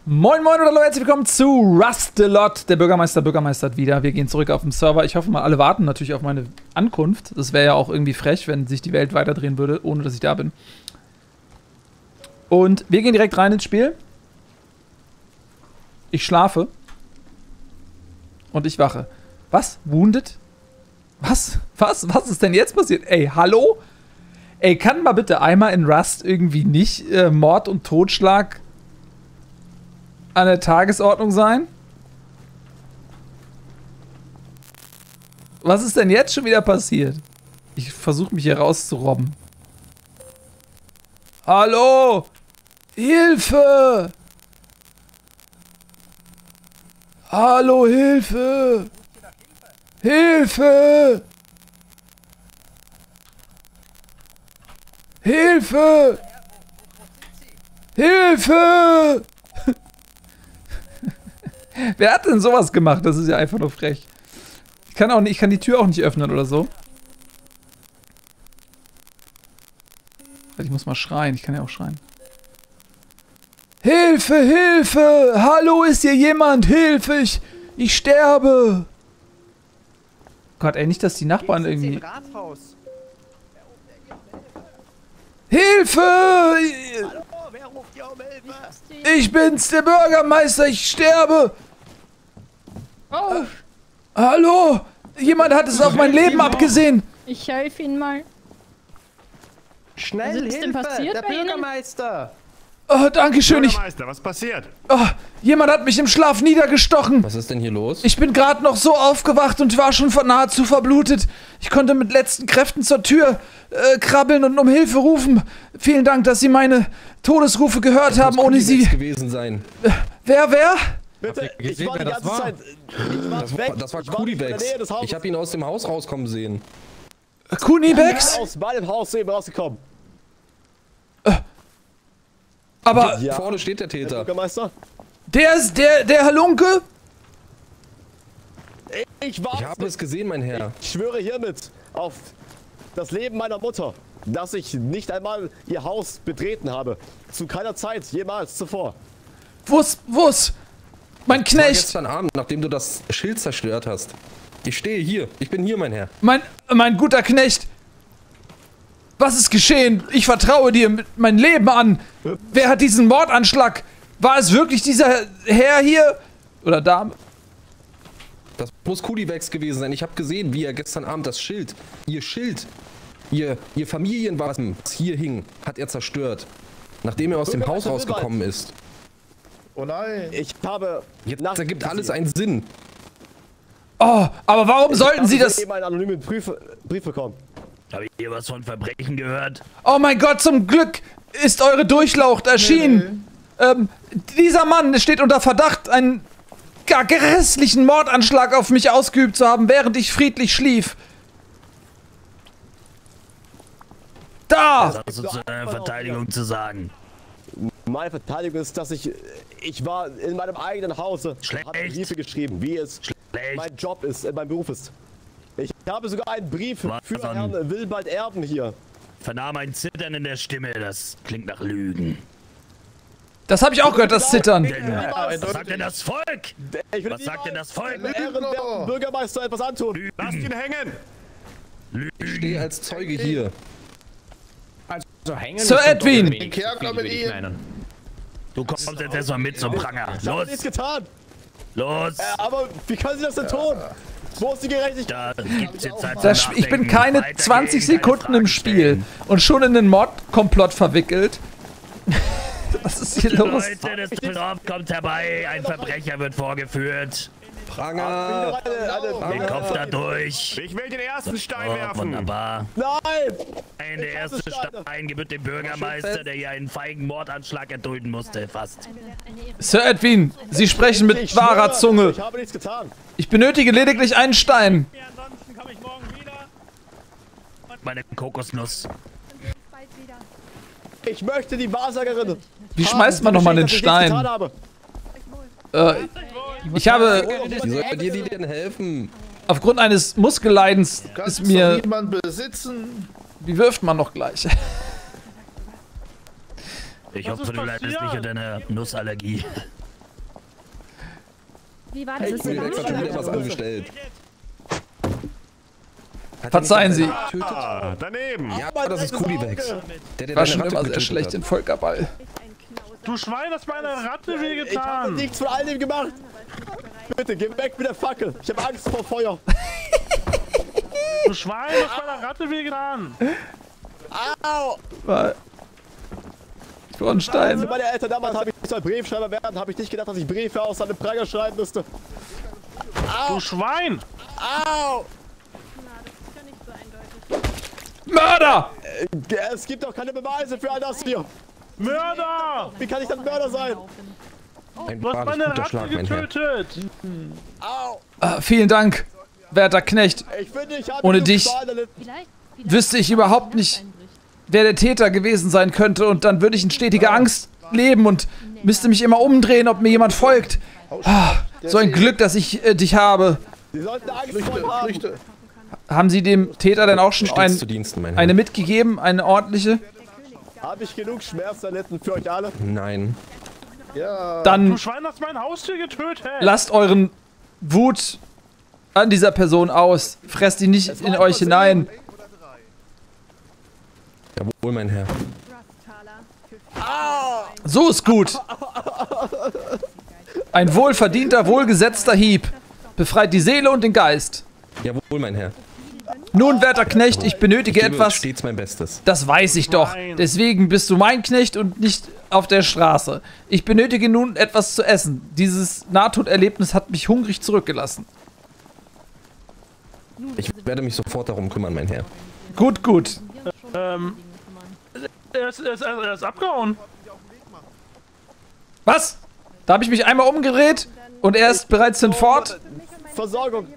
Moin moin oder hallo, herzlich willkommen zu Rust-a-Lot. Der Bürgermeister bürgermeistert wieder. Wir gehen zurück auf den Server. Ich hoffe mal, alle warten natürlich auf meine Ankunft. Das wäre ja auch irgendwie frech, wenn sich die Welt weiterdrehen würde, ohne dass ich da bin. Und wir gehen direkt rein ins Spiel. Ich schlafe. Und ich wache. Was? Wounded? Was? Was ist denn jetzt passiert? Ey, hallo? Ey, kann mal bitte einmal in Rust irgendwie nicht Mord und Totschlag an der Tagesordnung sein? Was ist denn jetzt schon wieder passiert? Ich versuche mich hier rauszurobben. Hallo? Hilfe! Hallo, Hilfe! Hilfe! Hilfe! Hilfe! Wer hat denn sowas gemacht? Das ist ja einfach nur frech. Ich kann die Tür auch nicht öffnen oder so. Ich muss mal schreien. Ich kann ja auch schreien. Hilfe, Hilfe! Hallo, ist hier jemand? Hilfe, ich sterbe! Gott, ey, nicht, dass die Nachbarn irgendwie... Hilfe! Hallo, wer ruft hier um Hilfe? Ich bin's, der Bürgermeister, ich sterbe! Oh, Hallo! Jemand hat es auf mein Leben abgesehen! ich helfe Ihnen mal. Schnell, Was ist denn Hilfe! passiert Der bei Ihnen? Bürgermeister! Oh, dankeschön, Bürgermeister, was passiert? jemand hat mich im Schlaf niedergestochen! Was ist denn hier los? Ich bin gerade noch so aufgewacht und war schon nahezu verblutet. Ich konnte mit letzten Kräften zur Tür krabbeln und um Hilfe rufen. Vielen Dank, dass Sie meine Todesrufe gehört haben, ohne Sie... gewesen sein. Wer? Bitte, ihr gesehen, ich war die wer ganze das war? Zeit... Ich war weg. Das war Ich war nicht in der Kudibex. Nähe des Hauses. Ich habe ihn aus dem Haus rauskommen sehen. Kunibex? Aus meinem Haus eben rausgekommen. Aber Ja. Vorne steht der Der Täter. Bürgermeister? der ist der Halunke? Ich war's. Ich habe es gesehen, mein Herr. Ich schwöre hiermit auf das Leben meiner Mutter, dass ich nicht einmal ihr Haus betreten habe. Zu keiner Zeit, jemals zuvor. Wo's? Mein War Knecht! gestern Abend, nachdem du das Schild zerstört hast. Ich stehe hier. Ich bin hier, mein Herr. Mein guter Knecht! Was ist geschehen? Ich vertraue dir mit mein Leben an! Wer hat diesen Mordanschlag? War es wirklich dieser Herr hier? Oder Dame? Das muss Kudibex gewesen sein. Ich habe gesehen, wie er gestern Abend das Schild, ihr Familienwappen, das hier hing, hat er zerstört. Nachdem er aus dem Haus rausgekommen ist. Oh nein. Ich habe... Jetzt ergibt alles einen Sinn. Oh, aber warum sollten Sie das... Ich habe einen anonymen Brief bekommen. Habe ich hier was von Verbrechen gehört? Oh mein Gott, zum Glück ist eure Durchlaucht erschienen! Dieser Mann steht unter Verdacht, einen gar grässlichen Mordanschlag auf mich ausgeübt zu haben, während ich friedlich schlief. Da! Was hast du zu deiner Verteidigung zu sagen? Meine Verteidigung ist, dass ich war in meinem eigenen Hause, Schlecht. habe Briefe geschrieben, wie es Schlecht. mein Job ist, mein Beruf ist. Ich habe sogar einen Brief Was für dann? Herrn Wilbald Erben hier. Vernahm ein Zittern in der Stimme, das klingt nach Lügen. Das habe ich auch gehört, das Zittern. Was sagt denn das Volk? Ich will Was sagt denn das Volk? ehrenwerten Bürgermeister etwas antun. Lasst ihn hängen! Ich stehe als Zeuge hier. Also hängen Sir ist doch Edwin! wenig Kerker mit würde ich ihm. meinen. Du kommst jetzt erstmal mit zum Pranger. Ich habe Los, nichts getan. los! Aber wie können Sie das denn tun? Wo ist die Gerechtigkeit? Da gibt's jetzt Zeit zum Ich bin Nachdenken. keine Weitergehen, 20 keine Sekunden im Fragen Spiel stellen. und schon in den Mordkomplott verwickelt. Was ist hier los? Leute, das Dorf kommt herbei, ein Verbrecher wird vorgeführt. Pranger! Den Kopf da durch. Ich will den ersten Stein Oh, werfen! wunderbar. Nein! Der erste Stein gebührt dem Bürgermeister, der hier einen feigen Mordanschlag erdulden musste, fast. Sir Edwin, Sie sprechen mit Ich wahrer schwöre, Zunge. Ich habe nichts getan. Ich benötige lediglich einen Stein. Ansonsten komme ich morgen wieder. Meine Kokosnuss. Ich möchte die Wahrsagerin. Wie schmeißt man nochmal den Stein? Ich habe Wie soll dir die denn helfen? aufgrund eines Muskelleidens Kannst ist mir... doch niemand besitzen. Wie wirft man noch gleich? Ich hoffe, du leidest nicht unter einer Nussallergie. Wie war das? Hey, Kuliwex hat schon wieder was angestellt. Hat Verzeihen er Sie. nicht getötet? Ah, daneben. Ja, das ist Kuliwex. Der War deine schon Ratte immer sehr getötet schlecht hat. in Völkerball. Du Schwein, hast meiner Ratte Ich habe wehgetan. nichts von all dem gemacht. Bitte, geh weg mit der Fackel. Ich habe Angst vor Feuer. Du Schwein, hast meiner Ratte wehgetan. Au! Ich war ein Stein. Meine Eltern damals habe ich soll Briefschreiber werden, habe ich nicht gedacht, dass ich Briefe aus einem Pranger schreiben müsste. Du Schwein. Au! Mörder! Es gibt doch keine Beweise für all das hier. Mörder. Wie kann ich dann Mörder sein? Ein Du hast wahrlich meine guter Ratte Schlag, mein Herr. getötet. Au! Vielen Dank, werter Knecht. Ich finde, ich habe Ohne genug dich Schaden erlitten. wüsste ich überhaupt nicht, wer der Täter gewesen sein könnte. Und dann würde ich in stetiger Angst leben und müsste mich immer umdrehen, ob mir jemand folgt. So ein Glück, dass ich dich habe. Sie sollten Angst vor ihm haben. Flüchte. Haben Sie dem Täter denn auch schon Stets zu Diensten, mein Herr. eine mitgegeben, eine ordentliche? Habe ich genug Schmerz erlitten für euch alle? Nein. Ja. Du Dann Schwein, hast mein Haustier getötet. lasst euren Wut an dieser Person aus. Fresst ihn nicht in euch hinein. Jawohl, mein Herr. So ist gut. Ein wohlverdienter, wohlgesetzter Hieb. Befreit die Seele und den Geist. Jawohl, mein Herr. Nun, werter Knecht, ich benötige Ich gebe etwas. stets mein Bestes. Das weiß ich doch. Nein. Deswegen bist du mein Knecht und nicht auf der Straße. Ich benötige nun etwas zu essen. Dieses Nahtoderlebnis hat mich hungrig zurückgelassen. Ich werde mich sofort darum kümmern, mein Herr. Gut, gut. Er ist abgehauen. Was? Da habe ich mich einmal umgedreht und er ist bereits hinfort. Versorgung.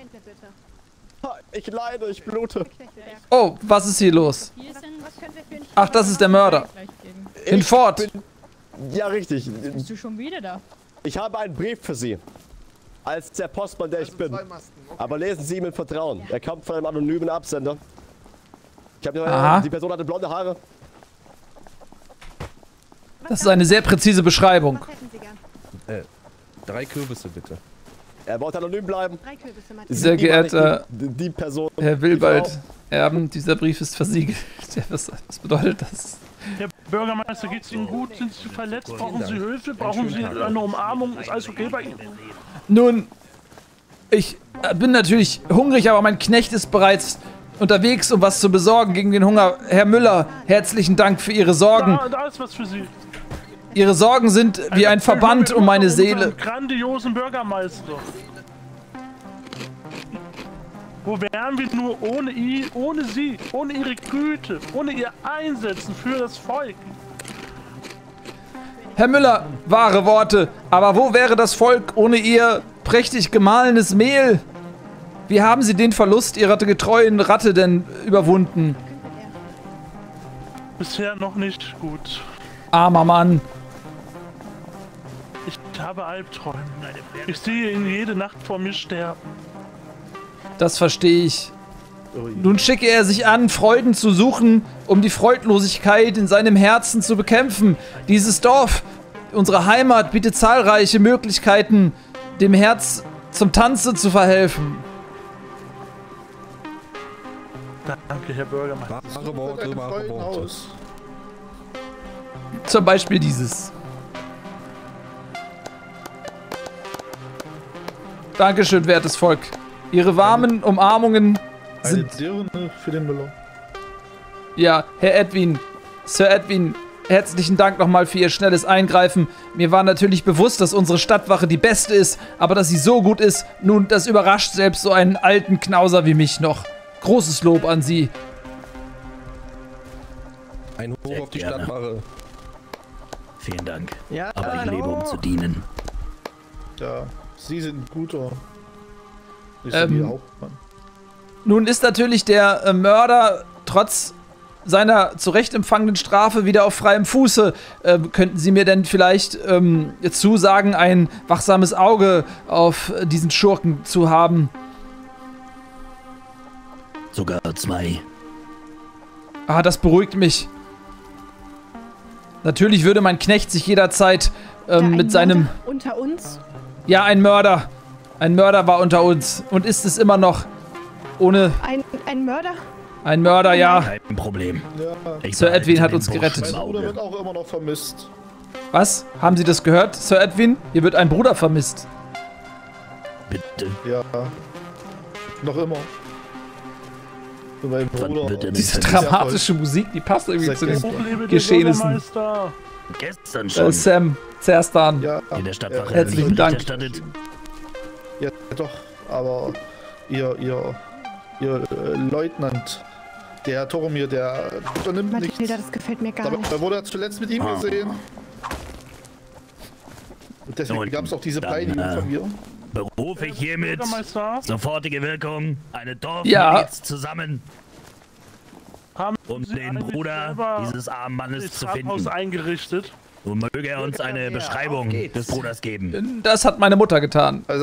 Ich leide, ich blute. Oh, was ist hier los? Hier ist ein Ach, das ist der Mörder. gleich gegen. Hinfort. Ja, richtig. Bist du schon wieder da? Ich habe einen Brief für Sie. Als der Postmann, der ich bin. Aber lesen Sie ihm in Vertrauen. Er kommt von einem anonymen Absender. Ich Aha. habe die Person hatte blonde Haare. Das ist eine sehr präzise Beschreibung. 3 Kürbisse, bitte. Er wollte anonym bleiben. Sehr geehrter Die Person. Herr Wilbald, Erben, dieser Brief ist versiegelt. Ja, was bedeutet das? Herr Bürgermeister, geht's Ihnen gut? Sind Sie verletzt? Brauchen Sie Hilfe? Brauchen Sie eine Umarmung? Ist alles okay bei Ihnen? Nun, ich bin natürlich hungrig, aber mein Knecht ist bereits unterwegs, um was zu besorgen gegen den Hunger. Herr Müller, herzlichen Dank für Ihre Sorgen. Da ist was für Sie. Ihre Sorgen sind wie ein Verband um meine Seele. Grandiosen Bürgermeister. Wo wären wir nur ohne ihn, ohne Sie, ohne Ihre Güte, ohne Ihr Einsetzen für das Volk? Herr Müller, wahre Worte, aber wo wäre das Volk ohne Ihr prächtig gemahlenes Mehl? Wie haben Sie den Verlust Ihrer getreuen Ratte denn überwunden? Bisher noch nicht gut. Armer Mann. Ich habe Albträume. Ich sehe ihn jede Nacht vor mir sterben. Das verstehe ich. Nun schicke er sich an, Freuden zu suchen, um die Freudlosigkeit in seinem Herzen zu bekämpfen. Dieses Dorf, unsere Heimat, bietet zahlreiche Möglichkeiten, dem Herz zum Tanze zu verhelfen. Danke, Herr Bürgermeister. Wahre Worte, wahre Worte. Aus. Zum Beispiel dieses. Dankeschön, wertes Volk. Ihre warmen Umarmungen Eine sind... Dirne für den Müller. Ja, Herr Edwin, Sir Edwin, herzlichen Dank nochmal für Ihr schnelles Eingreifen. Mir war natürlich bewusst, dass unsere Stadtwache die beste ist, aber dass sie so gut ist, nun, das überrascht selbst so einen alten Knauser wie mich noch. Großes Lob an Sie. Ein Hoch auf die gerne. Stadtwache. Vielen Dank. Ja, Aber ich lebe, um hallo. zu dienen. Ja, Sie sind ein guter. Ich bin Ihr Hauptmann. Nun ist natürlich der Mörder trotz seiner zu Recht empfangenen Strafe wieder auf freiem Fuße. Könnten Sie mir denn vielleicht zusagen, ein wachsames Auge auf diesen Schurken zu haben? Sogar 2. Ah, das beruhigt mich. Natürlich würde mein Knecht sich jederzeit mit seinem... Unter uns? Ja, ein Mörder. Ein Mörder war unter uns und ist es immer noch. Ohne Ein Mörder? ein Mörder, ja. Kein Problem. Ja, Ich Sir behalte Edwin hat den uns Burschen gerettet. im mein Bruder Auge. wird auch immer noch vermisst. Was? Haben Sie das gehört, Sir Edwin? Hier wird ein Bruder vermisst. Bitte. Ja. Noch immer. Und mein Wann Bruder. wird er Diese denn dramatische Musik, die passt irgendwie Seit zu den gestern. Hochlebe der Geschehnissen. Bürgermeister. Gestern schon. Sam Zerstan. Ja, In der Stadtwache Herzlichen Bericht Dank. erstattet. ja, doch. Aber ihr Leutnant, der Herr Toromir, der unternimmt nichts. Mathilda, das gefällt mir gar nicht. Da wurde er zuletzt mit ihm gesehen. Und deswegen Und gab es auch diese dann, Beinigung von mir. Berufe ich hiermit Bürgermeister, sofortige Wirkung eine Dorfmiliz Ja. zusammen, haben um Sie den eigentlich Bruder selber dieses armen Mannes das zu Rathaus finden. eingerichtet? Nun möge er uns eine Beschreibung des Bruders geben. Das hat meine Mutter getan. Also,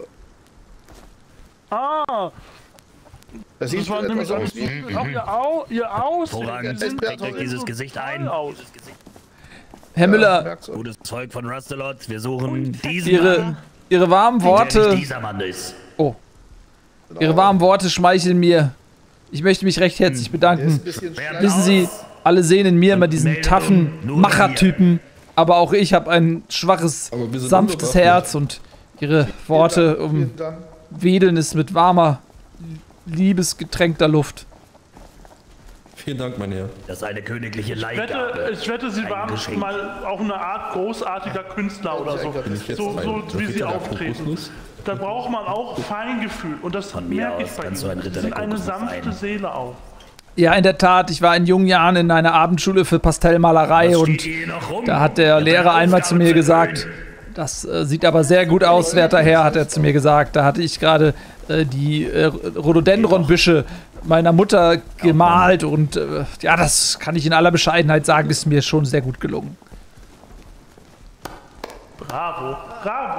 Ah, das sieht das war nämlich etwas aus alles wie... auch ihr Aussehen. Hervorragend. Sie sind Prägt euch dieses Gesicht ein. aus. Herr Müller, merkt's. Gutes Zeug von Rustelot. Wir suchen diesen Ihre warmen Mann, der Worte. nicht dieser Mann ist. Oh. Ihre warmen Worte schmeicheln mir. Ich möchte mich recht herzlich Der ist bedanken. ein bisschen Wer- schlecht. Wissen Sie, alle sehen in mir immer diesen Meldung, taffen nur Machertypen. Aber auch ich habe ein schwaches, Aber wir sind sanftes unbewaffnet. Herz und Ihre Worte Vielen Dank. wedeln es mit warmer, liebesgetränkter Luft. Vielen Dank, mein Herr. Das ist eine königliche Leihgabe. Ich wette, Sie waren Geschenk. mal auch eine Art großartiger Künstler oder so. Bin ich jetzt So, ein so wie Ritter Sie der auftreten. Kokosnuss? Da braucht man auch Feingefühl. Und das Von mir merke ich aus bei kannst du ein Ihnen. Ritter Sie sind der eine Kokosnuss sanfte sein. Seele auch. Ja, in der Tat, ich war in jungen Jahren in einer Abendschule für Pastellmalerei Was und steht hier noch rum? da hat der Ihr Lehrer habt einmal eine zu mir Aufgabe gesagt, erfüllen. das sieht aber sehr gut aus, werter Herr, hat er zu mir gesagt. Da hatte ich gerade die Rhododendronbüsche meiner Mutter gemalt und ja, das kann ich in aller Bescheidenheit sagen, ist mir schon sehr gut gelungen. Bravo, bravo.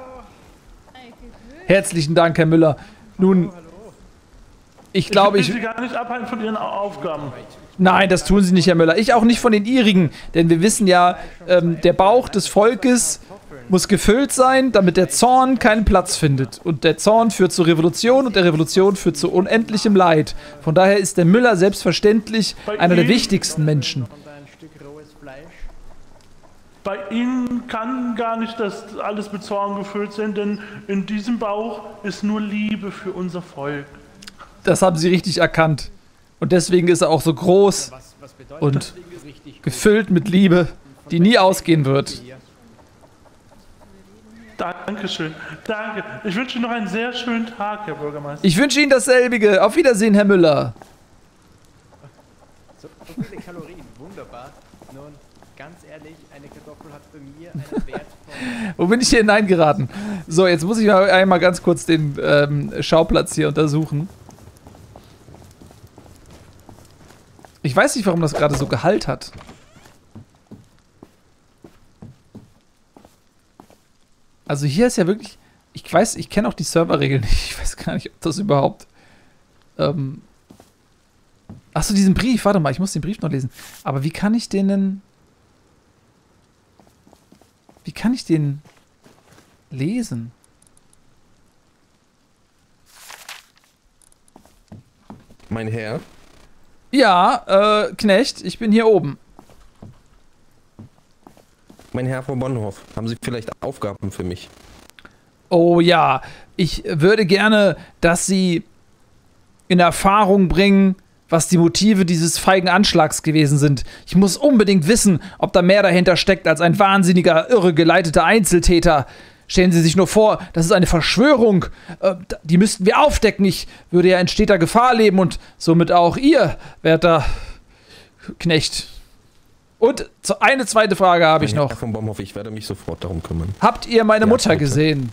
Herzlichen Dank, Herr Müller. Nun, ich glaube, Ich will Sie gar nicht abhalten von Ihren Aufgaben. Nein, das tun sie nicht, Herr Müller. Ich auch nicht von den ihrigen, denn wir wissen ja, der Bauch des Volkes muss gefüllt sein, damit der Zorn keinen Platz findet. Und der Zorn führt zur Revolution und der Revolution führt zu unendlichem Leid. Von daher ist der Müller selbstverständlich einer der wichtigsten Menschen. Bei Ihnen kann gar nicht das alles mit Zorn gefüllt sein, denn in diesem Bauch ist nur Liebe für unser Volk. Das haben sie richtig erkannt. Und deswegen ist er auch so groß und gefüllt mit Liebe, die nie ausgehen wird. Dankeschön. Danke. Ich wünsche Ihnen noch einen sehr schönen Tag, Herr Bürgermeister. Ich wünsche Ihnen dasselbige. Auf Wiedersehen, Herr Müller. So viele Kalorien, wunderbar. Nun, ganz ehrlich, eine Kartoffel hat bei mir einen Wert von... Wo bin ich hier hineingeraten? So, jetzt muss ich mal einmal ganz kurz den Schauplatz hier untersuchen. Ich weiß nicht, warum das gerade so Gehalt hat. Also hier ist ja wirklich... Ich kenne auch die Serverregeln nicht. Ich weiß gar nicht, ob das überhaupt... Achso, diesen Brief. Warte mal, ich muss den Brief noch lesen. Aber wie kann ich den denn... Wie kann ich den lesen? Mein Herr, Ja, Knecht, ich bin hier oben. mein Herr von Bonhoff, haben Sie vielleicht Aufgaben für mich? Oh ja, ich würde gerne, dass Sie in Erfahrung bringen, was die Motive dieses feigen Anschlags gewesen sind. Ich muss unbedingt wissen, ob da mehr dahinter steckt als ein wahnsinniger, irregeleiteter Einzeltäter. Stellen Sie sich nur vor, das ist eine Verschwörung. Die müssten wir aufdecken. Ich würde ja in steter Gefahr leben und somit auch ihr, werter Knecht. Und eine zweite Frage habe ich Mein noch. Herr von Bonhoff, ich werde mich sofort darum kümmern. Habt ihr meine Ja, Mutter bitte. gesehen?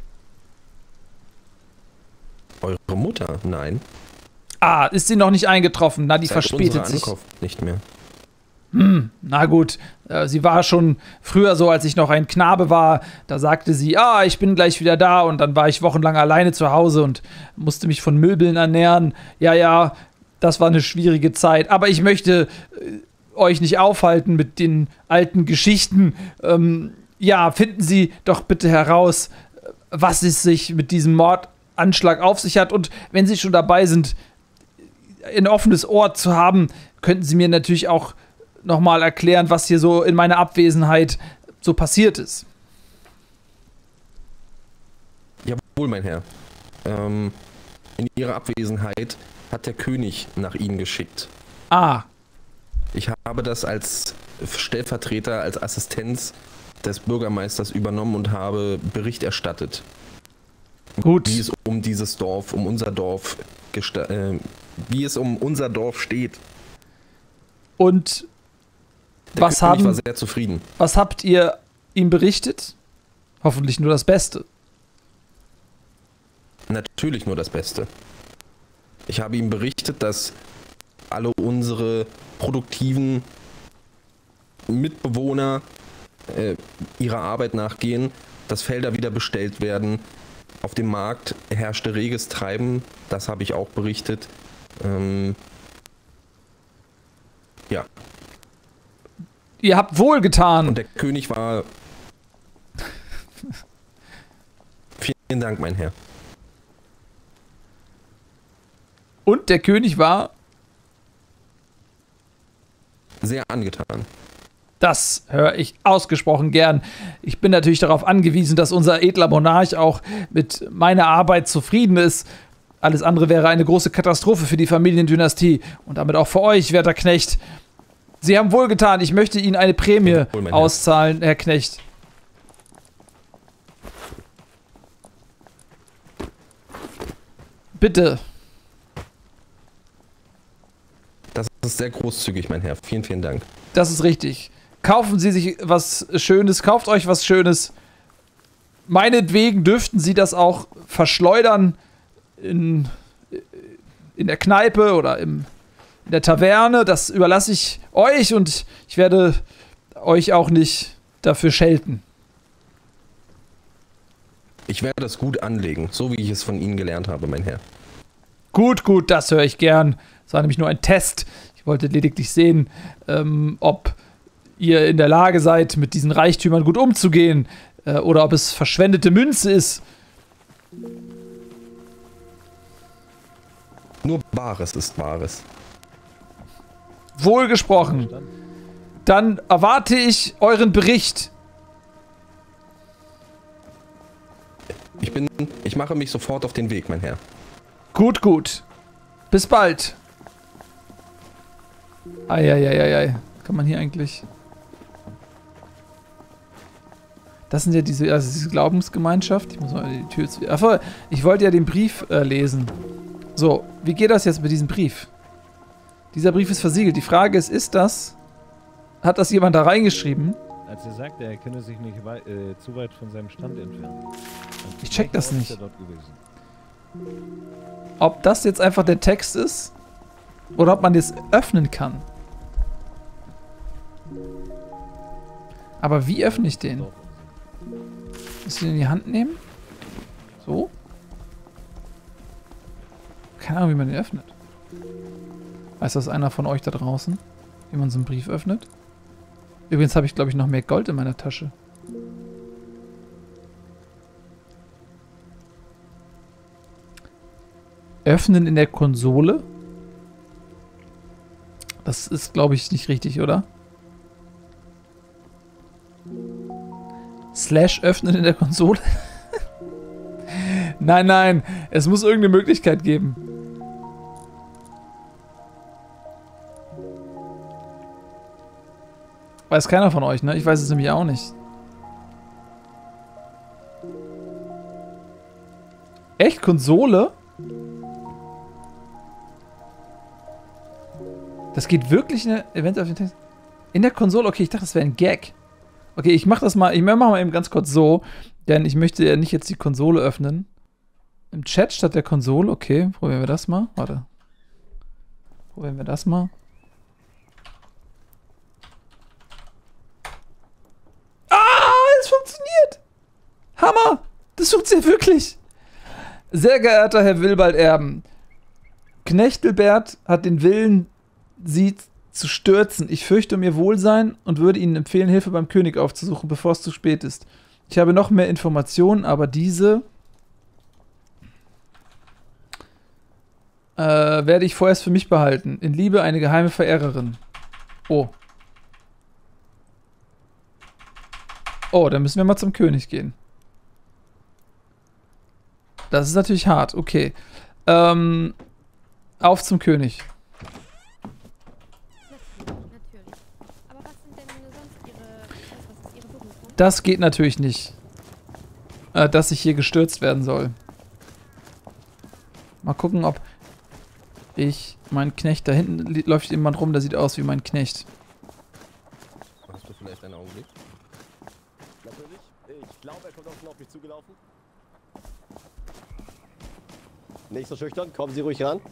Eure Mutter? Nein. Ah, ist sie noch nicht eingetroffen? Na, die Seit verspätet unserer sich. Ankunft nicht mehr. Na gut, sie war schon früher so, als ich noch ein Knabe war. Da sagte sie, ich bin gleich wieder da. Und dann war ich wochenlang alleine zu Hause und musste mich von Möbeln ernähren. Ja, das war eine schwierige Zeit. Aber ich möchte euch nicht aufhalten mit den alten Geschichten. Ja, finden Sie doch bitte heraus, was es sich mit diesem Mordanschlag auf sich hat. Und wenn Sie schon dabei sind, ein offenes Ohr zu haben, könnten Sie mir natürlich auch nochmal erklären, was hier so in meiner Abwesenheit so passiert ist. Jawohl, mein Herr. In Ihrer Abwesenheit hat der König nach Ihnen geschickt. Ah. Ich habe das als Stellvertreter, als Assistenz des Bürgermeisters übernommen und habe Bericht erstattet. Gut. Wie es um dieses Dorf, um unser Dorf, wie es um unser Dorf steht. Und der König war sehr zufrieden. Was habt ihr ihm berichtet? Hoffentlich nur das Beste. Natürlich nur das Beste. Ich habe ihm berichtet, dass alle unsere produktiven Mitbewohner ihrer Arbeit nachgehen, dass Felder wieder bestellt werden. Auf dem Markt herrschte reges Treiben, das habe ich auch berichtet. Ja. Ihr habt wohlgetan. Und der König war... Vielen Dank, mein Herr. Und der König war... sehr angetan. Das höre ich ausgesprochen gern. Ich bin natürlich darauf angewiesen, dass unser edler Monarch auch mit meiner Arbeit zufrieden ist. Alles andere wäre eine große Katastrophe für die Familiendynastie und damit auch für euch, werter Knecht. Sie haben wohlgetan. Ich möchte Ihnen eine Prämie auszahlen, Herr Knecht. Bitte. Das ist sehr großzügig, mein Herr. Vielen, vielen Dank. Das ist richtig. Kaufen Sie sich was Schönes, kauft euch was Schönes. Meinetwegen dürften Sie das auch verschleudern in der Kneipe oder in der Taverne. Das überlasse ich euch und ich werde euch auch nicht dafür schelten. Ich werde das gut anlegen, so wie ich es von Ihnen gelernt habe, mein Herr. Gut, gut, das höre ich gern. Das war nämlich nur ein Test. Ich wollte lediglich sehen, ob ihr in der Lage seid, mit diesen Reichtümern gut umzugehen oder ob es verschwendete Münze ist. Nur Bares ist Wahres. Wohlgesprochen. Dann erwarte ich euren Bericht. Ich mache mich sofort auf den Weg, mein Herr. Gut, gut. Bis bald. Eieieiei. Kann man hier eigentlich... Das sind ja diese Glaubensgemeinschaft. Ich muss mal die Tür zu... Ach, ich wollte ja den Brief lesen. So, wie geht das jetzt mit diesem Brief? Dieser Brief ist versiegelt. Die Frage ist das... Hat das jemand da reingeschrieben? Als er sagte, er könne sich nicht zu weit von seinem Stand entfernen. Ich check das nicht. Ob das jetzt einfach der Text ist? Oder ob man das öffnen kann? Aber wie öffne ich den? Muss ich den in die Hand nehmen? So? Keine Ahnung, wie man den öffnet. Weiß das einer von euch da draußen? Wie man so einen Brief öffnet? Übrigens habe ich, glaube ich, noch mehr Gold in meiner Tasche. Öffnen in der Konsole? Das ist, glaube ich, nicht richtig, oder? / öffnen in der Konsole? Nein, nein. Es muss irgendeine Möglichkeit geben. Weiß keiner von euch, ne? Ich weiß es nämlich auch nicht. Echt? Konsole? Das geht wirklich in der Event auf den Text. In der Konsole? Okay, ich dachte, das wäre ein Gag. Okay, ich mach das mal. Ich mach mal eben ganz kurz so. Denn ich möchte ja nicht jetzt die Konsole öffnen. Im Chat statt der Konsole. Okay, probieren wir das mal. Warte. Probieren wir das mal. Es funktioniert! Hammer! Das funktioniert wirklich! Sehr geehrter Herr Wilbald Erben, Knechtelbert hat den Willen, Sie zu stürzen. Ich fürchte um Ihr Wohlsein und würde Ihnen empfehlen, Hilfe beim König aufzusuchen, bevor es zu spät ist. Ich habe noch mehr Informationen, aber diese werde ich vorerst für mich behalten. In Liebe eine geheime Verehrerin. Oh. Oh, dann müssen wir mal zum König gehen. Das ist natürlich hart, okay. Auf zum König. Natürlich. Aber was sind denn sonst was ist Ihre Berufung? Das geht natürlich nicht. Dass ich hier gestürzt werden soll. Mal gucken, ob ich meinen Knecht... Da hinten läuft jemand rum, der sieht aus wie mein Knecht. Hast du vielleicht einen Augenblick? Natürlich. Ich glaube, er kommt auch schon auf mich zugelaufen. Nicht so schüchtern, kommen Sie ruhig ran.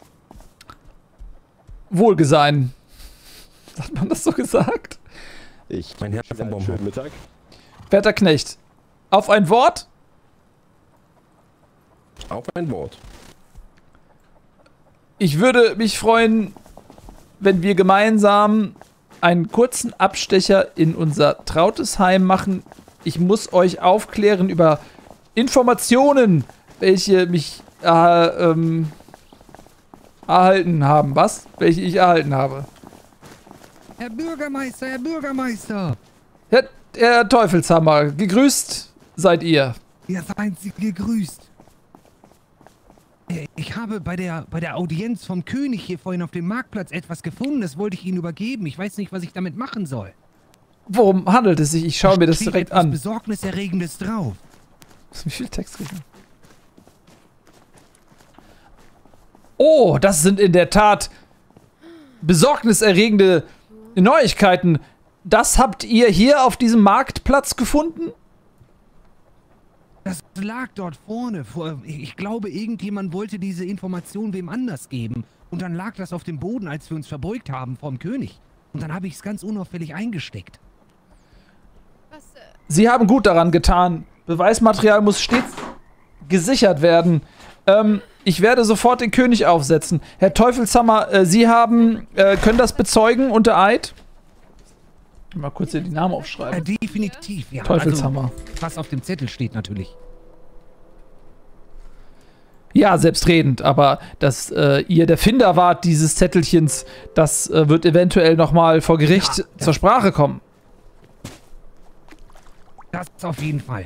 Wohlgesein. Hat man das so gesagt? Mein Herr vom Baum. Schönen Mittag. Werter Knecht. Auf ein Wort? Auf ein Wort. Ich würde mich freuen, wenn wir gemeinsam einen kurzen Abstecher in unser trautes Heim machen. Ich muss euch aufklären über Informationen, welche mich erhalten haben. Was? Welche ich erhalten habe. Herr Bürgermeister, Herr Bürgermeister! Herr Teufelshammer, gegrüßt seid ihr. Ja, seien Sie gegrüßt. Ich habe bei der Audienz vom König hier vorhin auf dem Marktplatz etwas gefunden. Das wollte ich Ihnen übergeben. Ich weiß nicht, was ich damit machen soll. Worum handelt es sich? Ich schaue mir das direkt an. Besorgniserregendes drauf. Wie viel Text drin? Oh, das sind in der Tat besorgniserregende Neuigkeiten. Das habt ihr hier auf diesem Marktplatz gefunden? Das lag dort vorne. Ich glaube, irgendjemand wollte diese Information wem anders geben. Und dann lag das auf dem Boden, als wir uns verbeugt haben vorm König. Und dann habe ich es ganz unauffällig eingesteckt. Sie haben gut daran getan. Beweismaterial muss stets gesichert werden. Ich werde sofort den König aufsetzen. Herr Teufelshammer, Sie können das bezeugen unter Eid? Mal kurz hier die Namen aufschreiben. Definitiv, ja. Teufelshammer. Also, was auf dem Zettel steht natürlich. Ja, selbstredend, aber dass ihr der Finder wart dieses Zettelchens, das wird eventuell nochmal vor Gericht zur Sprache kommen. Das auf jeden Fall.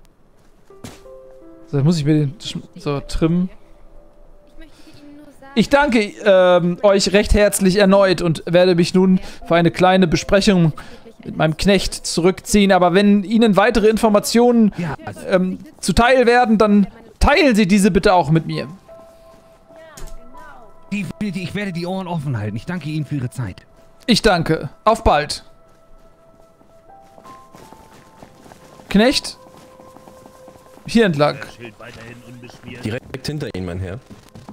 So, muss ich mir den so trimmen. Ich danke euch recht herzlich erneut und werde mich nun für eine kleine Besprechung mit meinem Knecht zurückziehen. Aber wenn Ihnen weitere Informationen zuteil werden, dann teilen Sie diese bitte auch mit mir. Ich werde die Ohren offen halten. Ich danke Ihnen für Ihre Zeit. Ich danke. Auf bald. Knecht? Hier entlang. Direkt hinter Ihnen, mein Herr.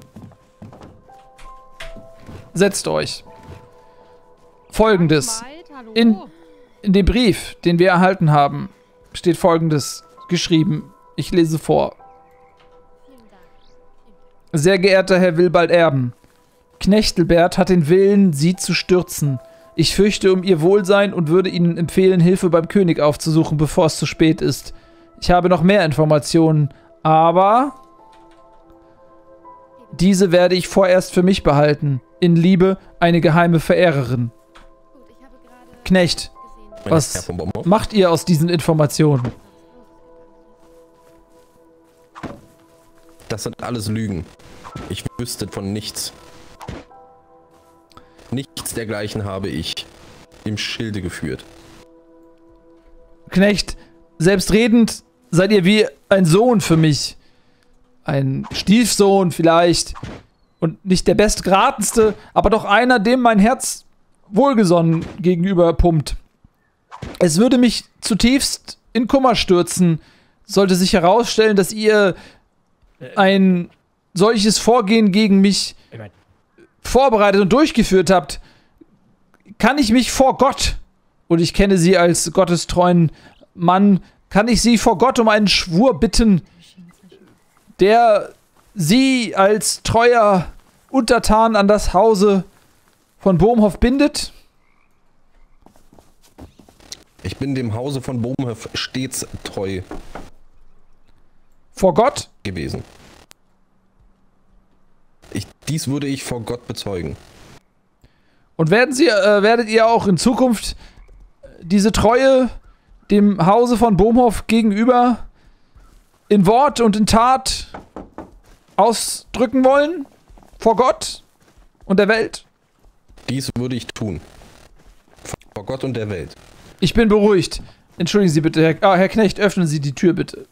Setzt euch. Folgendes. In dem Brief, den wir erhalten haben, steht Folgendes geschrieben. Ich lese vor. Sehr geehrter Herr Willibald Erben, Knechtelbert hat den Willen, Sie zu stürzen. Ich fürchte um Ihr Wohlsein und würde Ihnen empfehlen, Hilfe beim König aufzusuchen, bevor es zu spät ist. Ich habe noch mehr Informationen, aber diese werde ich vorerst für mich behalten. In Liebe, eine geheime Verehrerin. Knecht, was macht ihr aus diesen Informationen? Das sind alles Lügen. Ich wüsste von nichts. Nichts dergleichen habe ich im Schilde geführt. Knecht, selbstredend seid ihr wie ein Sohn für mich. Ein Stiefsohn vielleicht. Und nicht der bestgeratenste, aber doch einer, dem mein Herz wohlgesonnen gegenüber pumpt. Es würde mich zutiefst in Kummer stürzen, sollte sich herausstellen, dass ihr ein solches Vorgehen gegen mich vorbereitet und durchgeführt habt. Kann ich mich vor Gott, und ich kenne Sie als gottestreuen Mann, kann ich Sie vor Gott um einen Schwur bitten, der Sie als treuer Untertan an das Hause von Bohmhoff bindet? Ich bin dem Hause von Bohmhoff stets treu. Vor Gott? Gewesen. Dies würde ich vor Gott bezeugen. Und werdet ihr auch in Zukunft diese Treue dem Hause von Bohmhoff gegenüber in Wort und in Tat ausdrücken wollen? Vor Gott und der Welt? Dies würde ich tun. Vor Gott und der Welt. Ich bin beruhigt. Entschuldigen Sie bitte, Herr Knecht, öffnen Sie die Tür bitte.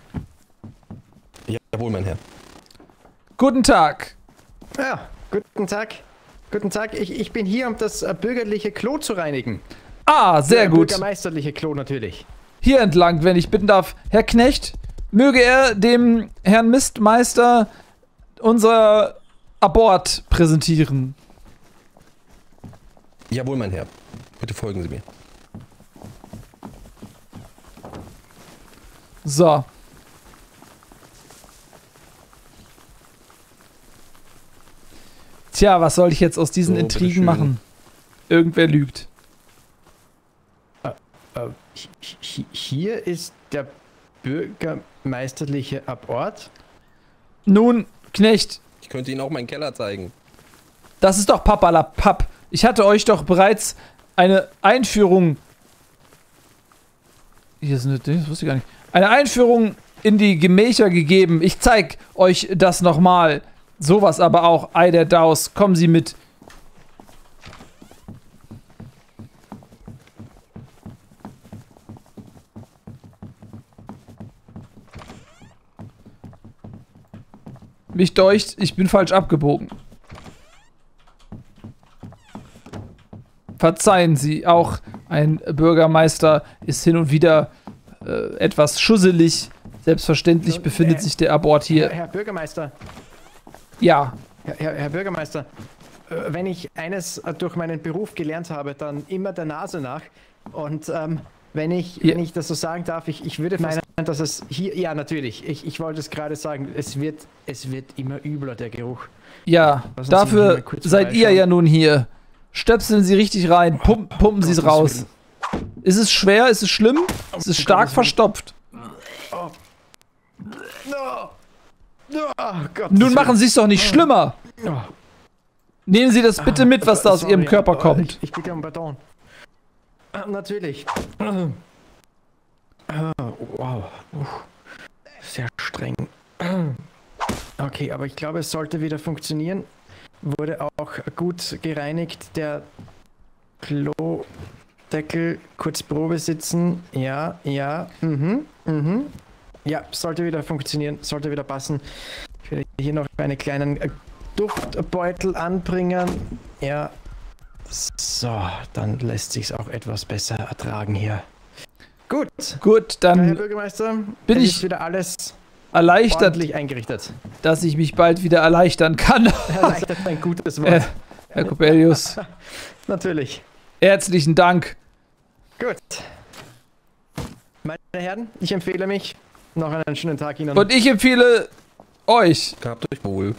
Jawohl, mein Herr. Guten Tag. Ja, guten Tag. Guten Tag, ich bin hier, um das bürgerliche Klo zu reinigen. Ah, sehr gut. Bürgermeisterliche Klo natürlich. Hier entlang, wenn ich bitten darf. Herr Knecht, möge er dem Herrn Mistmeister unser Abort präsentieren. Jawohl, mein Herr. Bitte folgen Sie mir. So. Tja, was soll ich jetzt aus diesen So, Intrigen machen? Irgendwer lügt. Hier ist der bürgermeisterliche Abort. Nun, Knecht. Ich könnte Ihnen auch meinen Keller zeigen. Das ist doch Papalapap. Ich hatte euch doch bereits eine Einführung... Hier ist eine... Das wusste ich gar nicht. Eine Einführung in die Gemächer gegeben. Ich zeig euch das nochmal. Sowas aber auch. Ei der Daus. Kommen Sie mit. Mich deucht, ich bin falsch abgebogen. Verzeihen Sie, auch ein Bürgermeister ist hin und wieder etwas schusselig. Selbstverständlich befindet sich der Abort hier. Herr Bürgermeister. Ja. Herr Bürgermeister, wenn ich eines durch meinen Beruf gelernt habe, dann immer der Nase nach. Und wenn ich das so sagen darf, ich würde meinen, dass es hier... Ja, natürlich. Ich wollte es gerade sagen, es wird immer übler, der Geruch. Ja, dafür seid ihr ja nun hier. Stöpseln Sie richtig rein, pumpen Sie es raus. Ist es schwer? Ist es schlimm? Ist es stark verstopft? Nun machen Sie es doch nicht schlimmer. Nehmen Sie das bitte mit, was da aus Ihrem Körper kommt. Ich bitte um Pardon. Natürlich. Wow. Sehr streng. Okay, aber ich glaube, es sollte wieder funktionieren. Wurde auch gut gereinigt. Der Klodeckel, kurz Probe sitzen. Ja. Ja, sollte wieder funktionieren, sollte wieder passen. Ich werde hier noch einen kleinen Duftbeutel anbringen. Ja. So, dann lässt sich's auch etwas besser ertragen hier. Gut, dann Herr Bürgermeister, bin ich ist wieder alles erleichtert, ordentlich eingerichtet. Dass ich mich bald wieder erleichtern kann. Erleichtert ein gutes Wort. Herr Coppelius. Natürlich. Herzlichen Dank. Gut. Meine Herren, ich empfehle mich. Noch einen schönen Tag Ihnen. Und ich empfehle euch. Gehabt euch wohl.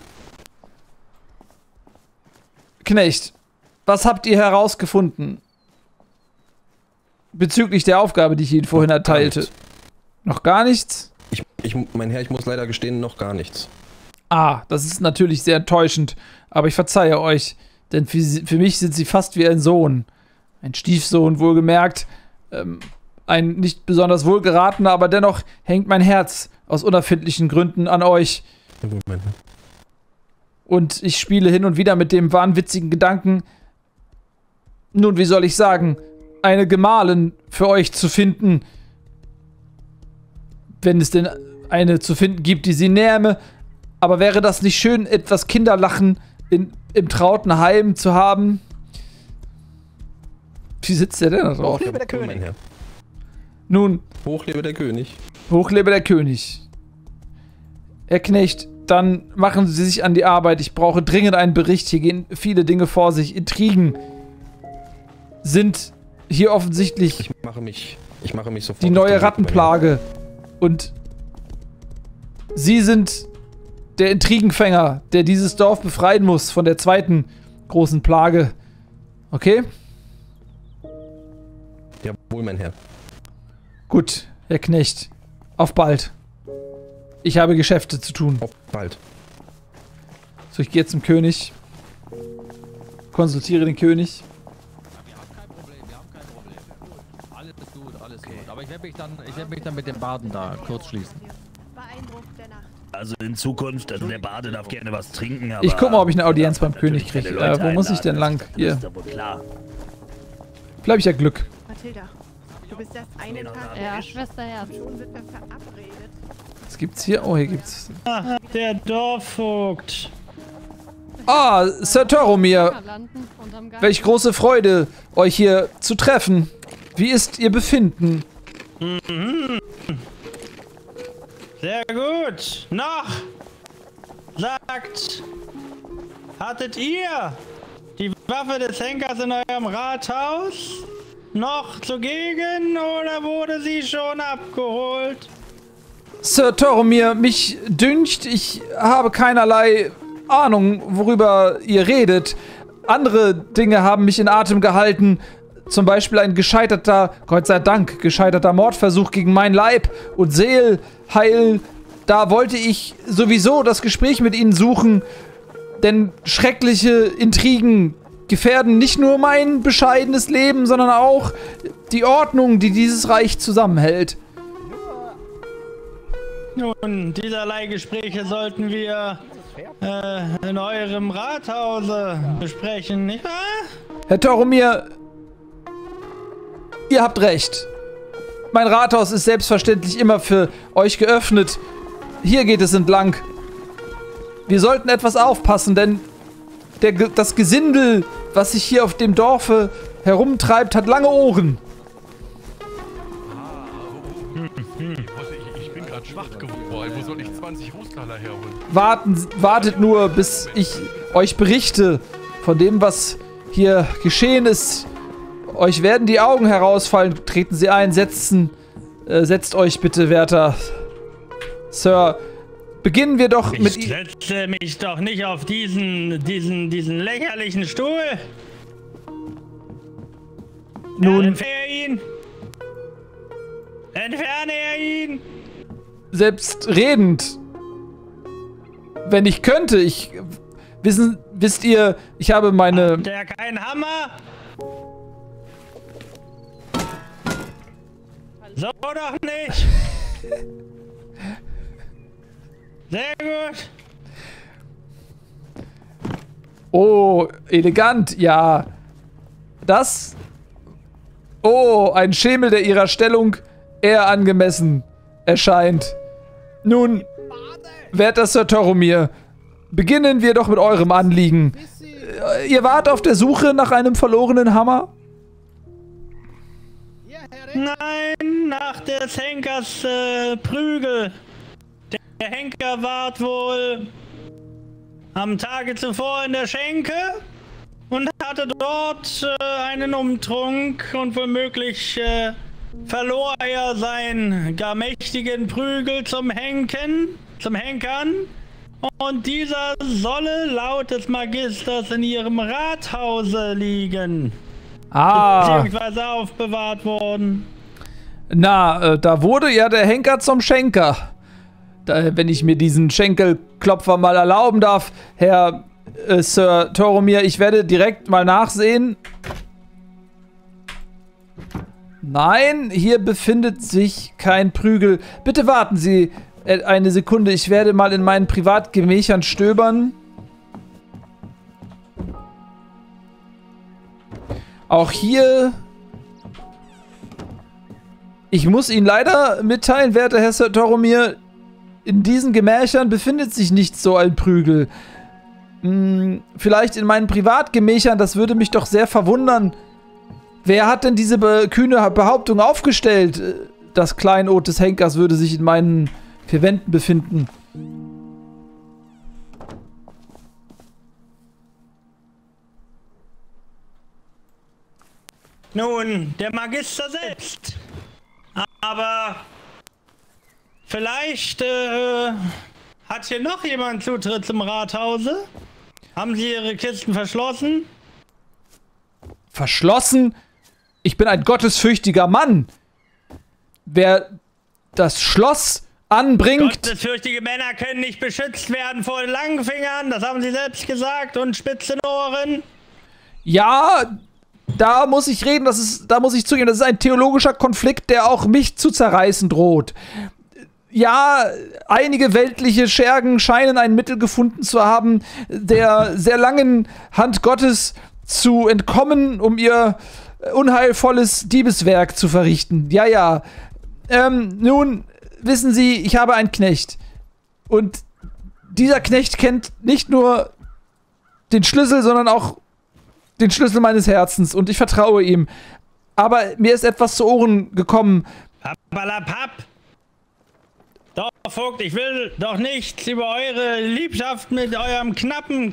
Knecht, was habt ihr herausgefunden? Bezüglich der Aufgabe, die ich Ihnen vorhin erteilte. Noch gar nichts? Mein Herr, ich muss leider gestehen, noch gar nichts. Ah, das ist natürlich sehr enttäuschend, aber ich verzeihe euch, denn für mich sind Sie fast wie ein Sohn. Ein Stiefsohn, wohlgemerkt. Ein nicht besonders wohlgeratener, aber dennoch hängt mein Herz aus unerfindlichen Gründen an euch. Und ich spiele hin und wieder mit dem wahnwitzigen Gedanken, nun, wie soll ich sagen, eine Gemahlin für euch zu finden, wenn es denn eine zu finden gibt, die sie nähme. Aber wäre das nicht schön, etwas Kinderlachen im trauten Heim zu haben? Wie sitzt der denn da drauf? Hochlebe der König. Nun. Hochlebe der König. Hochlebe der König. Herr Knecht, dann machen Sie sich an die Arbeit. Ich brauche dringend einen Bericht. Hier gehen viele Dinge vor sich. Intrigen sind hier offensichtlich Ich mache mich sofort. die neue Rattenplage. Und Sie sind der Intrigenfänger, der dieses Dorf befreien muss von der zweiten großen Plage. Okay? Jawohl, mein Herr. Gut, Herr Knecht. Auf bald. Ich habe Geschäfte zu tun. Auf bald. So, ich gehe jetzt zum König. Konsultiere den König. Wir haben kein Problem. Alles gut, alles gut. Aber ich werde mich dann mit dem Baden da kurz schließen. Also in Zukunft, also der Bade darf gerne was trinken, aber... Ich guck mal, ob ich eine Audienz beim König kriege. Wo muss ich denn lang? Hier. ist ja wohl klar. Vielleicht habe ich ja Glück. Mathilda, du bist erst einen Tag Ja, Schwesterherz. schon sind wir verabredet. Was gibt's hier? Oh, hier gibt's... Ah, der Dorfvogt. Ah, Sir Toromir. Welch große Freude, euch hier zu treffen. Wie ist Ihr Befinden? Mhm. Sehr gut. Noch. Sagt, hattet ihr die Waffe des Henkers in eurem Rathaus noch zugegen oder wurde sie schon abgeholt? Sir Toromir, mich dünkt, ich habe keinerlei Ahnung, worüber ihr redet. Andere Dinge haben mich in Atem gehalten. Zum Beispiel ein gescheiterter, Gott sei Dank, gescheiterter Mordversuch gegen mein Leib und Seelheil. Da wollte ich sowieso das Gespräch mit ihnen suchen, denn schreckliche Intrigen gefährden nicht nur mein bescheidenes Leben, sondern auch die Ordnung, die dieses Reich zusammenhält. Nun, dieserlei Gespräche sollten wir in eurem Rathause besprechen, nicht wahr? Herr Toromir, ihr habt recht. Mein Rathaus ist selbstverständlich immer für euch geöffnet. Hier geht es entlang. Wir sollten etwas aufpassen, denn das Gesindel, was sich hier auf dem Dorfe herumtreibt, hat lange Ohren. Ich bin gerade schwach geworden. Wo soll ich 20 Rußtaler herholen? Wartet nur, bis ich euch berichte von dem, was hier geschehen ist. Euch werden die Augen herausfallen. Treten Sie ein, setzt euch bitte, werter Sir. Beginnen wir doch mit... Ich setze mich doch nicht auf diesen lächerlichen Stuhl. Nun... Entferne er ihn! Selbstredend. Wenn ich könnte, wisst ihr, ich habe meine... Hat der keinen Hammer? So doch nicht! Sehr gut! Oh, elegant, ja. Das... Oh, ein Schemel, der ihrer Stellung eher angemessen erscheint. Nun, werter Sir Toromir, beginnen wir doch mit eurem Anliegen. Ihr wart auf der Suche nach einem verlorenen Hammer? Nein, nach des Henkers Prügel. Der Henker ward wohl am Tage zuvor in der Schenke und hatte dort einen Umtrunk und womöglich verlor er seinen gar mächtigen Prügel zum Henkern. Und dieser solle laut des Magisters in ihrem Rathause liegen. Beziehungsweise aufbewahrt worden. Na, da wurde ja der Henker zum Schenker. Wenn ich mir diesen Schenkelklopfer mal erlauben darf, Herr Sir Toromir, ich werde direkt mal nachsehen. Nein, hier befindet sich kein Prügel. Bitte warten Sie eine Sekunde, ich werde mal in meinen Privatgemächern stöbern. Auch hier... Ich muss Ihnen leider mitteilen, werter Herr Sir Toromir, in diesen Gemächern befindet sich nicht so ein Prügel. Vielleicht in meinen Privatgemächern, das würde mich doch sehr verwundern. Wer hat denn diese kühne Behauptung aufgestellt? Das Kleinod des Henkers würde sich in meinen vier Wänden befinden. Nun, der Magister selbst. Aber vielleicht hat hier noch jemand Zutritt zum Rathause? Haben Sie Ihre Kisten verschlossen? Verschlossen? Ich bin ein gottesfürchtiger Mann. Wer das Schloss anbringt. Gottesfürchtige Männer können nicht beschützt werden vor den langen Fingern, das haben Sie selbst gesagt, und spitzen Ohren. Ja, da muss ich reden, da muss ich zugeben, das ist ein theologischer Konflikt, der auch mich zu zerreißen droht. Ja, einige weltliche Schergen scheinen ein Mittel gefunden zu haben, der sehr langen Hand Gottes zu entkommen, um ihr unheilvolles Diebeswerk zu verrichten. Ja, ja. Nun, wissen Sie, ich habe einen Knecht. Und dieser Knecht kennt nicht nur den Schlüssel, sondern auch den Schlüssel meines Herzens. Und ich vertraue ihm. Aber mir ist etwas zu Ohren gekommen. Pappalapapp! Dorfvogt, ich will doch nichts über eure Liebschaft mit eurem knappen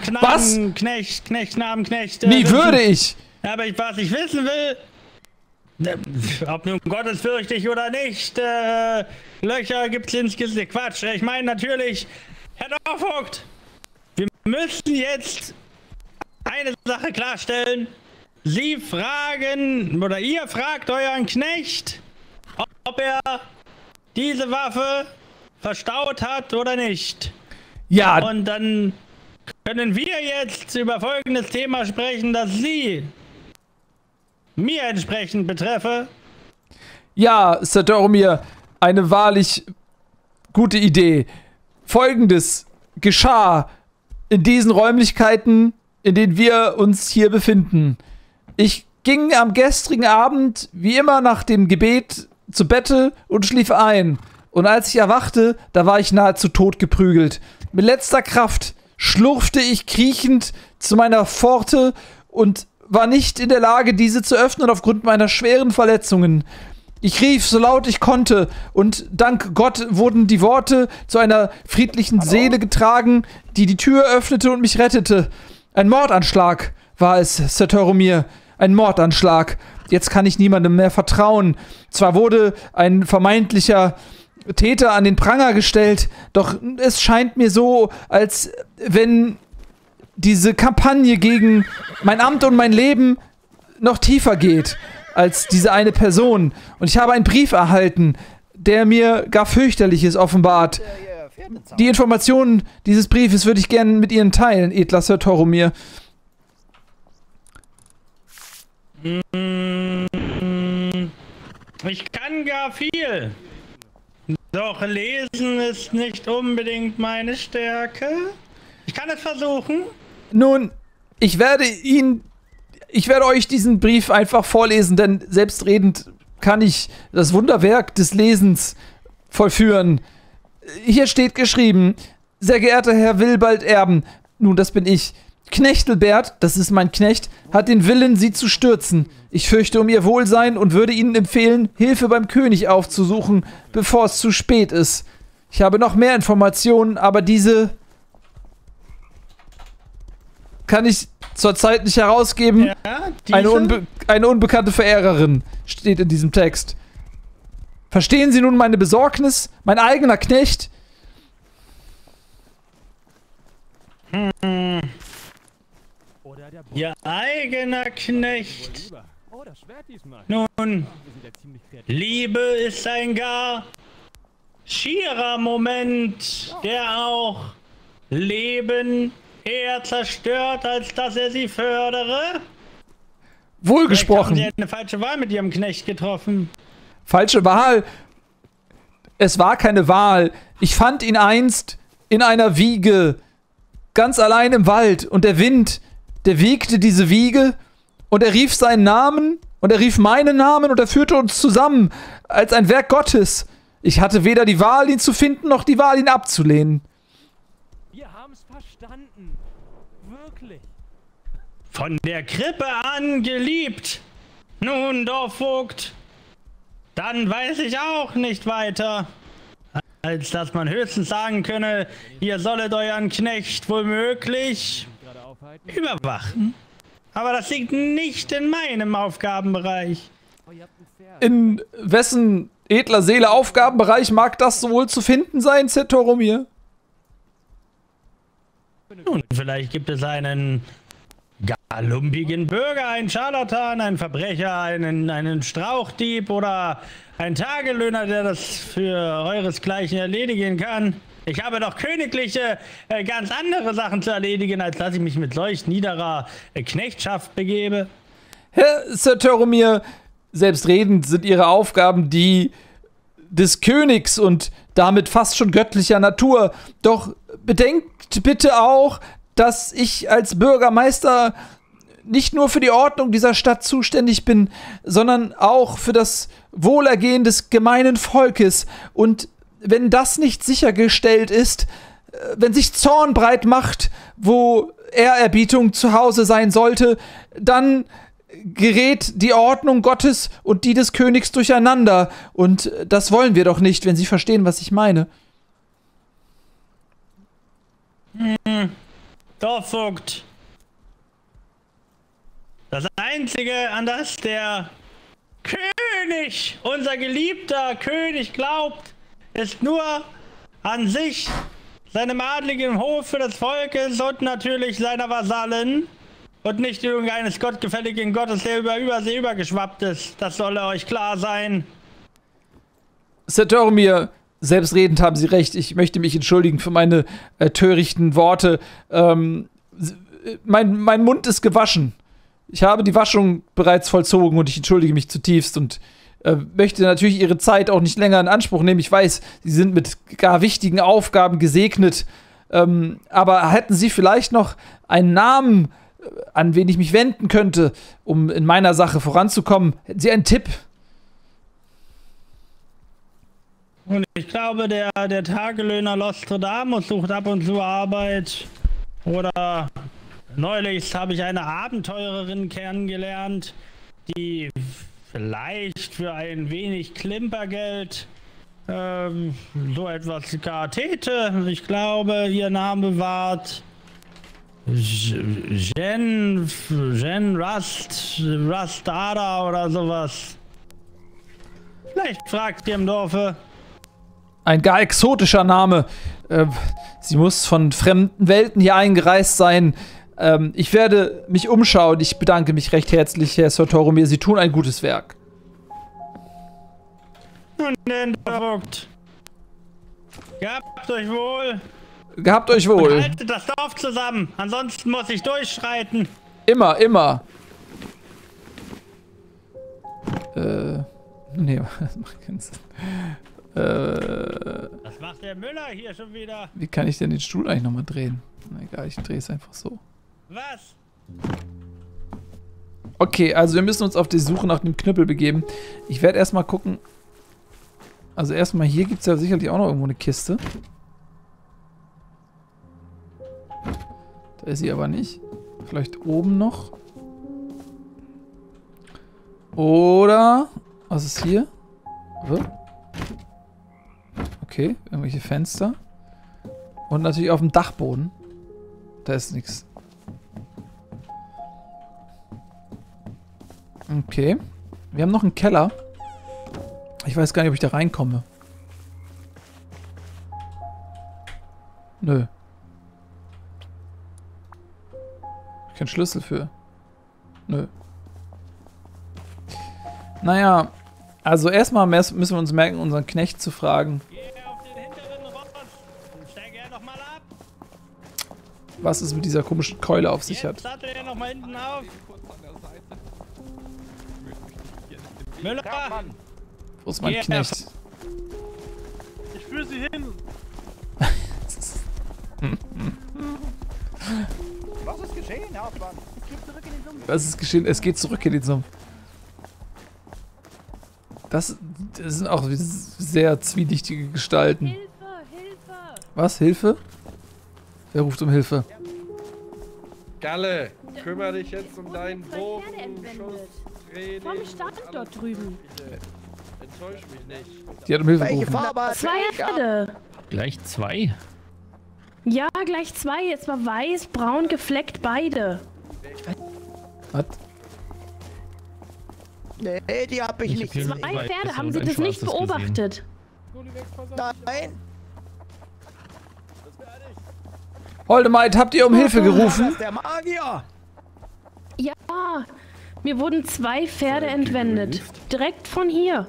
Knecht. Nie würde ich! Aber was ich wissen will, ob nun gottesfürchtig oder nicht, Löcher gibt's ins Gesicht. Quatsch, ich meine natürlich, Herr Dorfvogt, wir müssen jetzt eine Sache klarstellen. Sie fragen, oder ihr fragt euren Knecht, ob er diese Waffe verstaut hat oder nicht. Ja. Und dann können wir jetzt über folgendes Thema sprechen, das Sie mir entsprechend betreffe. Ja, Sir Doromir, eine wahrlich gute Idee. Folgendes geschah in diesen Räumlichkeiten, in denen wir uns hier befinden. Ich ging am gestrigen Abend, wie immer nach dem Gebet, zu Bette und schlief ein. Und als ich erwachte, da war ich nahezu totgeprügelt. Mit letzter Kraft schlurfte ich kriechend zu meiner Pforte und war nicht in der Lage, diese zu öffnen aufgrund meiner schweren Verletzungen. Ich rief so laut ich konnte und dank Gott wurden die Worte zu einer friedlichen Seele getragen, die die Tür öffnete und mich rettete. Ein Mordanschlag war es, Sir Doromir. Ein Mordanschlag. Jetzt kann ich niemandem mehr vertrauen. Zwar wurde ein vermeintlicher Täter an den Pranger gestellt, doch es scheint mir so, als wenn diese Kampagne gegen mein Amt und mein Leben noch tiefer geht als diese eine Person. Und ich habe einen Brief erhalten, der mir gar Fürchterliches offenbart. Die Informationen dieses Briefes würde ich gerne mit Ihnen teilen, edler Sir Doromir. Ich kann gar viel. Doch lesen ist nicht unbedingt meine Stärke. Ich kann es versuchen. Nun, ich werde euch diesen Brief einfach vorlesen, denn selbstredend kann ich das Wunderwerk des Lesens vollführen. Hier steht geschrieben: Sehr geehrter Herr Willibald Erben, nun, das bin ich. Knechtelbert, das ist mein Knecht, hat den Willen, sie zu stürzen. Ich fürchte um ihr Wohlsein und würde Ihnen empfehlen, Hilfe beim König aufzusuchen, bevor es zu spät ist. Ich habe noch mehr Informationen, aber diese kann ich zurzeit nicht herausgeben. Ja, eine unbekannte Verehrerin steht in diesem Text. Verstehen Sie nun meine Besorgnis? Mein eigener Knecht? Ihr eigener Knecht. Nun, Liebe ist ein gar schierer Moment, der auch Leben eher zerstört, als dass er sie fördere. Wohlgesprochen. Sie hat eine falsche Wahl mit ihrem Knecht getroffen. Falsche Wahl? Es war keine Wahl. Ich fand ihn einst in einer Wiege, ganz allein im Wald, und der Wind, der wiegte diese Wiege und er rief seinen Namen und er rief meinen Namen und er führte uns zusammen als ein Werk Gottes. Ich hatte weder die Wahl, ihn zu finden, noch die Wahl, ihn abzulehnen. Wir haben's verstanden. Wirklich. Von der Krippe an geliebt. Nun, Dorfvogt, dann weiß ich auch nicht weiter, als dass man höchstens sagen könne, ihr solltet euren Knecht womöglich überwachen. Aber das liegt nicht in meinem Aufgabenbereich. In wessen edler Seele Aufgabenbereich mag das wohl zu finden sein, Sir Doromir? Nun, vielleicht gibt es einen lumpigen Bürger, einen Scharlatan, einen Verbrecher, einen Strauchdieb oder einen Tagelöhner, der das für euresgleichen erledigen kann. Ich habe doch königliche, ganz andere Sachen zu erledigen, als dass ich mich mit solch niederer Knechtschaft begebe. Herr Sir Toromir, selbstredend sind Ihre Aufgaben die des Königs und damit fast schon göttlicher Natur. Doch bedenkt bitte auch, dass ich als Bürgermeister nicht nur für die Ordnung dieser Stadt zuständig bin, sondern auch für das Wohlergehen des gemeinen Volkes. Und wenn das nicht sichergestellt ist, wenn sich Zorn breit macht, wo Ehrerbietung zu Hause sein sollte, dann gerät die Ordnung Gottes und die des Königs durcheinander. Und das wollen wir doch nicht, wenn Sie verstehen, was ich meine. Dorfvogt. Das Einzige, an das der König, unser geliebter König, glaubt, ist nur an sich, seinem adligen Hofe des Volkes und natürlich seiner Vasallen und nicht irgendeines gottgefälligen Gottes, der über Übersee übergeschwappt ist. Das soll euch klar sein. Sir Toromir, selbstredend haben Sie recht. Ich möchte mich entschuldigen für meine törichten Worte. Mein Mund ist gewaschen. Ich habe die Waschung bereits vollzogen und ich entschuldige mich zutiefst und möchte natürlich Ihre Zeit auch nicht länger in Anspruch nehmen. Ich weiß, Sie sind mit gar wichtigen Aufgaben gesegnet. Aber hätten Sie vielleicht noch einen Namen, an wen ich mich wenden könnte, um in meiner Sache voranzukommen? Hätten Sie einen Tipp? Und ich glaube, der Tagelöhner Nostradamus sucht ab und zu Arbeit. Oder neulich habe ich eine Abenteurerin kennengelernt, die vielleicht für ein wenig Klimpergeld so etwas täte. Ich glaube, ihr Name war Jen Rastada oder sowas. Vielleicht fragt ihr im Dorfe. Ein gar exotischer Name. Sie muss von fremden Welten hier eingereist sein. Ich werde mich umschauen. Ich bedanke mich recht herzlich, Herr Sir Toromir. Sie tun ein gutes Werk. Und den Vogt. Gehabt euch wohl. Gehabt euch wohl. Und haltet das Dorf zusammen. Ansonsten muss ich durchschreiten. Immer, immer. Nee, das macht keinen Sinn. Was macht der Müller hier schon wieder? Wie kann ich denn den Stuhl eigentlich nochmal drehen? Na egal, ich drehe es einfach so. Was? Okay, also wir müssen uns auf die Suche nach dem Knüppel begeben. Ich werde erstmal gucken. Also erstmal hier gibt es ja sicherlich auch noch irgendwo eine Kiste. Da ist sie aber nicht. Vielleicht oben noch. Oder... Was ist hier? Okay, irgendwelche Fenster. Und natürlich auf dem Dachboden. Da ist nichts. Okay. Wir haben noch einen Keller. Ich weiß gar nicht, ob ich da reinkomme. Nö. Ich keinen Schlüssel für. Nö. Naja, also erstmal müssen wir uns merken, unseren Knecht zu fragen. Was es mit dieser komischen Keule auf sich hat. Müller! Wo ist mein Knecht? Ich führe sie hin! Was ist geschehen, Herr Hauptmann? Es geht zurück in den Sumpf. Was ist geschehen? Es geht zurück in den Sumpf. Das sind auch sehr zwielichtige Gestalten. Hilfe, Hilfe! Was? Hilfe? Wer ruft um Hilfe? Galle, kümmere dich jetzt um deinen Bogen. Vom Stand dort drüben. Enttäusch mich nicht. Die hat um Hilfe gerufen. Zwei Pferde. Gleich zwei? Ja, gleich zwei. Jetzt war weiß, braun gefleckt, beide. Was? Nee, die hab ich nicht. Zwei Pferde, haben Sie das nicht beobachtet? Nein. Holdemite, habt ihr um Hilfe gerufen? Der Magier! Ja, mir wurden 2 Pferde entwendet. Direkt von hier.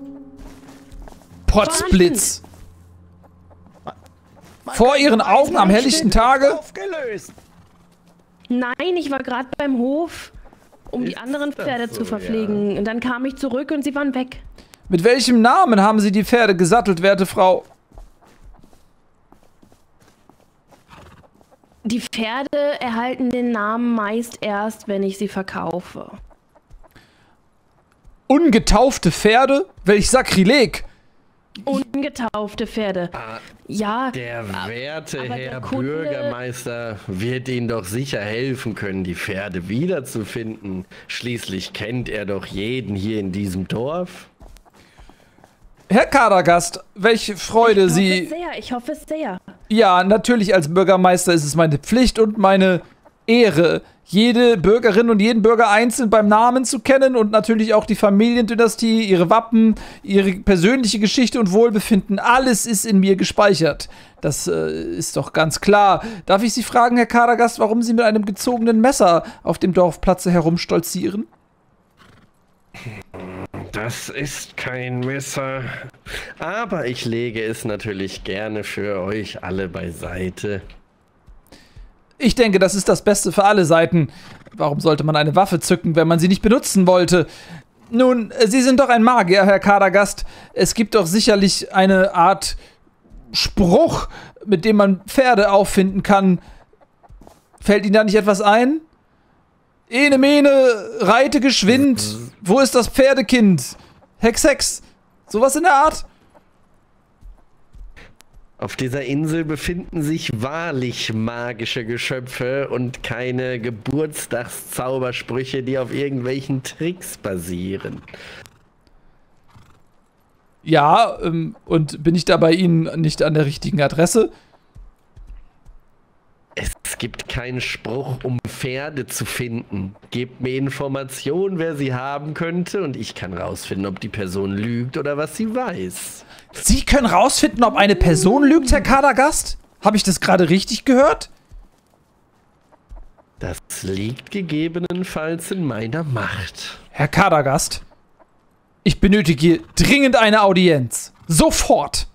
Potzblitz. Vor ihren Augen am helllichten Tage? Nein, ich war gerade beim Hof, um die anderen Pferde zu verpflegen. Und dann kam ich zurück und sie waren weg. Mit welchem Namen haben Sie die Pferde gesattelt, werte Frau? Die Pferde erhalten den Namen meist erst, wenn ich sie verkaufe. Ungetaufte Pferde? Welch Sakrileg! Ungetaufte Pferde. Ja. Der werte aber Herr der Kunde- Bürgermeister wird Ihnen doch sicher helfen können, die Pferde wiederzufinden. Schließlich kennt er doch jeden hier in diesem Dorf. Herr Kadergast, welche Freude Ich hoffe es sehr. Ja, natürlich als Bürgermeister ist es meine Pflicht und meine Ehre, jede Bürgerin und jeden Bürger einzeln beim Namen zu kennen und natürlich auch die Familiendynastie, ihre Wappen, ihre persönliche Geschichte und Wohlbefinden. Alles ist in mir gespeichert. Das ist doch ganz klar. Darf ich Sie fragen, Herr Kadergast, warum Sie mit einem gezogenen Messer auf dem Dorfplatze herumstolzieren? Das ist kein Messer, aber ich lege es natürlich gerne für euch alle beiseite. Ich denke, das ist das Beste für alle Seiten. Warum sollte man eine Waffe zücken, wenn man sie nicht benutzen wollte? Nun, Sie sind doch ein Magier, Herr Kadergast. Es gibt doch sicherlich eine Art Spruch, mit dem man Pferde auffinden kann. Fällt Ihnen da nicht etwas ein? Ene mene, reite geschwind. Wo ist das Pferdekind? Hex, Hex. Sowas in der Art? Auf dieser Insel befinden sich wahrlich magische Geschöpfe und keine Geburtstagszaubersprüche, die auf irgendwelchen Tricks basieren. Ja, und bin ich da bei Ihnen nicht an der richtigen Adresse? Es gibt keinen Spruch, um Pferde zu finden. Gebt mir Informationen, wer sie haben könnte, und ich kann rausfinden, ob die Person lügt oder was sie weiß. Sie können rausfinden, ob eine Person lügt, Herr Kadergast? Habe ich das gerade richtig gehört? Das liegt gegebenenfalls in meiner Macht. Herr Kadergast, ich benötige dringend eine Audienz. Sofort!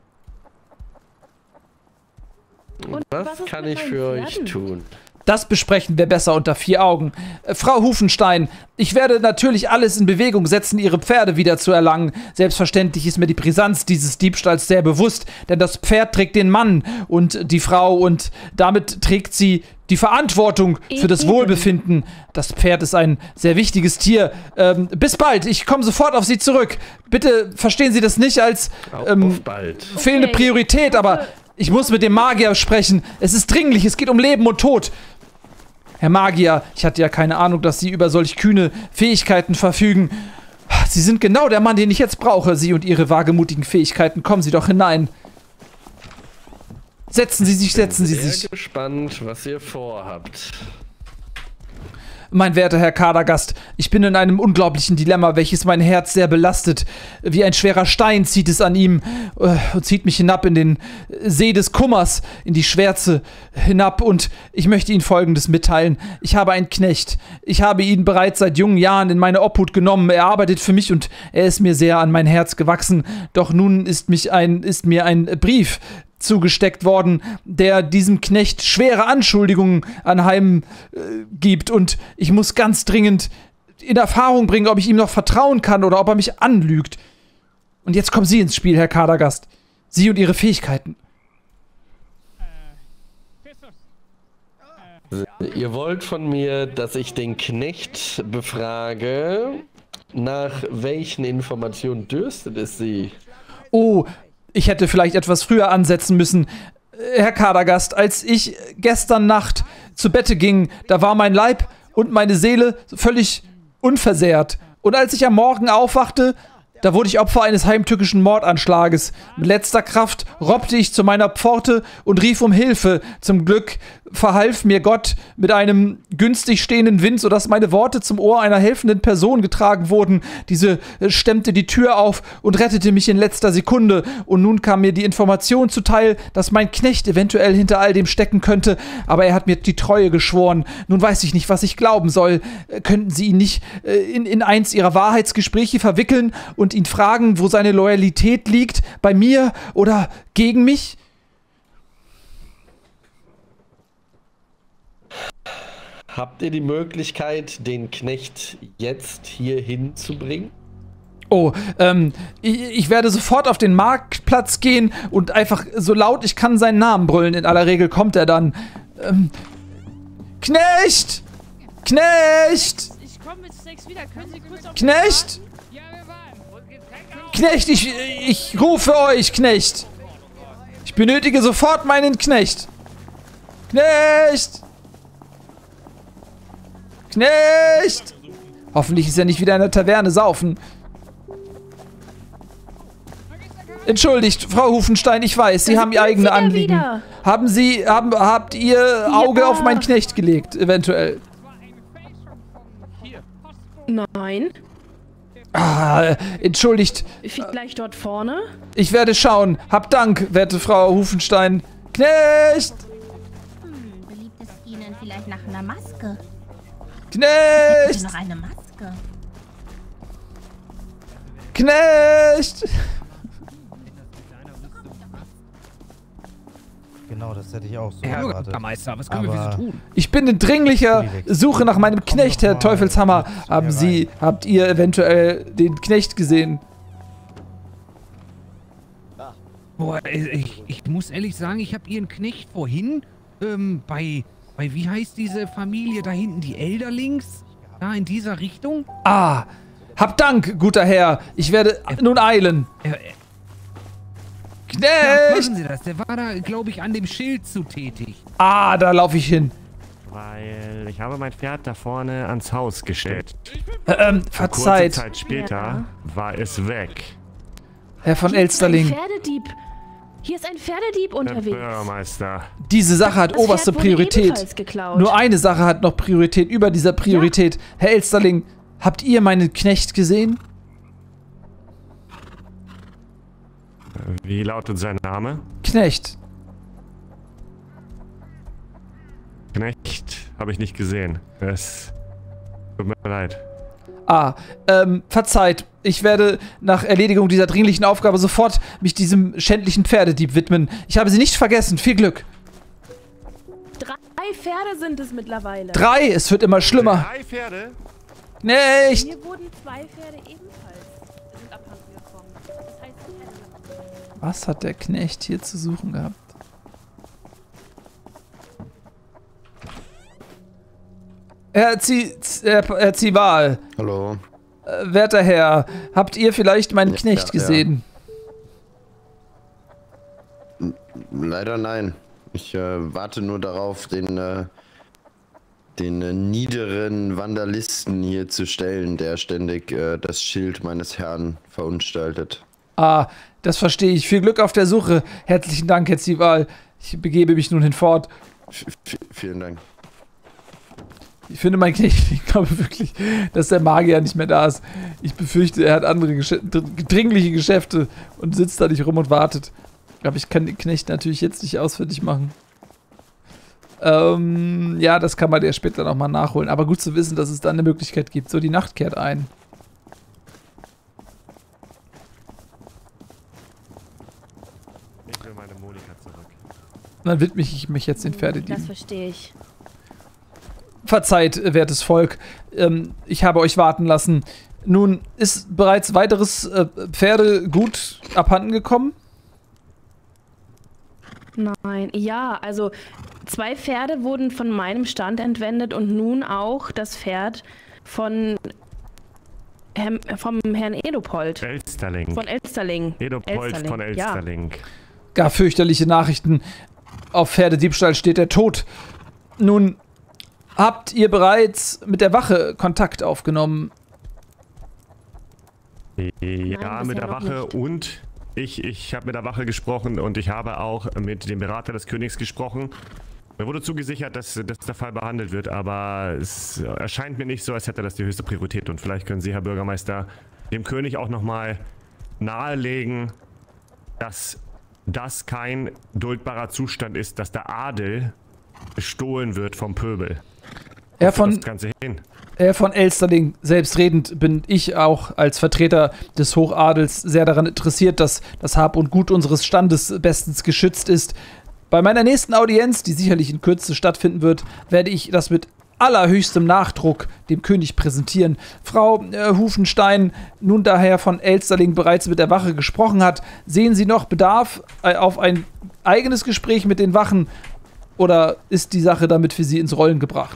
Und was kann ich für euch tun? Das besprechen wir besser unter 4 Augen. Frau Hufenstein, ich werde natürlich alles in Bewegung setzen, Ihre Pferde wieder zu erlangen. Selbstverständlich ist mir die Brisanz dieses Diebstahls sehr bewusst, denn das Pferd trägt den Mann und die Frau und damit trägt sie die Verantwortung für das Wohlbefinden. Das Pferd ist ein sehr wichtiges Tier. Bis bald, ich komme sofort auf Sie zurück. Bitte verstehen Sie das nicht als fehlende Priorität, aber ich muss mit dem Magier sprechen. Es ist dringlich, es geht um Leben und Tod. Herr Magier, ich hatte ja keine Ahnung, dass Sie über solch kühne Fähigkeiten verfügen. Sie sind genau der Mann, den ich jetzt brauche. Sie und Ihre wagemutigen Fähigkeiten. Kommen Sie doch hinein. Setzen Sie sich, setzen Sie sich. Ich bin gespannt, was ihr vorhabt. Mein werter Herr Kadergast, ich bin in einem unglaublichen Dilemma, welches mein Herz sehr belastet. Wie ein schwerer Stein zieht es an ihm und zieht mich hinab in den See des Kummers, in die Schwärze hinab. Und ich möchte Ihnen Folgendes mitteilen. Ich habe einen Knecht. Ich habe ihn bereits seit jungen Jahren in meine Obhut genommen. Er arbeitet für mich und er ist mir sehr an mein Herz gewachsen. Doch nun ist mir ein Brief zugesteckt worden, der diesem Knecht schwere Anschuldigungen anheim gibt, und ich muss ganz dringend in Erfahrung bringen, ob ich ihm noch vertrauen kann oder ob er mich anlügt. Und jetzt kommen Sie ins Spiel, Herr Kadergast. Sie und Ihre Fähigkeiten. Ihr wollt von mir, dass ich den Knecht befrage. Nach welchen Informationen dürstet es Sie? Oh, ich hätte vielleicht etwas früher ansetzen müssen. Herr Kadergast, als ich gestern Nacht zu Bette ging, da war mein Leib und meine Seele völlig unversehrt. Und als ich am Morgen aufwachte, da wurde ich Opfer eines heimtückischen Mordanschlages. Mit letzter Kraft robbte ich zu meiner Pforte und rief um Hilfe. Zum Glück verhalf mir Gott mit einem günstig stehenden Wind, sodass meine Worte zum Ohr einer helfenden Person getragen wurden. Diese stemmte die Tür auf und rettete mich in letzter Sekunde. Und nun kam mir die Information zuteil, dass mein Knecht eventuell hinter all dem stecken könnte, aber er hat mir die Treue geschworen. Nun weiß ich nicht, was ich glauben soll. Könnten Sie ihn nicht in eins Ihrer Wahrheitsgespräche verwickeln und ihn fragen, wo seine Loyalität liegt? Bei mir oder gegen mich? Habt ihr die Möglichkeit, den Knecht jetzt hier hinzubringen? Oh, ich werde sofort auf den Marktplatz gehen und einfach so laut ich kann seinen Namen brüllen. In aller Regel kommt er dann. Knecht! Knecht! Ich komme mit Snacks wieder. Können Sie kurz auf Knecht! Knecht, ich rufe euch, Knecht! Ich benötige sofort meinen Knecht! Knecht! Knecht! Hoffentlich ist er nicht wieder in der Taverne saufen. Entschuldigt, Frau Hufenstein, ich weiß, Sie haben Ihr eigene Anliegen. Habt ihr Auge auf meinen Knecht gelegt, eventuell? Nein. Ah, entschuldigt. Vielleicht dort vorne? Ich werde schauen. Habt Dank, werte Frau Hufenstein. Knecht! Beliebt es Ihnen vielleicht nach einer Maske? Knecht! Noch eine Maske. Knecht! Genau, das hätte ich auch so Herr erwartet. Bürgermeister, was können wir für Sie tun? Ich bin in dringlicher Suche nach meinem Knecht, Herr Teufelshammer. Habt ihr eventuell den Knecht gesehen? Boah, ich muss ehrlich sagen, ich habe Ihren Knecht vorhin bei wie heißt diese Familie da hinten, die Elderlings? Da in dieser Richtung? Ah, habt Dank, guter Herr. Ich werde nun eilen. Knecht! Ja, machen Sie das. Der war da, glaube ich, an dem Schild zu tätig. Ah, da laufe ich hin. Weil ich habe mein Pferd da vorne ans Haus gestellt. Verzeiht. Kurze Zeit später war es weg. Herr von Elsterling. Ein Pferdedieb. Hier ist ein Pferdedieb unterwegs. Bürgermeister. Diese Sache hat Das oberste Pferd wurde Priorität. ebenfalls geklaut. Nur eine Sache hat noch Priorität über dieser Priorität. Ja. Herr Elsterling, habt ihr meinen Knecht gesehen? Wie lautet sein Name? Knecht. Knecht habe ich nicht gesehen. Es tut mir leid. Ah, verzeiht. Ich werde nach Erledigung dieser dringlichen Aufgabe sofort mich diesem schändlichen Pferdedieb widmen. Ich habe sie nicht vergessen. Viel Glück. 3 Pferde sind es mittlerweile. 3? Es wird immer schlimmer. 3 Pferde? Nicht! Hier wurden 2 Pferde ebenfalls sind abhanden gekommen. Das heißt, Pferde. Was hat der Knecht hier zu suchen gehabt? Herr Zival. Hallo. Werter Herr, habt ihr vielleicht meinen Knecht gesehen? Ja. Leider nein. Ich warte nur darauf, den niederen Vandalisten hier zu stellen, der ständig das Schild meines Herrn verunstaltet. Ah, das verstehe ich. Viel Glück auf der Suche. Herzlichen Dank, Herr Zival. Ich begebe mich nun hinfort. Vielen Dank. Ich finde mein Knecht, ich glaube wirklich, dass der Magier nicht mehr da ist. Ich befürchte, er hat andere dringliche Geschäfte und sitzt da nicht rum und wartet. Aber ich kann den Knecht natürlich jetzt nicht ausfindig machen. Ja, das kann man ja später nochmal nachholen. Aber gut zu wissen, dass es da eine Möglichkeit gibt. So, die Nacht kehrt ein. Ich will meine Monika zurück. Dann widme ich mich jetzt den Pferdedieben. Das verstehe ich. Verzeiht, wertes Volk. Ich habe euch warten lassen. Nun, ist bereits weiteres Pferdegut abhanden gekommen? Nein, ja, also 2 Pferde wurden von meinem Stand entwendet und nun auch das Pferd vom Herrn Edopold. Elsterling. Von Elsterling. Edopold von Elsterling. Ja. Gar fürchterliche Nachrichten. Auf Pferdediebstahl steht der Tod. Nun, habt ihr bereits mit der Wache Kontakt aufgenommen? Ja, Nein, mit der Wache nicht. und ich habe mit der Wache gesprochen und ich habe auch mit dem Berater des Königs gesprochen. Mir wurde zugesichert, dass der Fall behandelt wird, aber es erscheint mir nicht so, als hätte das die höchste Priorität. Und vielleicht können Sie, Herr Bürgermeister, dem König auch nochmal nahelegen, dass das kein duldbarer Zustand ist, dass der Adel bestohlen wird vom Pöbel. Herr von Elsterling, selbstredend bin ich auch als Vertreter des Hochadels sehr daran interessiert, dass das Hab und Gut unseres Standes bestens geschützt ist. Bei meiner nächsten Audienz, die sicherlich in Kürze stattfinden wird, werde ich das mit allerhöchstem Nachdruck dem König präsentieren. Frau Hufenstein, nun da Herr von Elsterling bereits mit der Wache gesprochen hat, sehen Sie noch Bedarf auf ein eigenes Gespräch mit den Wachen oder ist die Sache damit für Sie ins Rollen gebracht?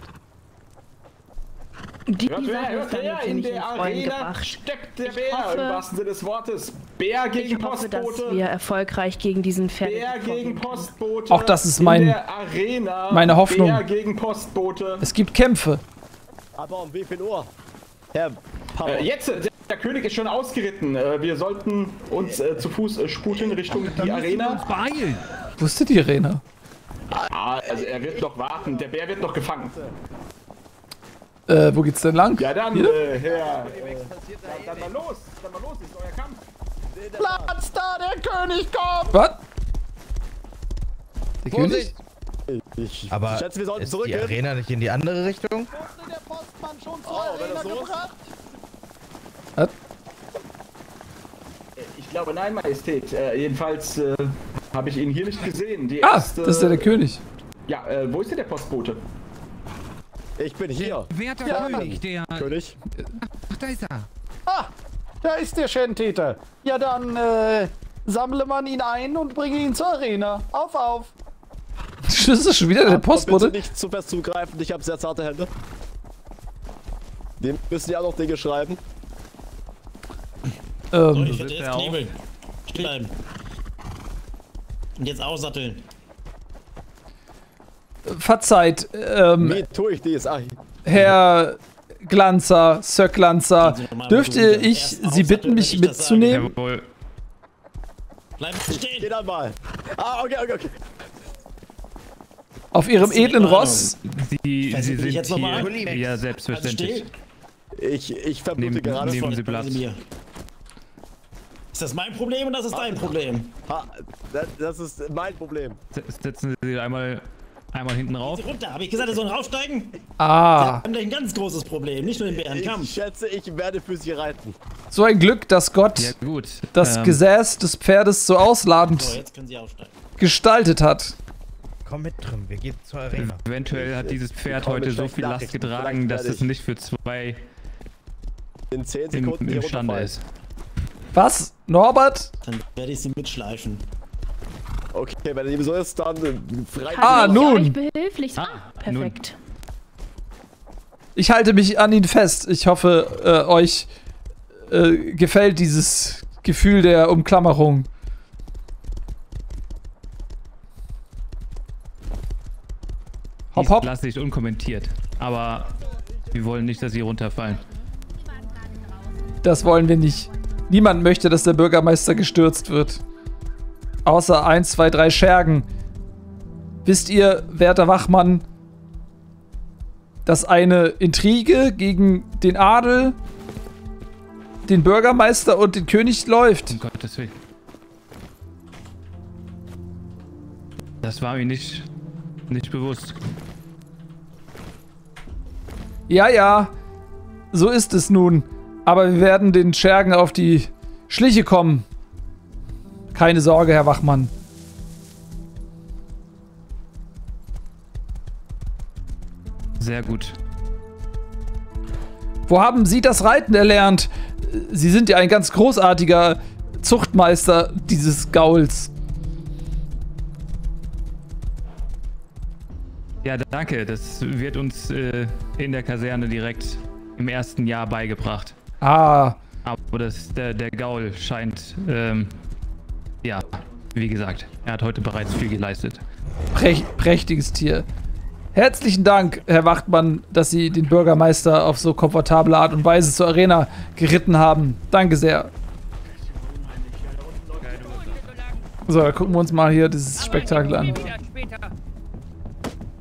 Hört her, in der Arena steckt der Bär, im wahrsten Sinne des Wortes. Bär gegen Postbote. Ich hoffe, dass wir erfolgreich gegen diesen Pferd. Bär gegen Postbote. Auch das ist meine Hoffnung. Bär gegen Postbote. Es gibt Kämpfe. Aber um wie viel Uhr? Herr Papa. Jetzt, der König ist schon ausgeritten. Wir sollten uns zu Fuß sputen Richtung die Arena. Uns beeilen. Wo ist denn die Arena? Also er wird noch warten. Der Bär wird noch gefangen. Wo geht's denn lang? Ja, dann, Herr. Dann mal los. Dann mal los, ist euer Kampf. Platz da, der König kommt! Was? Der König? Ich Aber schätze, wir sollten ist zurückgehen. die Arena nicht in die andere Richtung? Was? Ich glaube, nein, Majestät. Jedenfalls habe ich ihn hier nicht gesehen. Die das ist ja der König. Ja, wo ist denn der Postbote? Ich bin hier. Werter König, der... König? Ach, da ist er. Ah, da ist der Schändtäter. Ja, dann sammle man ihn ein und bringe ihn zur Arena. Auf, auf. Das ist schon wieder der Postbote. Bitte nicht zu fest zugreifen, ich habe sehr zarte Hände. Dem müssen ja auch noch Dinge schreiben. So, ich werde jetzt knebeln. Still bleiben. Und jetzt aussatteln. Verzeiht, Wie tue ich dies? Herr Glanzer, Sir Glanzer, dürfte ich Sie bitten, mich mitzunehmen? Jawohl. Bleiben Sie stehen! Geh dann mal. Okay. Auf Ihrem edlen Ross? Sie ich sind jetzt noch mal hier. Ja, selbstverständlich. Ich vermute gerade nehmen von Sie Platz. Ist das mein Problem oder ist das dein Problem? Das ist mein Problem. Setzen Sie einmal hinten rauf. Runter, habe ich gesagt, er soll raufsteigen? Ah. Wir haben ein ganz großes Problem, nicht nur im Bärenkampf. Ich schätze, ich werde für Sie reiten. So ein Glück, dass Gott das Gesäß des Pferdes so ausladend jetzt können Sie aufsteigen. gestaltet hat. Komm mit drin, wir gehen zur Arena. Eventuell hat dieses Pferd heute so viel Last getragen, dass es nicht für zwei in 10 Sekunden imstande ist. Was? Norbert? Dann werde ich Sie mitschleifen. Okay, wenn dem so ist, dann nun! Ich behilflich. Perfekt. Ich halte mich an ihn fest. Ich hoffe, euch gefällt dieses Gefühl der Umklammerung. Hopp, hopp. Lass dich unkommentiert. Aber wir wollen nicht, dass sie runterfallen. Das wollen wir nicht. Niemand möchte, dass der Bürgermeister gestürzt wird. Außer 1, 2, 3 Schergen. Wisst ihr, werter Wachmann, dass eine Intrige gegen den Adel, den Bürgermeister und den König läuft? Um Gottes Willen. Das war mir nicht bewusst. Ja, so ist es nun. Aber wir werden den Schergen auf die Schliche kommen. Keine Sorge, Herr Wachmann. Sehr gut. Wo haben Sie das Reiten erlernt? Sie sind ja ein ganz großartiger Zuchtmeister dieses Gauls. Ja, danke. Das wird uns in der Kaserne direkt im ersten Jahr beigebracht. Ah. Aber der Gaul scheint, ja, wie gesagt, er hat heute bereits viel geleistet. Prächtiges Tier. Herzlichen Dank, Herr Wachtmann, dass Sie den Bürgermeister auf so komfortable Art und Weise zur Arena geritten haben. Danke sehr. So, dann gucken wir uns mal hier dieses Spektakel an.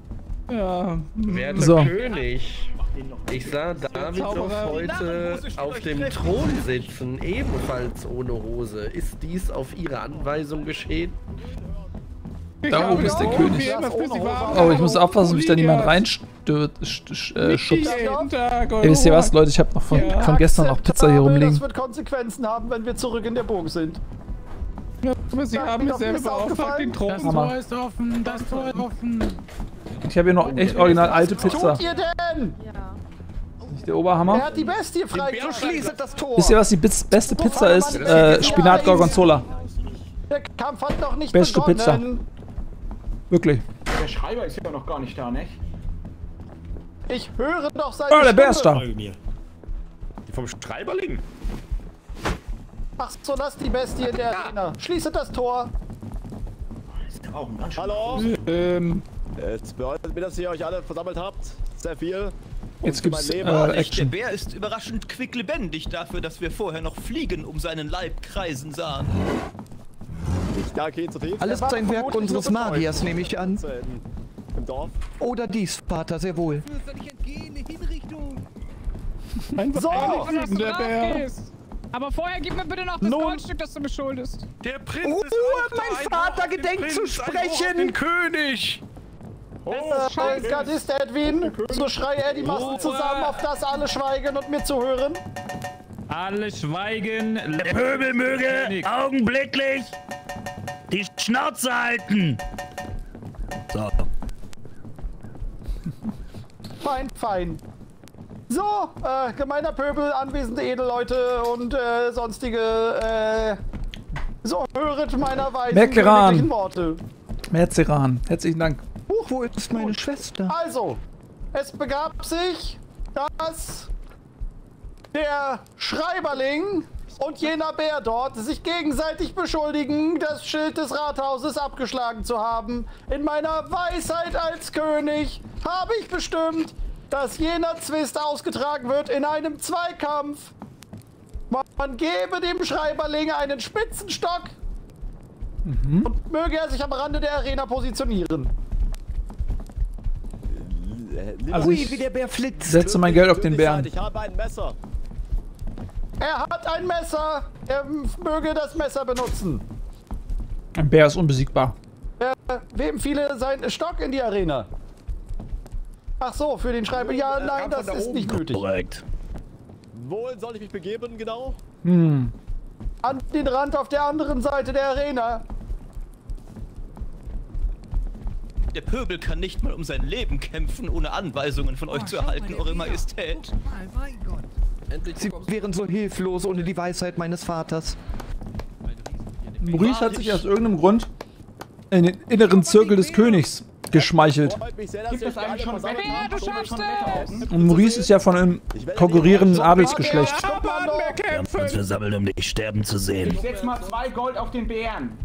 Ja. Werter So. König, ich sah David doch heute auf dem Thron sitzen, ebenfalls ohne Hose. Ist dies auf Ihre Anweisung geschehen? Da oben ist der König. Oh, ich muss aufpassen, dass mich da niemand schubst. Ey, wisst ihr was, Leute? Ich habe noch von gestern noch Pizza hier rumliegen. Das wird Konsequenzen haben, wenn wir zurück in der Burg sind. Aber Sie haben mich selber beauftragt, den Thron. Das Tor ist offen, das Tor ist offen. Ich habe hier noch echt original alte Pizza. Was tut ihr denn? Nicht der Oberhammer. Er hat die Bestie frei. So schließt das Tor. Wisst ihr, was die beste Pizza ist? Spinat Gorgonzola. Der Kampf hat noch nicht Beste begonnen. Pizza. Wirklich. Der Schreiber ist ja noch gar nicht da, nicht? Ich höre doch seine Oh, der Bär ist da. Die vom Schreiberling? Ach so, lass die Bestie in der Arena. Schließe das Tor. Hallo? Jetzt bedeutet mir, dass ihr euch alle versammelt habt. Sehr viel. Jetzt gibt's Der Action. Bär ist überraschend quicklebendig dafür, dass wir vorher noch Fliegen um seinen Leib kreisen sahen. Ich danke Ihnen zutiefst. Alles ein Werk unseres Magiers, nehme ich an. Im Dorf. Oder dies, Vater, sehr wohl. So! Der Bär. Aber vorher gib mir bitte noch das Goldstück, das du mir schuldest. Der Prinz ist auch mein Vater gedenkt zu sprechen! Den König! Gardist Edwin, so schrei er die Massen zusammen, auf das alle schweigen und mir zuhören. Alle schweigen. Der Pöbel möge augenblicklich die Schnauze halten. So. Fein, fein. So, gemeiner Pöbel, anwesende Edelleute und sonstige, so höret meiner weisen königlichen Worte. Merzeran, herzlichen Dank. Huch, wo ist meine Schwester? Also, es begab sich, dass der Schreiberling und jener Bär dort sich gegenseitig beschuldigen, das Schild des Rathauses abgeschlagen zu haben. In meiner Weisheit als König habe ich bestimmt, dass jener Zwist ausgetragen wird in einem Zweikampf. Man gebe dem Schreiberling einen Spitzenstock und möge er sich am Rande der Arena positionieren. Also ich setze mein Geld auf den Bären. Ich habe ein Messer. Er hat ein Messer. Er möge das Messer benutzen. Ein Bär ist unbesiegbar. Wem fiele sein Stock in die Arena? Ach so, für den Schreiber. Ja, nein, das ist nicht nötig. Korrekt. Wohin soll ich mich begeben, genau? An den Rand auf der anderen Seite der Arena. Der Pöbel kann nicht mal um sein Leben kämpfen, ohne Anweisungen von euch zu erhalten, Eure Majestät. Sie wären so hilflos ohne die Weisheit meines Vaters. Maurice hat sich aus irgendeinem Grund in den inneren Zirkel des Königs geschmeichelt. Gibt es eigentlich schon Wetter? Du schaffst es! Und Maurice ist ja von einem konkurrierenden Adelsgeschlecht. Wir haben uns versammelt, um dich sterben zu sehen. Ich setz mal 2 Gold auf den Bären.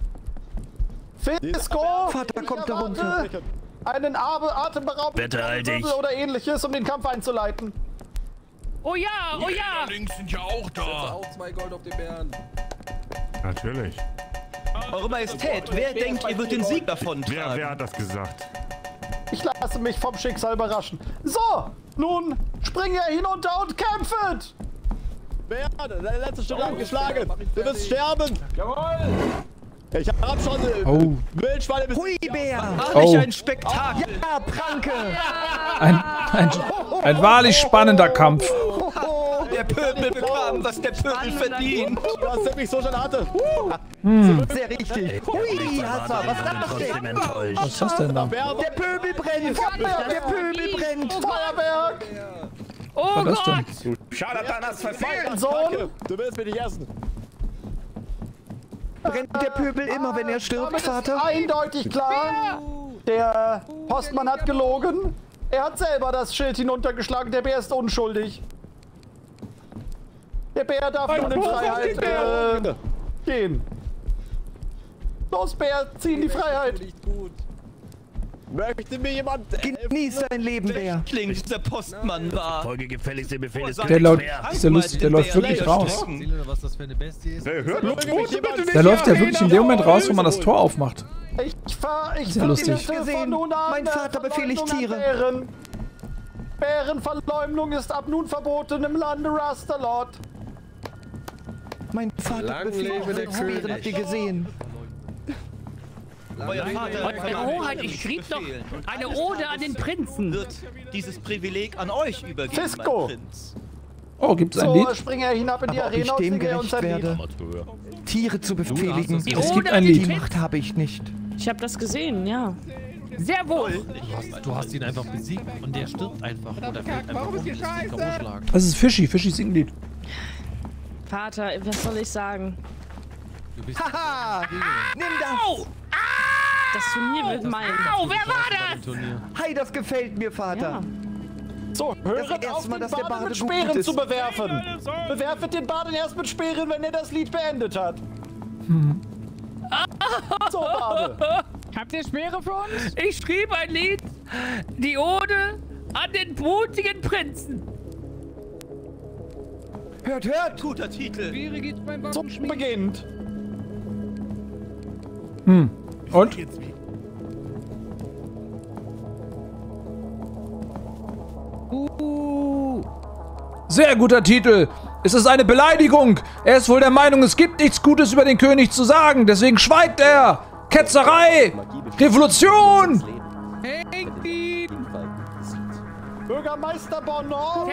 Fisco! Vater, kommt da runter. Einen atemberaubenden Bitte halt dich. oder ähnliches, um den Kampf einzuleiten. Oh ja, oh ja! Die Links sind ja auch da. Auch 2 Gold auf den Bären. Natürlich. Eure Majestät, wer denkt, ihr wird den Sieg davon tragen? Wer hat das gesagt? Ich lasse mich vom Schicksal überraschen. So, nun spring ihr hinunter und kämpfet! Bär, deine letzte Stunde abgeschlagen. Du wirst sterben. Jawohl! Ich hab schon Wildschweine bis... Hui, Bär! Wahrlich ein Spektakel! Ja, Pranke! Ein wahrlich spannender Kampf. Der Pöbel bekam, was der Pöbel verdient. Du hast mich so schon hatte. Sehr richtig. Hui, Hasser, was ist das denn? Was ist das denn da? Der Pöbel brennt! Der Pöbel brennt! Feuerwerk! Oh Was war das denn? Du Scharlatan hast verfehlt! Sohn! Du willst mich nicht essen. Brennt der Pöbel immer, wenn er stirbt, Damit ist Vater? eindeutig klar. Der Postmann hat gelogen. Er hat selber das Schild hinuntergeschlagen. Der Bär ist unschuldig. Der Bär darf nun in Freiheit gehen. Los, Bär, zieh in die Freiheit. Nicht gut. Möchte mir jemand Genieß dein Leben, Bär. Dieser Postmann war. Folge gefälligst dem Befehl des Der ist ja lustig, der läuft wirklich raus. Was das für eine Bestie ist. Der läuft ja wirklich in dem Moment raus, wo man das Tor aufmacht. Ich Sehr lustig. gesehen. Mein Vater befehligt Tiere. Bärenverleumdung ist ab nun verboten im Lande Rastalot. Mein Vater befehligt Bären, habt ihr gesehen? Euer Vater Eure Hoheit, ich schrieb doch eine Ode an den Prinzen. Wird dieses Privileg an euch übergeben, Fisco. mein Prinz. Oh, gibt's ein So, Lied? springe er hinab in die Aber ob ich Arena und dem singe er uns gerecht ein Lied. werde, Tiere zu befehligen, Die es Ode gibt an ein den Lied. Die Prinzen. Macht habe ich nicht. Ich habe das gesehen, ja. Sehr wohl. Du hast ihn einfach besiegt und der stirbt einfach. Oder fällt einfach um, ist K.O.-Schlag. Das ist Fischi. Fischi singt ein Lied. Vater, was soll ich sagen? Du bist Haha! Nimm das! Das Turnier wird mein. Au, wer war das? Hi, das gefällt mir, Vater. Ja. So, höret auf, den Baden mit Speeren zu bewerfen. Bewerfet den Baden erst mit Speeren, wenn er das Lied beendet hat. So, Bade. Habt ihr Speere für uns? Ich schrieb ein Lied, die Ode an den mutigen Prinzen. Hört, hört! Guter Titel. So beginnt. Und? Sehr guter Titel. Es ist eine Beleidigung. Er ist wohl der Meinung, es gibt nichts Gutes über den König zu sagen. Deswegen schweigt er. Ketzerei. Revolution. Hängt ihn! Bürgermeister Bonheur,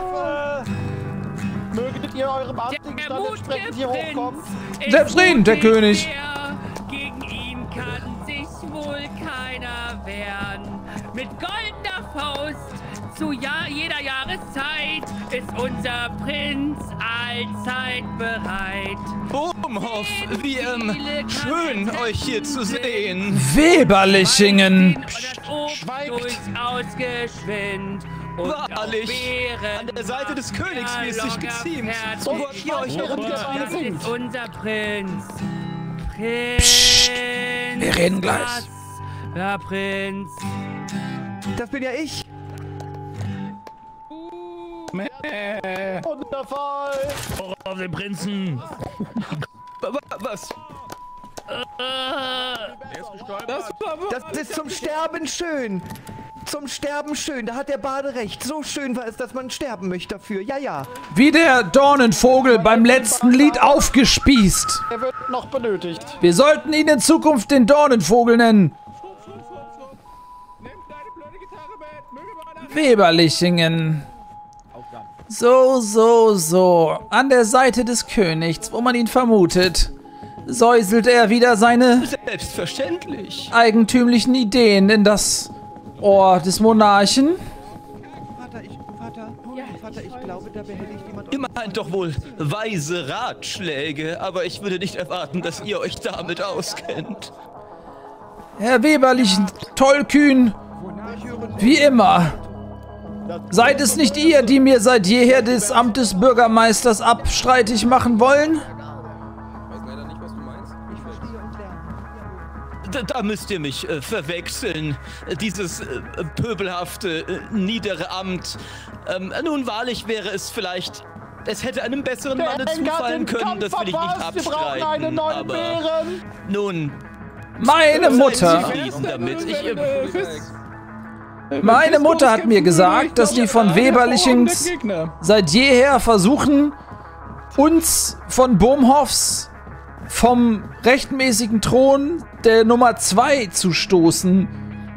möget ihr eurem amtlichen Stand entsprechend hier hochkommen? Selbstredend, der König. Gegen ihn kann sich wohl keiner wehren. Mit goldener Faust zu jeder Jahreszeit ist unser Prinz allzeit bereit. Bohmhoff, wie schön euch hier zu sehen. Weberlichingen. Durchaus geschwind. Wahrlich, an der Seite des Königs, wie es sich geziemt. So wollt ihr euch Das ist unser Prinz. Psst, wir reden gleich. Der Prinz. Das bin ja ich. Wundervoll! Auf den Prinzen! Was? Das ist zum Sterben schön. Zum Sterben schön. Da hat der Bade recht. So schön war es, dass man sterben möchte dafür. Ja, ja. Wie der Dornenvogel beim letzten Lied aufgespießt. Er wird noch benötigt. Wir sollten ihn in Zukunft den Dornenvogel nennen. Weberlichingen. So. An der Seite des Königs, wo man ihn vermutet, säuselt er wieder seine Selbstverständlich. eigentümlichen Ideen in das Ohr des Monarchen. Vater, ich glaube, da behelligt jemand... Ihr meint doch wohl weise Ratschläge, aber ich würde nicht erwarten, dass ihr euch damit auskennt. Herr Weberlichen, tollkühn, wie immer. Seid es nicht ihr, die mir seit jeher des Amt des Bürgermeisters abstreitig machen wollen? Da müsst ihr mich verwechseln. Dieses pöbelhafte, niedere Amt. Nun, wahrlich wäre es vielleicht... Es hätte einem besseren Manne zufallen können, das will ich nicht abstreiten. Wir brauchen einen neuen Bären. Nun... Meine Mutter... Meine Mutter hat mir gesagt, dass die von Weberlichings seit jeher versuchen, uns von Bohmhoffs vom rechtmäßigen Thron der Nummer 2 zu stoßen.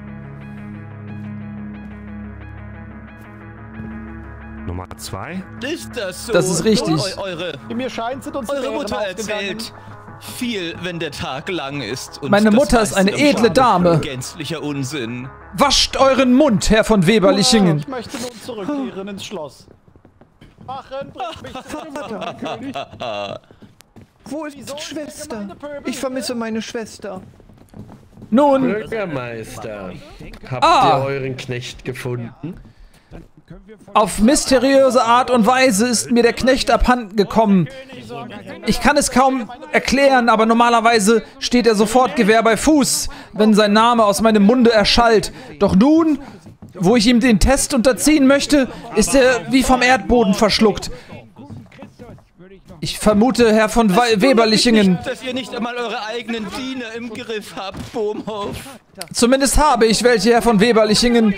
Nummer 2? Ist das so? Das ist richtig. Mir scheint, sind uns eure Mutter erzählt viel, wenn der Tag lang ist. Und meine Mutter ist eine edle Dame. Gänzlicher Unsinn. Wascht euren Mund, Herr von Weberlichingen. Ich möchte nun zurückkehren ins Schloss. Machen, bringt mich Vater, König. Wo ist Schwester? Ich vermisse meine Schwester. Nun... Bürgermeister, habt ihr euren Knecht gefunden? Auf mysteriöse Art und Weise ist mir der Knecht abhanden gekommen. Ich kann es kaum erklären, aber normalerweise steht er sofort Gewehr bei Fuß, wenn sein Name aus meinem Munde erschallt. Doch nun, wo ich ihm den Test unterziehen möchte, ist er wie vom Erdboden verschluckt. Ich vermute, Herr von Weberlichingen. Nicht, dass ihr nicht einmal eure eigenen Diener im Griff habt, Bohmhoff. Zumindest habe ich welche, Herr von Weberlichingen.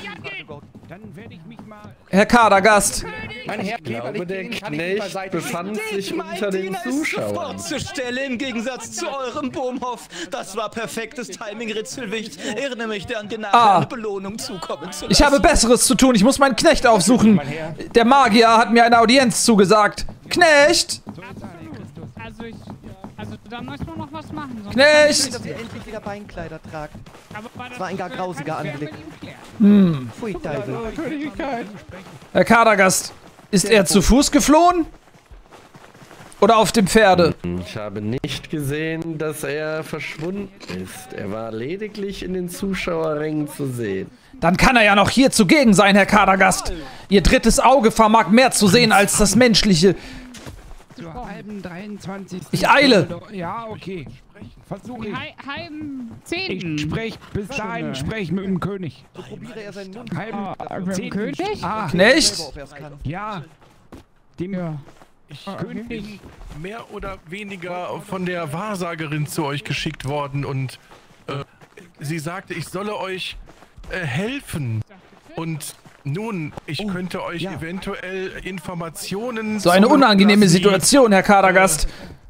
Herr Kadergast. Mein Herr, ich glaube, der Knecht befand sich unter den Zuschauern. Sofort zur Stelle im Gegensatz zu eurem Bohmhoff. Das war perfektes Timing, Ritzelwicht. Erinnere mich daran, dir nachher eine Belohnung zukommen zu lassen. Ich habe Besseres zu tun. Ich muss meinen Knecht aufsuchen. Der Magier hat mir eine Audienz zugesagt. Knecht! Also da müssen wir noch was machen. Knecht! Dass ihr endlich wieder Beinkleider tragt. Das war ein gar grausiger Anblick. Pfui, Teufel. Herr Kadergast, ist er zu Fuß geflohen? Oder auf dem Pferde? Ich habe nicht gesehen, dass er verschwunden ist. Er war lediglich in den Zuschauerrängen zu sehen. Dann kann er ja noch hier zugegen sein, Herr Kadergast. Ihr drittes Auge vermag mehr zu sehen als das menschliche. Zur halben 23. Ich eile. Ja, okay. Versuche ich. Halben 10. Ich sprech bis dahin, sprech mit dem König. So probiere er seinen Mund. Halben mit dem König? Knecht? Ja. Dem König bin mehr oder weniger von der Wahrsagerin zu euch geschickt worden und sie sagte, ich solle euch helfen. Und nun, ich könnte euch eventuell Informationen... So eine unangenehme Situation, Herr Kadergast.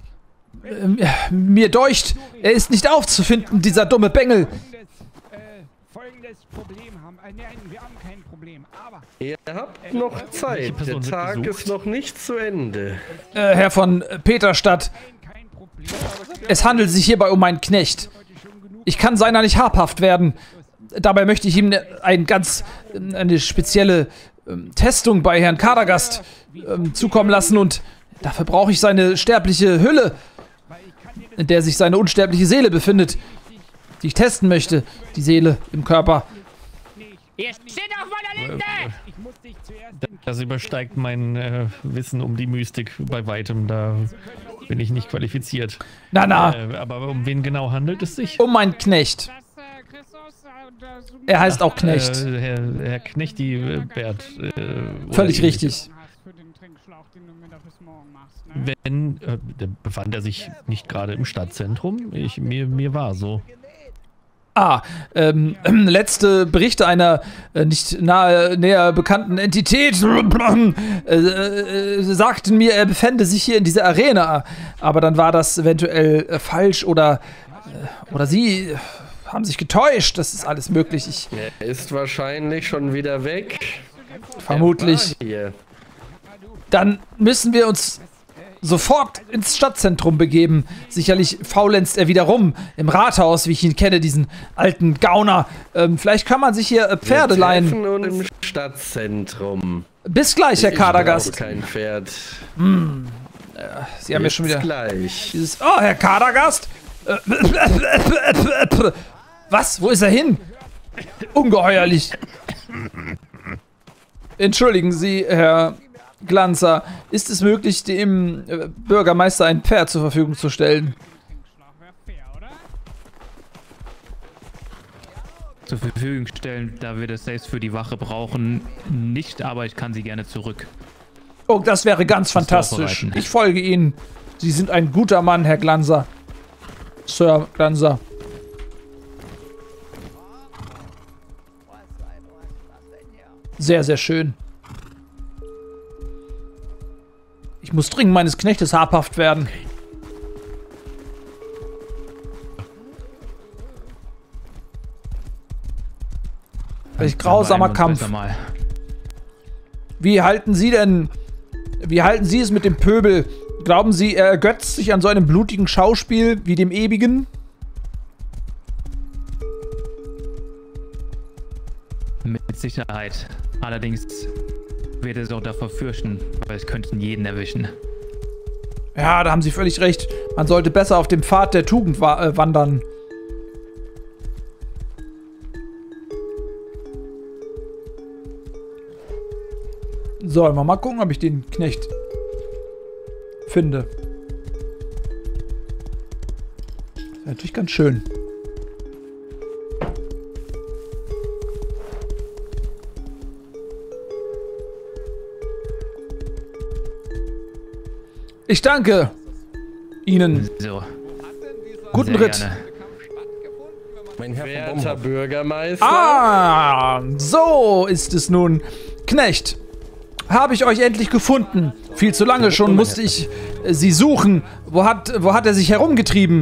Mir deucht, er ist nicht aufzufinden, dieser dumme Bengel. Folgendes Problem haben. Nein, wir haben kein Problem, aber... Ihr habt noch Zeit. Der Tag ist noch nicht zu Ende. Herr von Peterstadt, es handelt sich hierbei um meinen Knecht. Ich kann seiner nicht habhaft werden. Dabei möchte ich ihm eine spezielle Testung bei Herrn Kadergast zukommen lassen und dafür brauche ich seine sterbliche Hülle, in der sich seine unsterbliche Seele befindet, die ich testen möchte, die Seele im Körper. Ihr steht auf meiner Liste! Das übersteigt mein Wissen um die Mystik bei weitem, da bin ich nicht qualifiziert. Na. Aber um wen genau handelt es sich? Um meinen Knecht. Er heißt auch Knecht. Herr Knechti Bert. Völlig richtig. Wenn, befand er sich nicht gerade im Stadtzentrum? Mir war so. Letzte Berichte einer nicht näher bekannten Entität sagten mir, er befände sich hier in dieser Arena. Aber dann war das eventuell falsch oder sie haben sich getäuscht. Das ist alles möglich. Er ist wahrscheinlich schon wieder weg. Vermutlich. Dann müssen wir uns sofort ins Stadtzentrum begeben. Sicherlich faulenzt er wieder rum im Rathaus, wie ich ihn kenne, diesen alten Gauner. Vielleicht kann man sich hier Pferde leihen. Wir treffen uns im Stadtzentrum. Bis gleich, Herr Kadergast. Ich brauche kein Pferd. Sie haben ja schon wieder gleich. Dieses Herr Kadergast? Was? Wo ist er hin? Ungeheuerlich. Entschuldigen Sie, Herr Glanzer, ist es möglich, dem Bürgermeister ein Pferd zur Verfügung zu stellen? Zur Verfügung stellen, da wir das selbst für die Wache brauchen, nicht, aber ich kann sie gerne zurück. Oh, das wäre ganz fantastisch. Ich folge Ihnen. Sie sind ein guter Mann, Herr Glanzer. Sir Glanzer. Sehr, sehr schön. Ich muss dringend meines Knechtes habhaft werden. Welch grausamer Kampf. Wie halten Sie es mit dem Pöbel? Glauben Sie, er ergötzt sich an so einem blutigen Schauspiel wie dem ewigen? Mit Sicherheit. Allerdings wird es auch davor fürchten, weil es könnten jeden erwischen. Ja, da haben Sie völlig recht. Man sollte besser auf dem Pfad der Tugend wandern. So, mal gucken, ob ich den Knecht finde. Das ist natürlich ganz schön. Ich danke Ihnen. So. Guten Sehr Ritt. gerne. Mein Herr Werter Bürgermeister. Ah, so ist es nun. Knecht, habe ich euch endlich gefunden. Viel zu lange schon musste ich Sie suchen. Wo hat er sich herumgetrieben?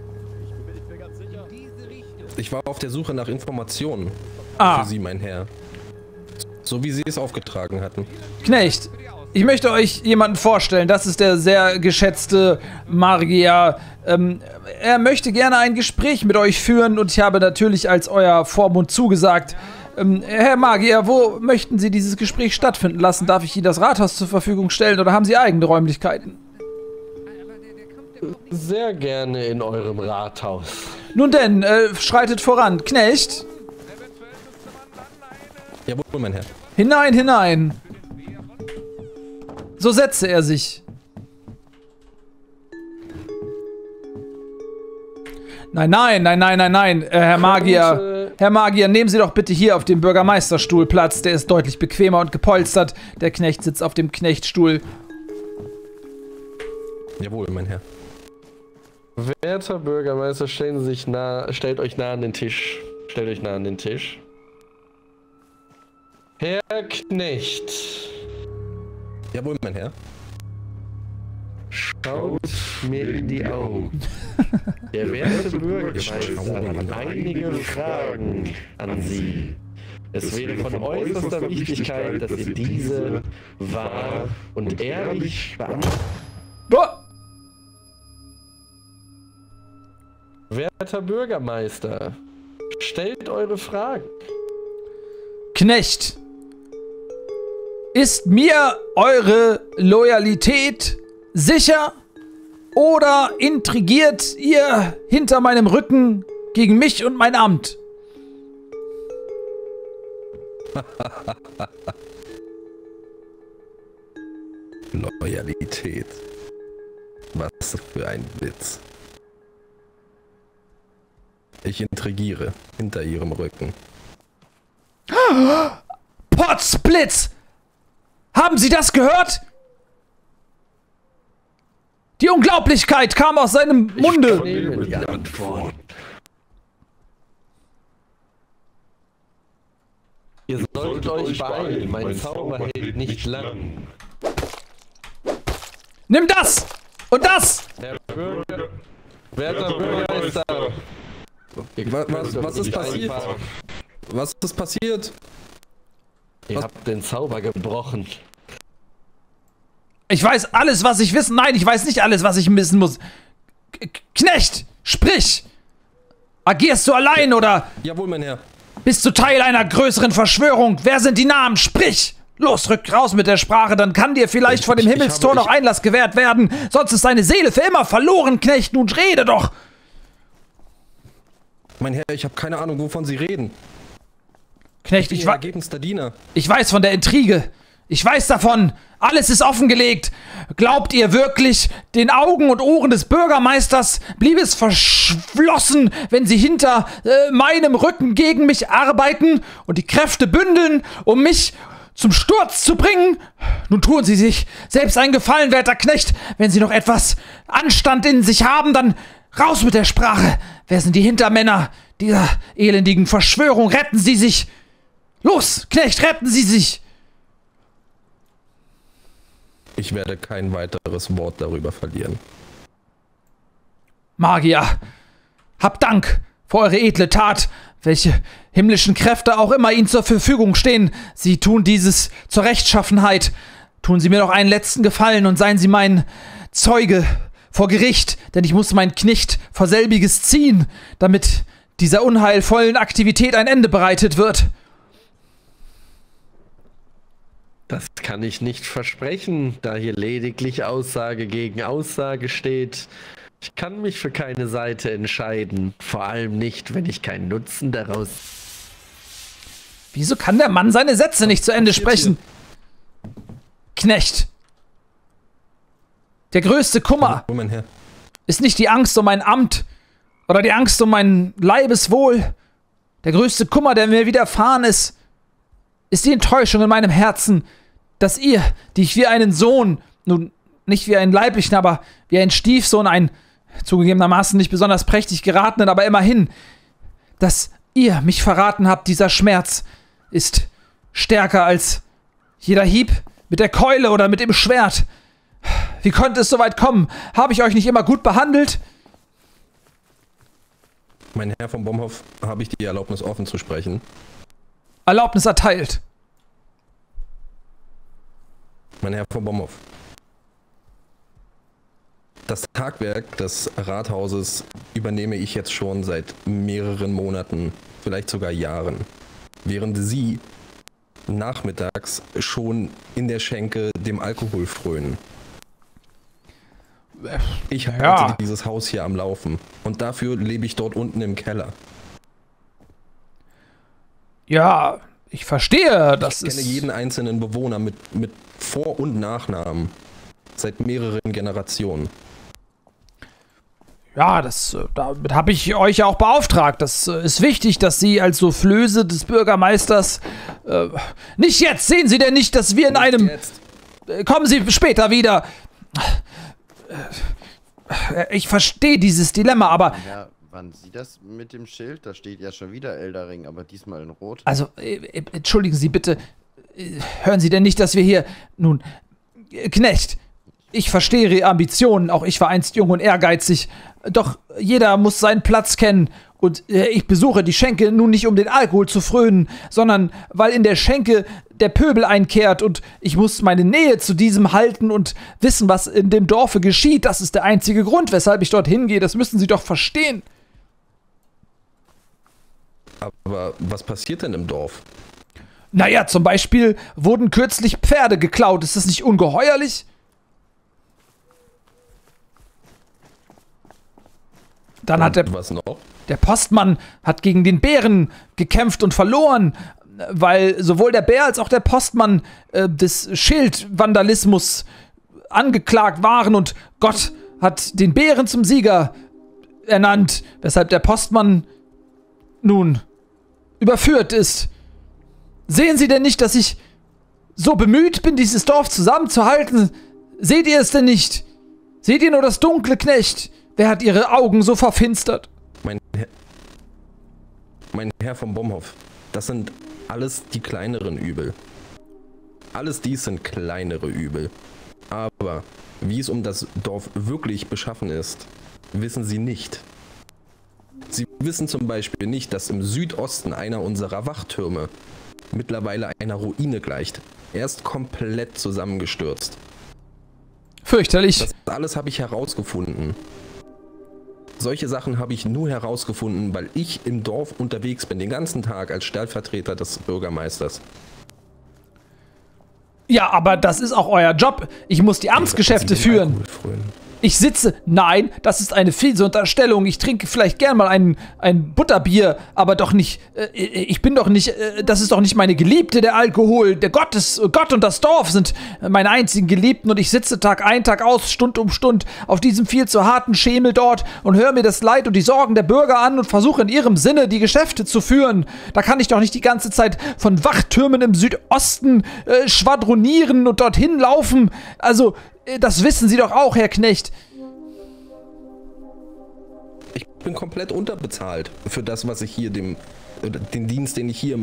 Ich war auf der Suche nach Informationen für Sie, mein Herr. So wie Sie es aufgetragen hatten. Knecht, ich möchte euch jemanden vorstellen. Das ist der sehr geschätzte Magier. Er möchte gerne ein Gespräch mit euch führen und ich habe natürlich als euer Vormund zugesagt. Herr Magier, wo möchten Sie dieses Gespräch stattfinden lassen? Darf ich Ihnen das Rathaus zur Verfügung stellen oder haben Sie eigene Räumlichkeiten? Sehr gerne in eurem Rathaus. Nun denn, schreitet voran. Knecht? Jawohl, mein Herr. Hinein, hinein. So setze er sich. Nein, Herr Magier. Herr Magier, nehmen Sie doch bitte hier auf dem Bürgermeisterstuhl Platz. Der ist deutlich bequemer und gepolstert. Der Knecht sitzt auf dem Knechtstuhl. Jawohl, mein Herr. Werter Bürgermeister, stellt euch nah an den Tisch. Stellt euch nah an den Tisch. Herr Knecht. Jawohl, mein Herr. Schaut mir in die Augen. Der werte Bürgermeister hat einige Fragen an Sie. Es wäre von äußerster Wichtigkeit, dass ihr diese wahr und ehrlich beantwortet. Werter Bürgermeister, stellt eure Fragen. Knecht, ist mir eure Loyalität sicher oder intrigiert ihr hinter meinem Rücken gegen mich und mein Amt? Loyalität. Was für ein Witz. Ich intrigiere hinter ihrem Rücken. Potzblitz! Haben Sie das gehört? Die Unglaublichkeit kam aus seinem Munde. Ich nehme die Antwort. Ihr sollt euch beeilen, mein Zauber hält nicht lang. Nimm das! Und das! Werter Bürgermeister! Was ist passiert? Was ist passiert? Ihr habt den Zauber gebrochen. Ich weiß alles, was ich wissen. Nein, ich weiß nicht alles, was ich wissen muss. Knecht, sprich! Agierst du allein oder? Jawohl, mein Herr. Bist du Teil einer größeren Verschwörung? Wer sind die Namen? Sprich! Los, rück raus mit der Sprache, dann kann dir vielleicht vor dem Himmelstor noch Einlass gewährt werden. Sonst ist deine Seele für immer verloren, Knecht. Nun rede doch! Mein Herr, ich habe keine Ahnung, wovon Sie reden. Knecht, ich ergebenster Diener. Ich weiß von der Intrige. Ich weiß davon. Alles ist offengelegt. Glaubt ihr wirklich, den Augen und Ohren des Bürgermeisters blieb es verschlossen, wenn sie hinter meinem Rücken gegen mich arbeiten und die Kräfte bündeln, um mich zum Sturz zu bringen? Nun tun sie sich selbst einen Gefallen, werter Knecht. Wenn sie noch etwas Anstand in sich haben, dann raus mit der Sprache. Wer sind die Hintermänner dieser elendigen Verschwörung? Retten Sie sich! Los, Knecht, retten Sie sich! Ich werde kein weiteres Wort darüber verlieren. Magier, habt Dank für eure edle Tat, welche himmlischen Kräfte auch immer ihnen zur Verfügung stehen. Sie tun dieses zur Rechtschaffenheit. Tun Sie mir noch einen letzten Gefallen und seien Sie mein Zeuge vor Gericht, denn ich muss mein Knecht vor selbiges ziehen, damit dieser unheilvollen Aktivität ein Ende bereitet wird. Das kann ich nicht versprechen, da hier lediglich Aussage gegen Aussage steht. Ich kann mich für keine Seite entscheiden, vor allem nicht, wenn ich keinen Nutzen daraus... Wieso kann der Mann seine Sätze nicht zu Ende sprechen? Knecht. Der größte Kummer ist nicht die Angst um mein Amt oder die Angst um mein Leibeswohl. Der größte Kummer, der mir widerfahren ist die Enttäuschung in meinem Herzen, dass ihr, die ich wie einen Sohn, nun nicht wie einen leiblichen, aber wie ein Stiefsohn, einen zugegebenermaßen nicht besonders prächtig geratenen, aber immerhin, dass ihr mich verraten habt, dieser Schmerz ist stärker als jeder Hieb mit der Keule oder mit dem Schwert. Wie konnte es so weit kommen? Habe ich euch nicht immer gut behandelt? Mein Herr von Bomhoff, habe ich die Erlaubnis, offen zu sprechen? Erlaubnis erteilt. Mein Herr von Bomhoff. Das Tagwerk des Rathauses übernehme ich jetzt schon seit mehreren Monaten, vielleicht sogar Jahren. Während Sie nachmittags schon in der Schenke dem Alkohol frönen. Ich halte dieses Haus hier am Laufen und dafür lebe ich dort unten im Keller. Ja, ich verstehe, das ist... Ich kenne jeden einzelnen Bewohner mit Vor- und Nachnamen. Seit mehreren Generationen. Ja, damit habe ich euch ja auch beauftragt. Das ist wichtig, dass Sie als Soufflöse des Bürgermeisters... nicht jetzt! Sehen Sie denn nicht, dass wir in einem... kommen Sie später wieder! Ich verstehe dieses Dilemma, aber... Ja, waren Sie das mit dem Schild? Da steht ja schon wieder Eldering, aber diesmal in Rot. Also, entschuldigen Sie bitte, hören Sie denn nicht, dass wir hier... Nun, Knecht, ich verstehe Ihre Ambitionen, auch ich war einst jung und ehrgeizig, doch jeder muss seinen Platz kennen. Und ich besuche die Schenke nun nicht, um den Alkohol zu frönen, sondern weil in der Schenke der Pöbel einkehrt und ich muss meine Nähe zu diesem halten und wissen, was in dem Dorfe geschieht. Das ist der einzige Grund, weshalb ich dorthin gehe. Das müssen Sie doch verstehen. Aber was passiert denn im Dorf? Naja, zum Beispiel wurden kürzlich Pferde geklaut. Ist das nicht ungeheuerlich? Dann hat was noch? Der Postmann hat gegen den Bären gekämpft und verloren, weil sowohl der Bär als auch der Postmann des Schildvandalismus angeklagt waren und Gott hat den Bären zum Sieger ernannt, weshalb der Postmann nun überführt ist. Sehen Sie denn nicht, dass ich so bemüht bin, dieses Dorf zusammenzuhalten? Seht ihr es denn nicht? Seht ihr nur das dunkle, Knecht? Wer hat Ihre Augen so verfinstert? Mein Herr von Bomhoff, das sind alles die kleineren Übel. Alles dies sind kleinere Übel. Aber wie es um das Dorf wirklich beschaffen ist, wissen Sie nicht. Sie wissen zum Beispiel nicht, dass im Südosten einer unserer Wachtürme mittlerweile einer Ruine gleicht. Er ist komplett zusammengestürzt. Fürchterlich. Das alles habe ich herausgefunden. Solche Sachen habe ich nur herausgefunden, weil ich im Dorf unterwegs bin, den ganzen Tag als Stellvertreter des Bürgermeisters. Ja, aber das ist auch euer Job. Ich muss die Amtsgeschäfte führen. Ich sitze... Nein, das ist eine fiese Unterstellung. Ich trinke vielleicht gern mal ein Butterbier, aber doch nicht... ich bin doch nicht... das ist doch nicht meine Geliebte, der Alkohol. Gott und das Dorf sind meine einzigen Geliebten und ich sitze Tag ein, Tag aus, Stund um Stund auf diesem viel zu harten Schemel dort und höre mir das Leid und die Sorgen der Bürger an und versuche in ihrem Sinne die Geschäfte zu führen. Da kann ich doch nicht die ganze Zeit von Wachtürmen im Südosten schwadronieren und dorthin laufen. Also... Das wissen Sie doch auch, Herr Knecht. Ich bin komplett unterbezahlt für das, was ich hier für den Dienst, den ich hier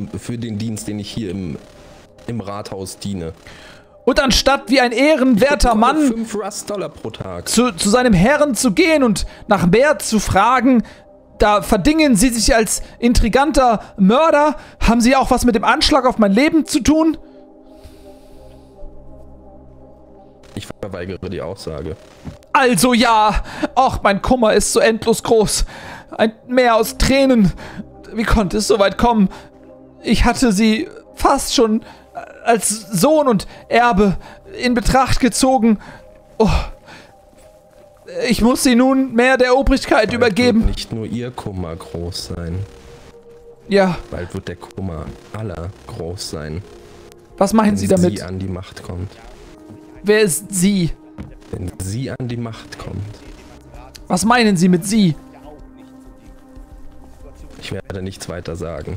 im Rathaus diene. Und anstatt wie ein ehrenwerter Mann 5 Rust-Dollar pro Tag zu seinem Herrn zu gehen und nach mehr zu fragen, da verdingen Sie sich als intriganter Mörder. Haben Sie auch was mit dem Anschlag auf mein Leben zu tun? Ich verweigere die Aussage. Also ja, auch mein Kummer ist so endlos groß. Ein Meer aus Tränen. Wie konnte es so weit kommen? Ich hatte sie fast schon als Sohn und Erbe in Betracht gezogen. Oh, ich muss sie nun mehr der Obrigkeit übergeben. Wird nicht nur ihr Kummer groß sein. Ja. Bald wird der Kummer aller groß sein. Was meinen Sie damit? Wenn sie an die Macht kommt. Wer ist sie? Wenn sie an die Macht kommt. Was meinen Sie mit sie? Ich werde nichts weiter sagen.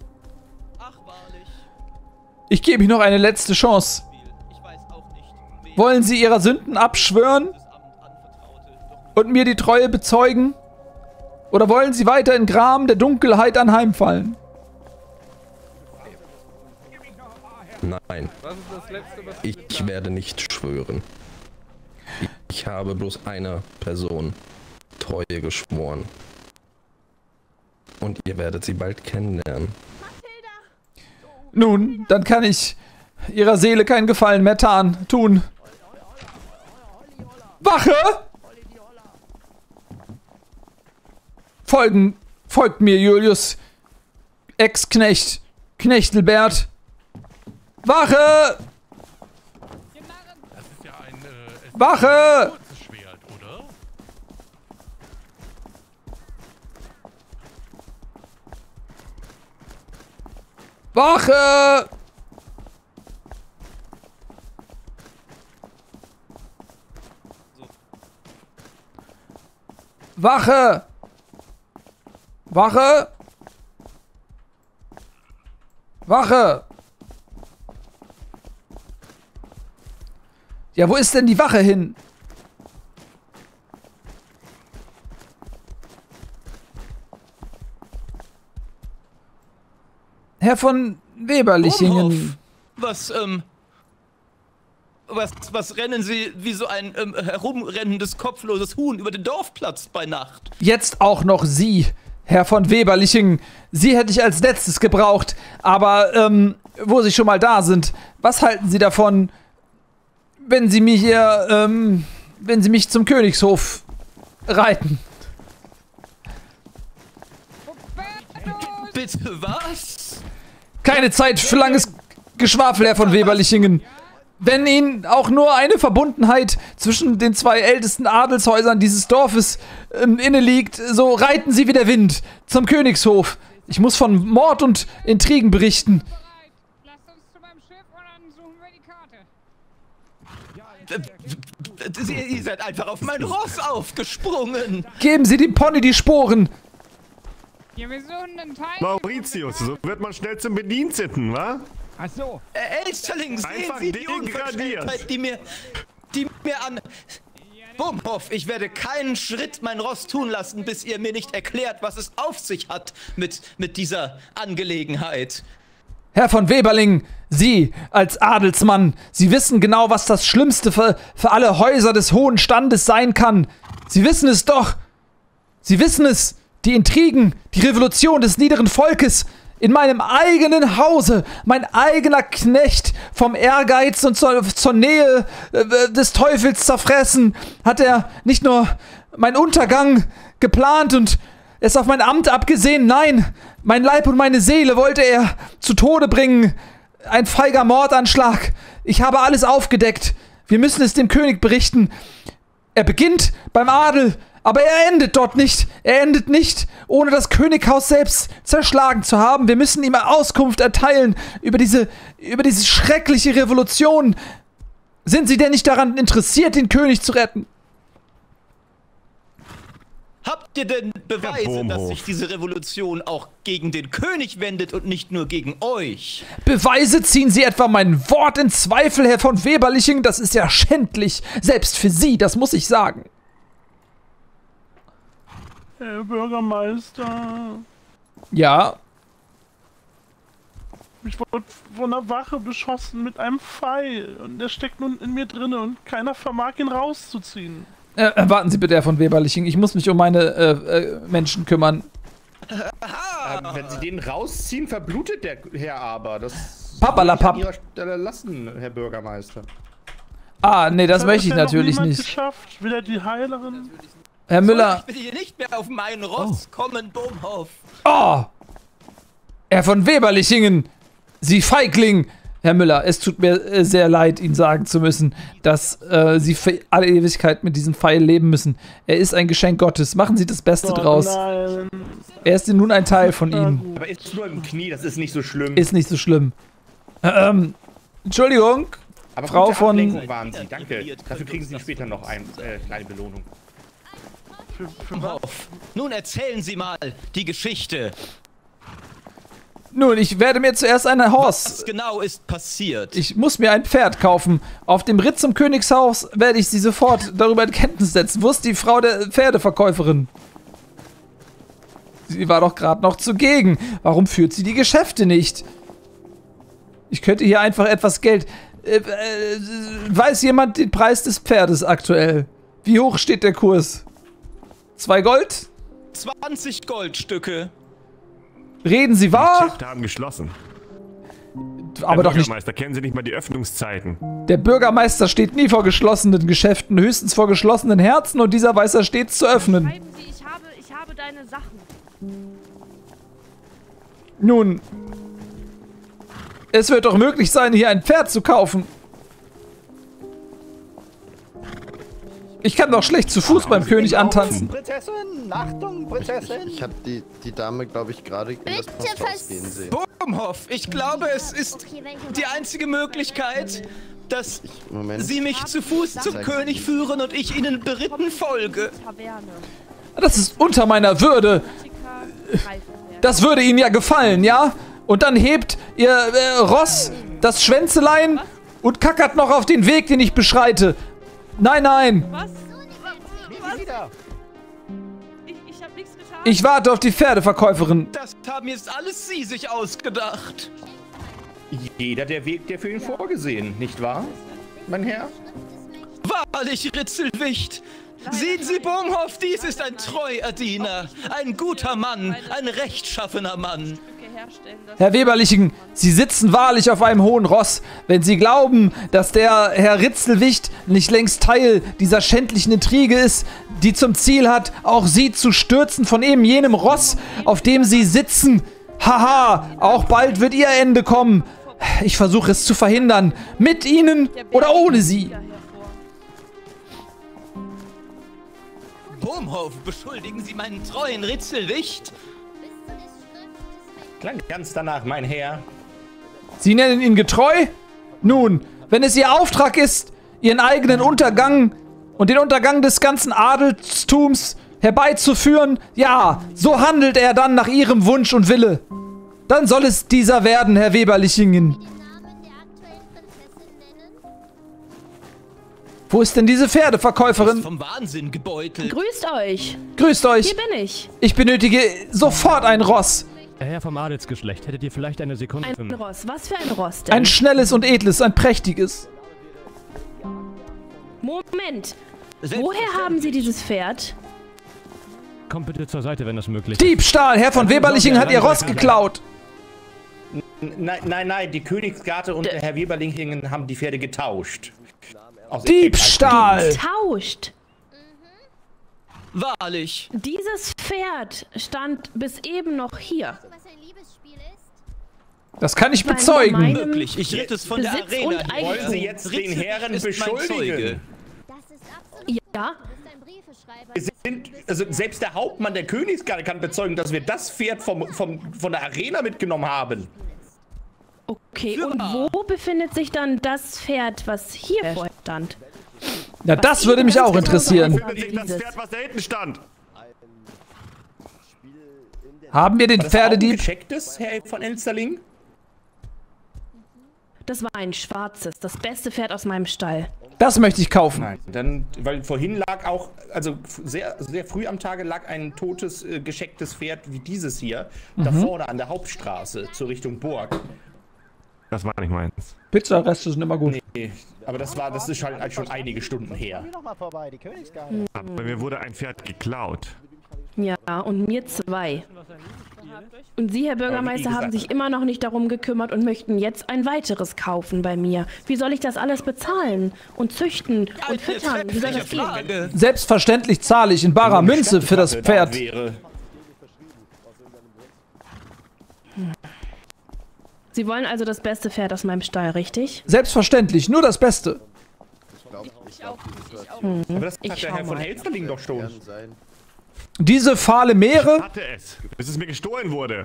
Ich gebe Ihnen noch eine letzte Chance. Wollen Sie Ihrer Sünden abschwören und mir die Treue bezeugen? Oder wollen Sie weiter in Gram der Dunkelheit anheimfallen? Nein. Ich werde nicht schwören. Ich habe bloß einer Person Treue geschworen. Und ihr werdet sie bald kennenlernen. Nun, dann kann ich Ihrer Seele keinen Gefallen mehr tun. Wache! Folgt mir, Julius. Ex-Knecht. Knechtelbert. Wache! Wache! Wache! Wache! Wache! Wache! Ja, wo ist denn die Wache hin? Herr von Weberlichingen. Was rennen Sie wie so ein herumrennendes, kopfloses Huhn über den Dorfplatz bei Nacht? Jetzt auch noch Sie, Herr von Weberlichingen. Sie hätte ich als letztes gebraucht. Aber, wo Sie schon mal da sind, was halten Sie davon, wenn Sie mich hier, wenn Sie mich zum Königshof reiten? Bitte was? Keine Zeit für langes Geschwafel, Herr von Weberlichingen. Wenn Ihnen auch nur eine Verbundenheit zwischen den zwei ältesten Adelshäusern dieses Dorfes inne liegt, so reiten Sie wie der Wind zum Königshof. Ich muss von Mord und Intrigen berichten. Ihr seid einfach auf mein Ross aufgesprungen. Geben Sie dem Pony die Sporen. Mauritius, so wird man schnell zum Bediensteten, wa? Ach so. Elsterling, sehen Einfach Sie die Unverschämtheit, die mir an... Bumhoff, ich werde keinen Schritt mein Ross tun lassen, bis ihr mir nicht erklärt, was es auf sich hat mit dieser Angelegenheit. Herr von Weberling, Sie als Adelsmann, Sie wissen genau, was das Schlimmste für alle Häuser des hohen Standes sein kann. Sie wissen es doch. Sie wissen es. Die Intrigen, die Revolution des niederen Volkes in meinem eigenen Hause, mein eigener Knecht, vom Ehrgeiz und zur Nähe des Teufels zerfressen, hat er nicht nur meinen Untergang geplant und es auf mein Amt abgesehen, nein, mein Leib und meine Seele wollte er zu Tode bringen. Ein feiger Mordanschlag. Ich habe alles aufgedeckt. Wir müssen es dem König berichten. Er beginnt beim Adel, aber er endet dort nicht. Er endet nicht, ohne das Könighaus selbst zerschlagen zu haben. Wir müssen ihm Auskunft erteilen über diese schreckliche Revolution. Sind Sie denn nicht daran interessiert, den König zu retten? Habt ihr denn Beweise, dass sich diese Revolution auch gegen den König wendet und nicht nur gegen euch? Beweise? Ziehen Sie etwa mein Wort in Zweifel, Herr von Weberlichingen? Das ist ja schändlich. Selbst für Sie, das muss ich sagen. Herr Bürgermeister. Ja? Ich wurde von der Wache beschossen mit einem Pfeil. Und der steckt nun in mir drin und keiner vermag ihn rauszuziehen. Warten Sie bitte, Herr von Weberlichingen. Ich muss mich um meine Menschen kümmern. Wenn Sie den rausziehen, verblutet der Herr aber. Das Papalapap. an Ihrer Stelle lassen, Herr Bürgermeister. Ah, nee, das möchte ich natürlich nicht. Geschafft. Wieder die Heilerin. Herr Müller. Ich will hier nicht mehr auf meinen Ross kommen, Bumhoff. Oh! Herr von Weberlichingen! Sie Feigling! Herr Müller, es tut mir sehr leid, Ihnen sagen zu müssen, dass Sie für alle Ewigkeit mit diesem Pfeil leben müssen. Er ist ein Geschenk Gottes. Machen Sie das Beste draus. Nein. Er ist nun ein Teil von Ihnen. Aber ist nur im Knie, das ist nicht so schlimm. Ist nicht so schlimm. Entschuldigung, aber Frau von... Ablenkung waren Sie, danke. Dafür kriegen Sie später noch eine kleine Belohnung. Bumhoff, nun erzählen Sie mal die Geschichte. Nun, ich werde mir zuerst eine Horse. Was genau ist passiert? Ich muss mir ein Pferd kaufen. Auf dem Ritt zum Königshaus werde ich sie sofort darüber in Kenntnis setzen. Wo ist die Frau der Pferdeverkäuferin? Sie war doch gerade noch zugegen. Warum führt sie die Geschäfte nicht? Ich könnte hier einfach etwas Geld... weiß jemand den Preis des Pferdes aktuell? Wie hoch steht der Kurs? 2 Gold? 20 Goldstücke. Reden Sie wahr? Die Geschäfte haben geschlossen. Aber doch nicht. Der Bürgermeister, kennen Sie nicht mal die Öffnungszeiten? Der Bürgermeister steht nie vor geschlossenen Geschäften, höchstens vor geschlossenen Herzen und dieser weiß er stets zu öffnen. Schreiben Sie, ich habe deine Sachen. Nun, es wird doch möglich sein, hier ein Pferd zu kaufen. Ich kann doch schlecht zu Fuß beim König antanzen. Prinzessin, Achtung, Prinzessin. Ich habe die Dame, glaube ich, gerade in das Posthaus gehen sehen. Bohmhoff, ich glaube, es ist die einzige Möglichkeit, dass Sie mich zu Fuß zum König führen und ich Ihnen beritten folge. Das ist unter meiner Würde. Das würde Ihnen ja gefallen, ja? Und dann hebt Ihr Ross das Schwänzelein und kackert noch auf den Weg, den ich beschreite. Nein, nein. Was? Ich hab nichts getan. Ich warte auf die Pferdeverkäuferin. Das haben jetzt alles Sie sich ausgedacht. Jeder der Weg, der für ihn vorgesehen, nicht wahr, mein Herr? Wahrlich, Ritzelwicht. Sehen Sie, Bohmhoff, dies ist ein treuer Diener, ein guter Mann, ein rechtschaffener Mann. Herr Weberlichen, Sie sitzen wahrlich auf einem hohen Ross. Wenn Sie glauben, dass der Herr Ritzelwicht nicht längst Teil dieser schändlichen Intrige ist, die zum Ziel hat, auch Sie zu stürzen von eben jenem Ross, auf dem Sie sitzen. Haha, auch bald wird Ihr Ende kommen. Ich versuche es zu verhindern. Mit Ihnen oder ohne Sie. Bohmhoff, beschuldigen Sie meinen treuen Ritzelwicht? Klang ganz danach, mein Herr. Sie nennen ihn getreu? Nun, wenn es Ihr Auftrag ist, Ihren eigenen Untergang und den Untergang des ganzen Adelstums herbeizuführen, ja, so handelt er dann nach Ihrem Wunsch und Wille. Dann soll es dieser werden, Herr Weberlichingen. Wo ist denn diese Pferdeverkäuferin? Vom Wahnsinn gebeutelt. Grüßt euch. Grüßt euch. Hier bin ich. Ich benötige sofort ein Ross. Herr vom Adelsgeschlecht, hättet ihr vielleicht eine Sekunde für Ein mich? Ross. Was für ein Ross denn? Ein schnelles und edles, ein prächtiges. Moment. Woher haben Sie dieses Pferd? Kommt bitte zur Seite, wenn das möglich ist. Diebstahl! Herr von Weberlichingen hat Ihr Ross geklaut. Nein, die Königsgarde und der Herr Weberlichingen haben die Pferde getauscht. Diebstahl! Getauscht. Wahrlich. Dieses Pferd stand bis eben noch hier. Das kann ich bezeugen. Wirklich, ich ritt es von der Besitz Arena. und Eigentum. Wollen Sie jetzt den Herren ist mein beschuldigen? Ja. Also selbst der Hauptmann der Königsgarde kann bezeugen, dass wir das Pferd von der Arena mitgenommen haben. Okay, und wo befindet sich dann das Pferd, was hier vorher stand? Ja, das würde mich auch interessieren. Das Pferd, was da hinten stand. Haben wir den Pferdedieb? Ein gechecktes, Herr von Elsterling? Das war ein schwarzes, das beste Pferd aus meinem Stall. Das möchte ich kaufen. Nein, dann, weil vorhin lag auch, also sehr, sehr früh am Tage lag ein totes, geschecktes Pferd wie dieses hier, da vorne an der Hauptstraße, zur Richtung Burg. Das war nicht meins. Pizzareste sind immer gut. Nee, aber das ist halt schon einige Stunden her. Bei mir wurde ein Pferd geklaut. Ja, und mir 2. Und Sie, Herr Bürgermeister, haben sich immer noch nicht darum gekümmert und möchten jetzt ein weiteres kaufen bei mir. Wie soll ich das alles bezahlen und züchten und füttern? Wie soll das gehen? Selbstverständlich zahle ich in barer Münze für das Pferd. Sie wollen also das beste Pferd aus meinem Stall, richtig? Selbstverständlich, nur das Beste. Aber das hat der Herr von Elsterling doch schon. Diese fahle Meere? Ich hatte es, bis es mir gestohlen wurde.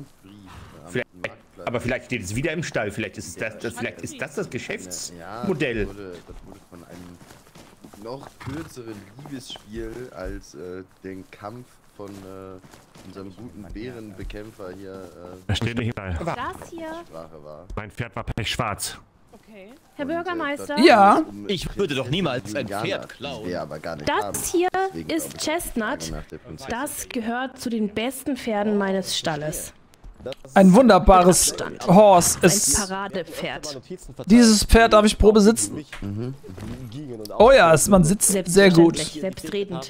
Aber vielleicht steht es wieder im Stall. Vielleicht ist das Geschäftsmodell. Das wurde von einem noch kürzeren Liebesspiel als den Kampf von unserem guten Bärenbekämpfer hier. Das steht nicht bei. Das hier? Sprache war. Mein Pferd war pechschwarz. Okay. Herr Bürgermeister? Ja. Ich würde doch niemals ein Pferd klauen. Das hier ist Chestnut. Das gehört zu den besten Pferden meines Stalles. Ein wunderbares Horse. Ein Paradepferd. Dieses Pferd darf ich Probe sitzen. Oh ja, man sitzt sehr gut. Selbstredend.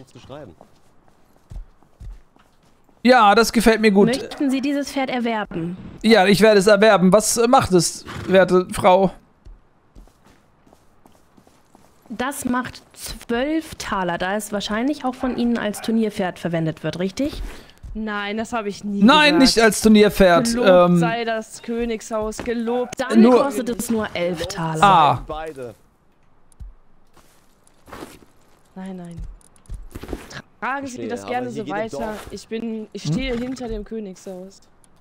Ja, das gefällt mir gut. Möchten Sie dieses Pferd erwerben? Ja, ich werde es erwerben. Was macht es, werte Frau? Das macht 12 Taler, da es wahrscheinlich auch von Ihnen als Turnierpferd verwendet wird, richtig? Nein, das habe ich nie Nein, gesagt. nicht als Turnierpferd. Gelobt sei das Königshaus, gelobt. Dann kostet es nur 11 Taler. Ah. Nein, nein. Tragen Sie das gerne so weiter. Ich stehe hinter dem Königshaus.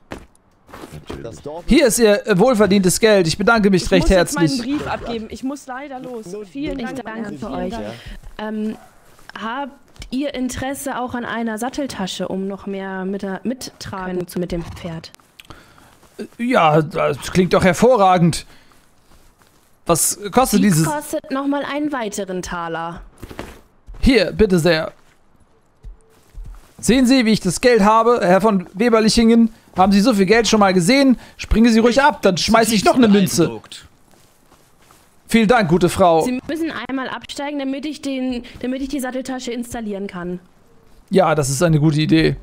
Hier ist Ihr wohlverdientes Geld. Ich bedanke mich recht herzlich. Ich muss jetzt meinen Brief abgeben. Ich muss leider los. Vielen Dank. Ich danke für euch. Habt ihr Interesse auch an einer Satteltasche, um noch mehr mittragen mit dem Pferd? Ja, das klingt doch hervorragend. Was kostet dieses? Die kostet nochmal einen weiteren Taler. Hier, bitte sehr. Sehen Sie, wie ich das Geld habe, Herr von Weberlichingen? Haben Sie so viel Geld schon mal gesehen? Springen Sie ruhig ab, dann schmeiße ich noch eine Münze. Vielen Dank, gute Frau. Sie müssen einmal absteigen, damit ich die Satteltasche installieren kann. Ja, das ist eine gute Idee.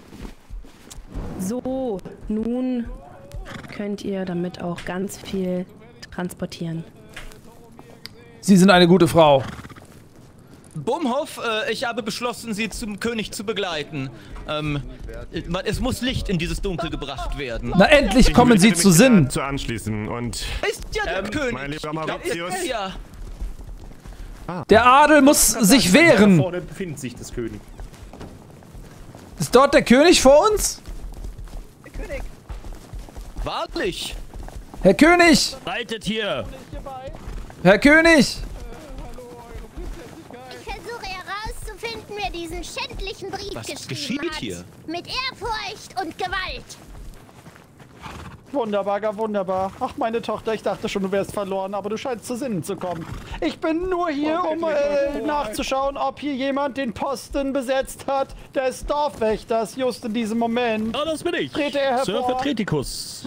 So, nun könnt ihr damit auch ganz viel transportieren. Sie sind eine gute Frau. Bumhoff, ich habe beschlossen, Sie zum König zu begleiten. Es muss Licht in dieses Dunkel gebracht werden. Na, endlich kommen Sie zu Sinn. Zu anschließen und... Ist ja der König. Mein lieber Mauritius. Der Adel muss sich wehren. Da vorne befindet sich das König. Ist dort der König vor uns? Der König. Wahrlich. Herr König! Reitet hier! Herr König! Ich versuche herauszufinden, wer diesen schändlichen Brief Was geschrieben geschieht hat. hier? Mit Ehrfurcht und Gewalt. Wunderbar, gar wunderbar. Ach, meine Tochter, ich dachte schon, du wärst verloren, aber du scheinst zu Sinnen zu kommen. Ich bin nur hier, um nachzuschauen, ob hier jemand den Posten besetzt hat des Dorfwächters, just in diesem Moment. Ah, das bin ich. Trete er hervor. Sir Vertretikus.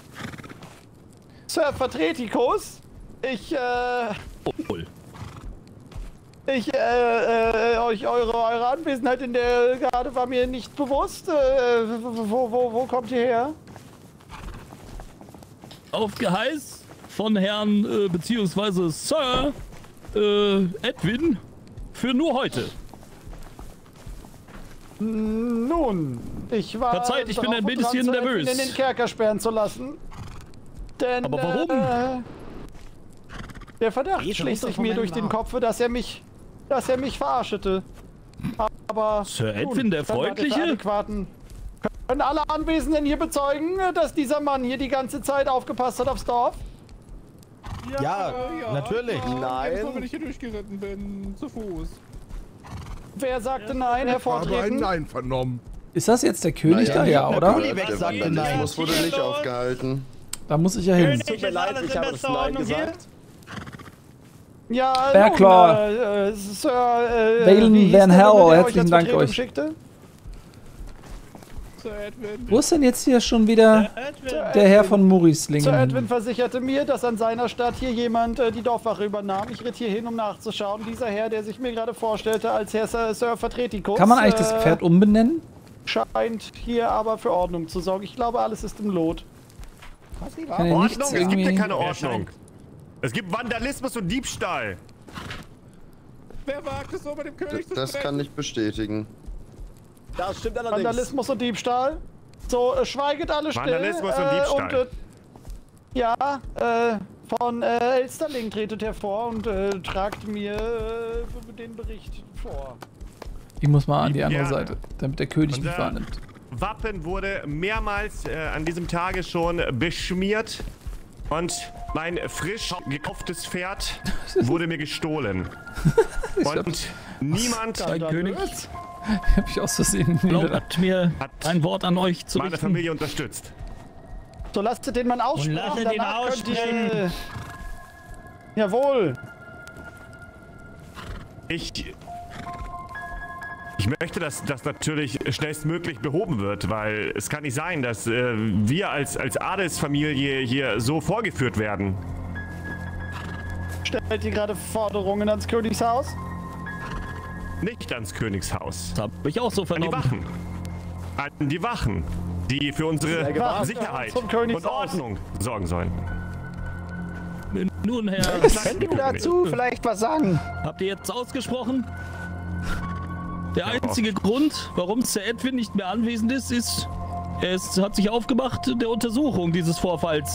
Sir Vertretikus? Eure Anwesenheit in der Garde war mir nicht bewusst. Wo kommt ihr her? Auf Geheiß von Herrn beziehungsweise Sir Edwin für nur heute. Nun, ich war Verzeiht, ich bin ein bisschen nervös. In den Kerker sperren zu lassen. Denn, aber warum? Der Verdacht schließt sich mir durch den Kopf, dass er mich verarschete. Aber Sir Edwin, der Freundliche? Können alle Anwesenden hier bezeugen, dass dieser Mann hier die ganze Zeit aufgepasst hat aufs Dorf? Ja, natürlich. Nein. Wenn ich hier durchgeritten bin, zu Fuß. Wer sagte nein, hervortreten? Ich habe ein Nein vernommen. Ist das jetzt der König da, ja, oder? Der Vandalismus wurde nicht aufgehalten. Da muss ich ja hin. Tut mir leid, ich habe das Nein gesagt. Ja, Bearclaw. Sir, Valen Van Hell, herzlichen Dank euch. Schickte? Wo ist denn jetzt hier schon wieder der Herr von Murislingen? Sir Edwin versicherte mir, dass an seiner Stadt hier jemand die Dorfwache übernahm. Ich ritt hier hin, um nachzuschauen. Dieser Herr, der sich mir gerade vorstellte als Herr Sir Vertretikus. Kann man eigentlich das Pferd umbenennen? Scheint hier aber für Ordnung zu sorgen. Ich glaube, alles ist im Lot. Ordnung? Es gibt ja keine Ordnung. Es gibt Vandalismus und Diebstahl. Wer wagt es so mit dem König zu Das kann ich bestätigen. Das stimmt allerdings. Vandalismus und Diebstahl. So, schweiget alle still. Vandalismus und Diebstahl. Von Elsterling tretet hervor und tragt mir den Bericht vor. Ich muss mal an die andere Seite, damit der König mich wahrnimmt. Wappen wurde mehrmals an diesem Tage schon beschmiert und mein frisch gekauftes Pferd wurde mir gestohlen. Und niemand Hab ich aus Versehen. Glaubt mir ein Wort an euch zu meine richten. Familie unterstützt. So lasst den Mann aussprechen. Und lasst den aussprechen. Jawohl. Ich möchte, dass das natürlich schnellstmöglich behoben wird, weil es kann nicht sein, dass wir als Adelsfamilie hier so vorgeführt werden. Stellt ihr gerade Forderungen ans Königshaus? Nicht ans Königshaus. Das habe ich auch so vernommen. An die Wachen, die für unsere Sicherheit und Ordnung sorgen sollen. Nun, Herr... Könnt ihr dazu vielleicht was sagen? Habt ihr jetzt ausgesprochen? Der einzige Grund, warum Sir Edwin nicht mehr anwesend ist, er hat sich aufgemacht der Untersuchung dieses Vorfalls.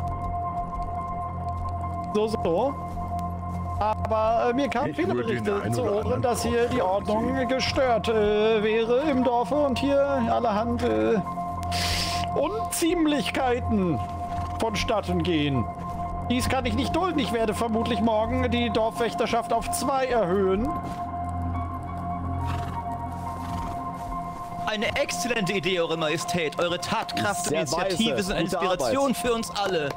So. Aber mir kamen viele Berichte zu Ohren, dass hier die Ordnung gestört wäre im Dorfe und hier allerhand Unziemlichkeiten vonstatten gehen. Dies kann ich nicht dulden. Ich werde vermutlich morgen die Dorfwächterschaft auf 2 erhöhen. Eine exzellente Idee, Eure Majestät. Eure Tatkraft und Initiative sind eine Inspiration für uns alle.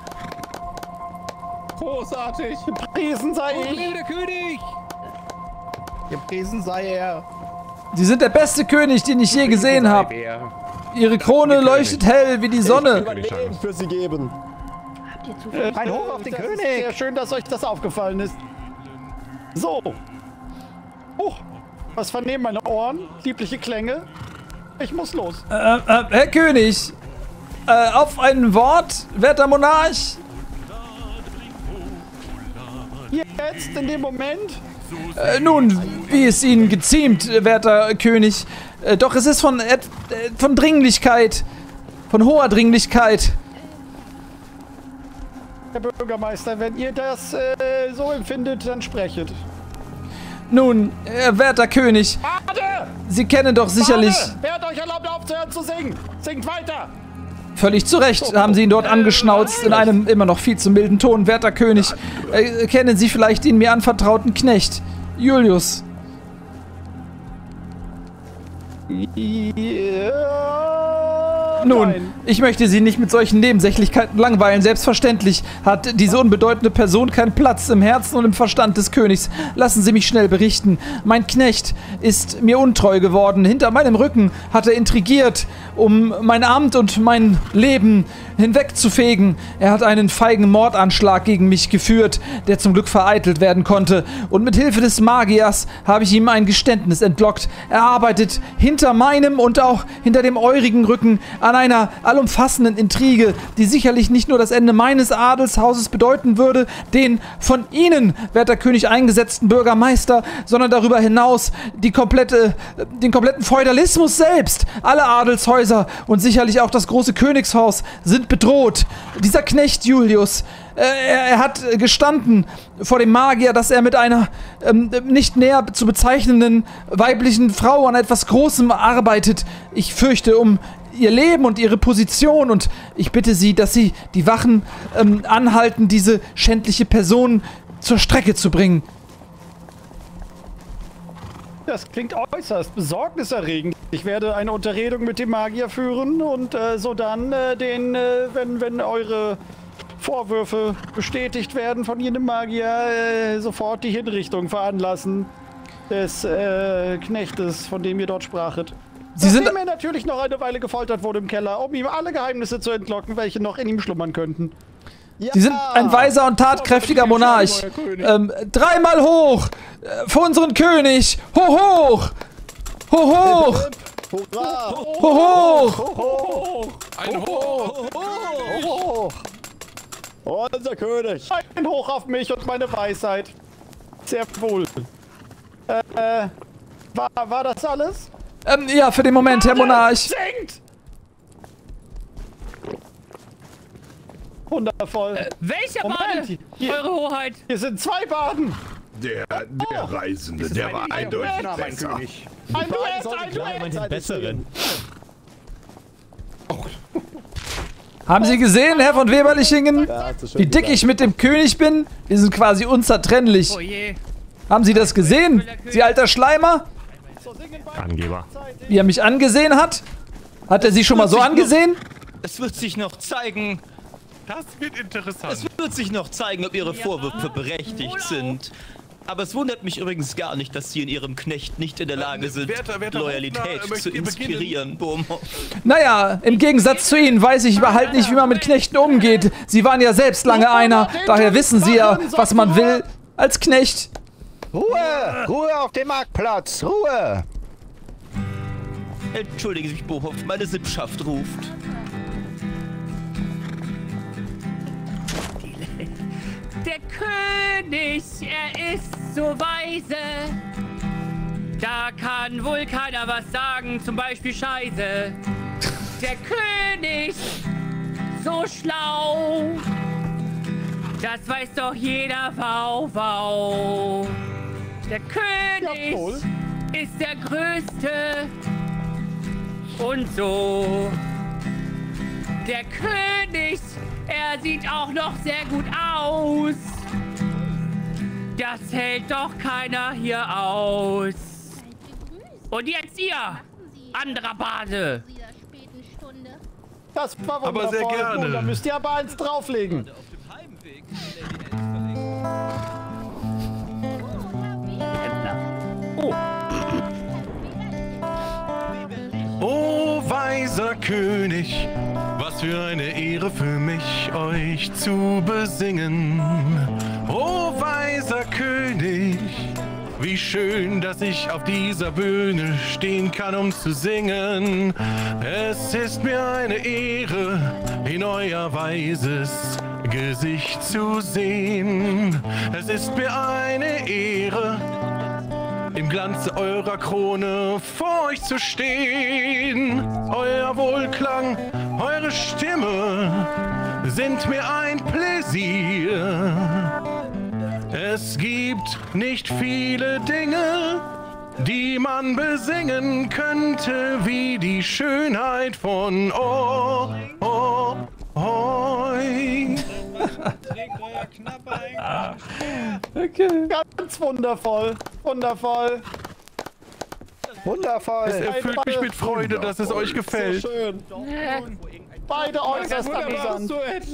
Großartig. Gepriesen sei ich. Der König. Gepriesen sei er. Sie sind der beste König, den ich je gesehen habe. Ihre Krone leuchtet hell wie die Sonne. Ich will für sie geben. Ein Hoch auf den König. Sehr schön, dass euch das aufgefallen ist. So. Was vernehmen meine Ohren? Liebliche Klänge. Ich muss los. Herr König, auf ein Wort, werter Monarch. Jetzt, in dem Moment? Nun, wie es Ihnen geziemt, werter König. Doch es ist von Dringlichkeit, von hoher Dringlichkeit. Herr Bürgermeister, wenn ihr das so empfindet, dann sprechet. Nun, werter König, Sie kennen doch sicherlich... Wer hat euch erlaubt, aufzuhören zu singen? Singt weiter! Völlig zu Recht haben Sie ihn dort angeschnauzt in einem immer noch viel zu milden Ton. Werter König, kennen Sie vielleicht den mir anvertrauten Knecht, Julius? Nun, ich möchte Sie nicht mit solchen Nebensächlichkeiten langweilen. Selbstverständlich hat diese unbedeutende Person keinen Platz im Herzen und im Verstand des Königs. Lassen Sie mich schnell berichten. Mein Knecht ist mir untreu geworden. Hinter meinem Rücken hat er intrigiert, um mein Amt und mein Leben hinwegzufegen. Er hat einen feigen Mordanschlag gegen mich geführt, der zum Glück vereitelt werden konnte. Und mit Hilfe des Magiers habe ich ihm ein Geständnis entlockt. Er arbeitet hinter meinem und auch hinter dem eurigen Rücken an einer allumfassenden Intrige, die sicherlich nicht nur das Ende meines Adelshauses bedeuten würde, den von Ihnen, werter König, eingesetzten Bürgermeister, sondern darüber hinaus den kompletten Feudalismus selbst. Alle Adelshäuser und sicherlich auch das große Königshaus sind bedroht. Dieser Knecht Julius, er hat gestanden vor dem Magier, dass er mit einer nicht näher zu bezeichnenden weiblichen Frau an etwas Großem arbeitet. Ich fürchte um ihr Leben und ihre Position und ich bitte Sie, dass Sie die Wachen anhalten, diese schändliche Person zur Strecke zu bringen. Das klingt äußerst besorgniserregend. Ich werde eine Unterredung mit dem Magier führen und sodann wenn eure Vorwürfe bestätigt werden von jenem Magier, sofort die Hinrichtung veranlassen des Knechtes, von dem ihr dort sprachet. Nachdem er natürlich noch eine Weile gefoltert wurde im Keller, um ihm alle Geheimnisse zu entlocken, welche noch in ihm schlummern könnten. Ja. Sie sind ein weiser und tatkräftiger Monarch. Dreimal hoch! Für unseren König! Hoch! Hoch! Hurra! Hoch! Ein Hoch! Unser König! Ein Hoch auf mich und meine Weisheit. Sehr wohl. War das alles? Ja, für den Moment, Herr Monarch. Singt! Wundervoll. Welcher Bade? Eure Hoheit. Hier sind 2 Baden. Der Reisende, der war eindeutig besser. Ein Duett! Besseren. Haben Sie gesehen, Herr von Weberlichingen, wie dick ich mit dem König bin? Wir sind quasi unzertrennlich. Oh je. Haben Sie das gesehen, Sie alter Schleimer? So, singt Angeber. Wie er mich angesehen hat? Hat er sie schon mal so angesehen? Es wird sich noch zeigen. Das wird interessant. Es wird sich noch zeigen, ob ihre Vorwürfe berechtigt sind. Aber es wundert mich übrigens gar nicht, dass Sie in Ihrem Knecht nicht in der Lage sind, Loyalität zu inspirieren, Bohmhoff. Naja, im Gegensatz zu Ihnen weiß ich halt nicht, wie man mit Knechten umgeht. Sie waren ja selbst lange einer, daher wissen Sie ja, was man will als Knecht. Ruhe! Ruhe auf dem Marktplatz! Ruhe! Entschuldigen Sie mich, Bohmhoff, meine Sippschaft ruft. Der König, er ist so weise. Da kann wohl keiner was sagen, zum Beispiel Scheiße. Der König, so schlau. Das weiß doch jeder, wow, wow. Der König ist der Größte. Und so. Der König, er sieht auch noch sehr gut aus. Das hält doch keiner hier aus. Und jetzt ihr, anderer Bade. Das war wundervoll. Aber sehr gerne. Und da müsst ihr aber eins drauflegen. Oh, weiser König, was für eine Ehre für mich, euch zu besingen. Oh, weiser König, wie schön, dass ich auf dieser Bühne stehen kann, um zu singen. Es ist mir eine Ehre, in euer weises Gesicht zu sehen. Es ist mir eine Ehre, im Glanze eurer Krone vor euch zu stehen. Euer Wohlklang, eure Stimme sind mir ein Pläsier. Es gibt nicht viele Dinge, die man besingen könnte, wie die Schönheit von euch. Okay. Ganz wundervoll. Wundervoll. Wundervoll. Es erfüllt mich mit Freude, dass es euch gefällt. So schön. Beide äußerst amüsant.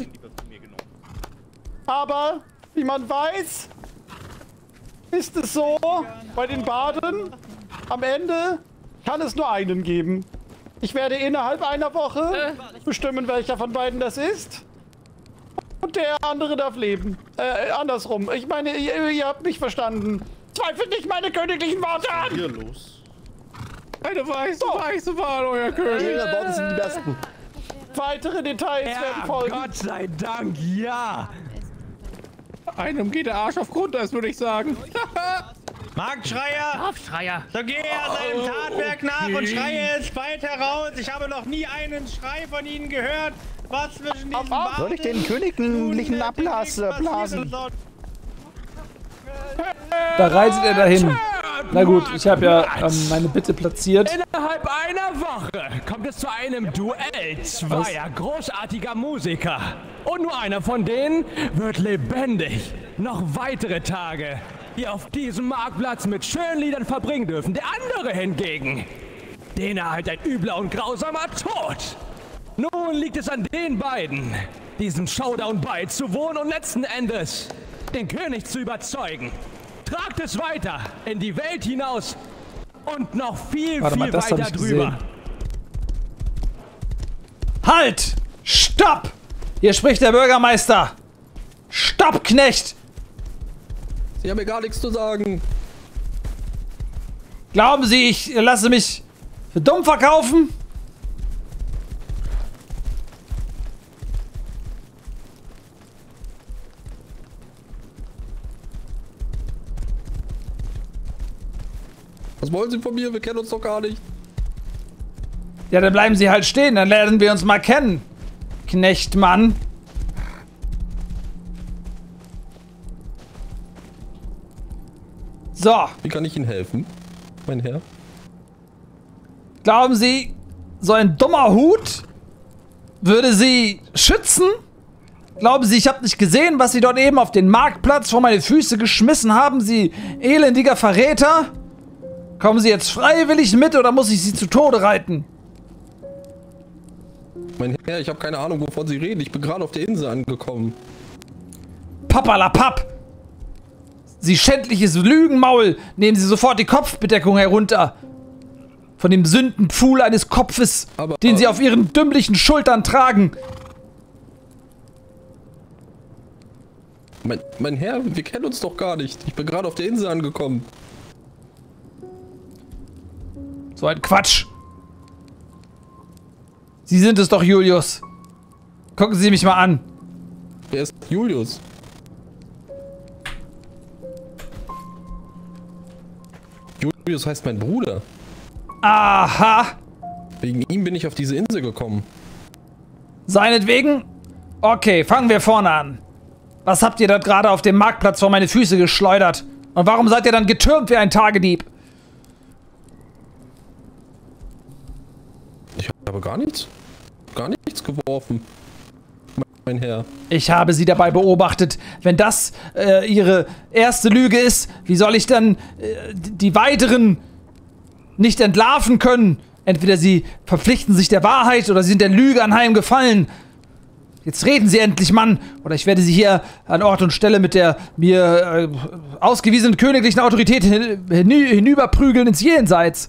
Aber, wie man weiß, ist es so, bei den Baden, am Ende kann es nur einen geben. Ich werde innerhalb einer Woche bestimmen, welcher von beiden das ist. Und der andere darf leben. Andersrum. Ich meine, ihr habt mich verstanden. Zweifelt nicht meine königlichen Worte an! Hier los. Eine weiße Wahl, euer König. Ihre Worte sind die besten. Weitere Details werden folgen. Gott sei Dank, ja. Einem geht der Arsch auf Grundeis, würde ich sagen. Marktschreier! Aufschreier! So gehe er seinem Tatwerk nach und schreie es bald heraus. Ich habe noch nie einen Schrei von Ihnen gehört. Was zwischen diesen Baden... Soll ich den königlichen Ablass blasen? Da reitet er dahin. Na gut, ich habe ja meine Bitte platziert. Innerhalb einer Woche kommt es zu einem Duell zweier großartiger Musiker. Und nur einer von denen wird lebendig noch weitere Tage hier auf diesem Marktplatz mit schönen Liedern verbringen dürfen. Der andere hingegen, den erhält ein übler und grausamer Tod. Nun liegt es an den beiden, diesem Showdown beizuwohnen und letzten Endes den König zu überzeugen. Tragt es weiter in die Welt hinaus und noch viel weiter drüber. Halt! Stopp! Hier spricht der Bürgermeister! Stopp, Knecht! Sie haben mir gar nichts zu sagen. Glauben Sie, ich lasse mich für dumm verkaufen? Was wollen Sie von mir? Wir kennen uns doch gar nicht. Ja, dann bleiben Sie halt stehen, dann lernen wir uns mal kennen. Knechtmann. So. Wie kann ich Ihnen helfen, mein Herr? Glauben Sie, so ein dummer Hut würde Sie schützen? Glauben Sie, ich habe nicht gesehen, was Sie dort eben auf den Marktplatz vor meine Füße geschmissen haben, Sie elendiger Verräter? Kommen Sie jetzt freiwillig mit oder muss ich Sie zu Tode reiten? Mein Herr, ich habe keine Ahnung, wovon Sie reden. Ich bin gerade auf der Insel angekommen. Papperlapapp! Sie schändliches Lügenmaul! Nehmen Sie sofort die Kopfbedeckung herunter! Von dem Sündenpfuhl eines Kopfes, den Sie auf Ihren dümmlichen Schultern tragen! Mein Herr, wir kennen uns doch gar nicht. Ich bin gerade auf der Insel angekommen. So ein Quatsch! Sie sind es doch, Julius! Gucken Sie mich mal an! Wer ist Julius? Julius heißt mein Bruder. Aha! Wegen ihm bin ich auf diese Insel gekommen. Seinetwegen? Okay, fangen wir vorne an. Was habt ihr dort gerade auf dem Marktplatz vor meine Füße geschleudert? Und warum seid ihr dann getürmt wie ein Tagedieb? Ich habe gar nichts geworfen, mein Herr. Ich habe Sie dabei beobachtet. Wenn das Ihre erste Lüge ist, wie soll ich dann die weiteren nicht entlarven können? Entweder Sie verpflichten sich der Wahrheit oder Sie sind der Lüge anheimgefallen. Jetzt reden Sie endlich, Mann, oder ich werde Sie hier an Ort und Stelle mit der mir ausgewiesenen königlichen Autorität hinüberprügeln ins Jenseits.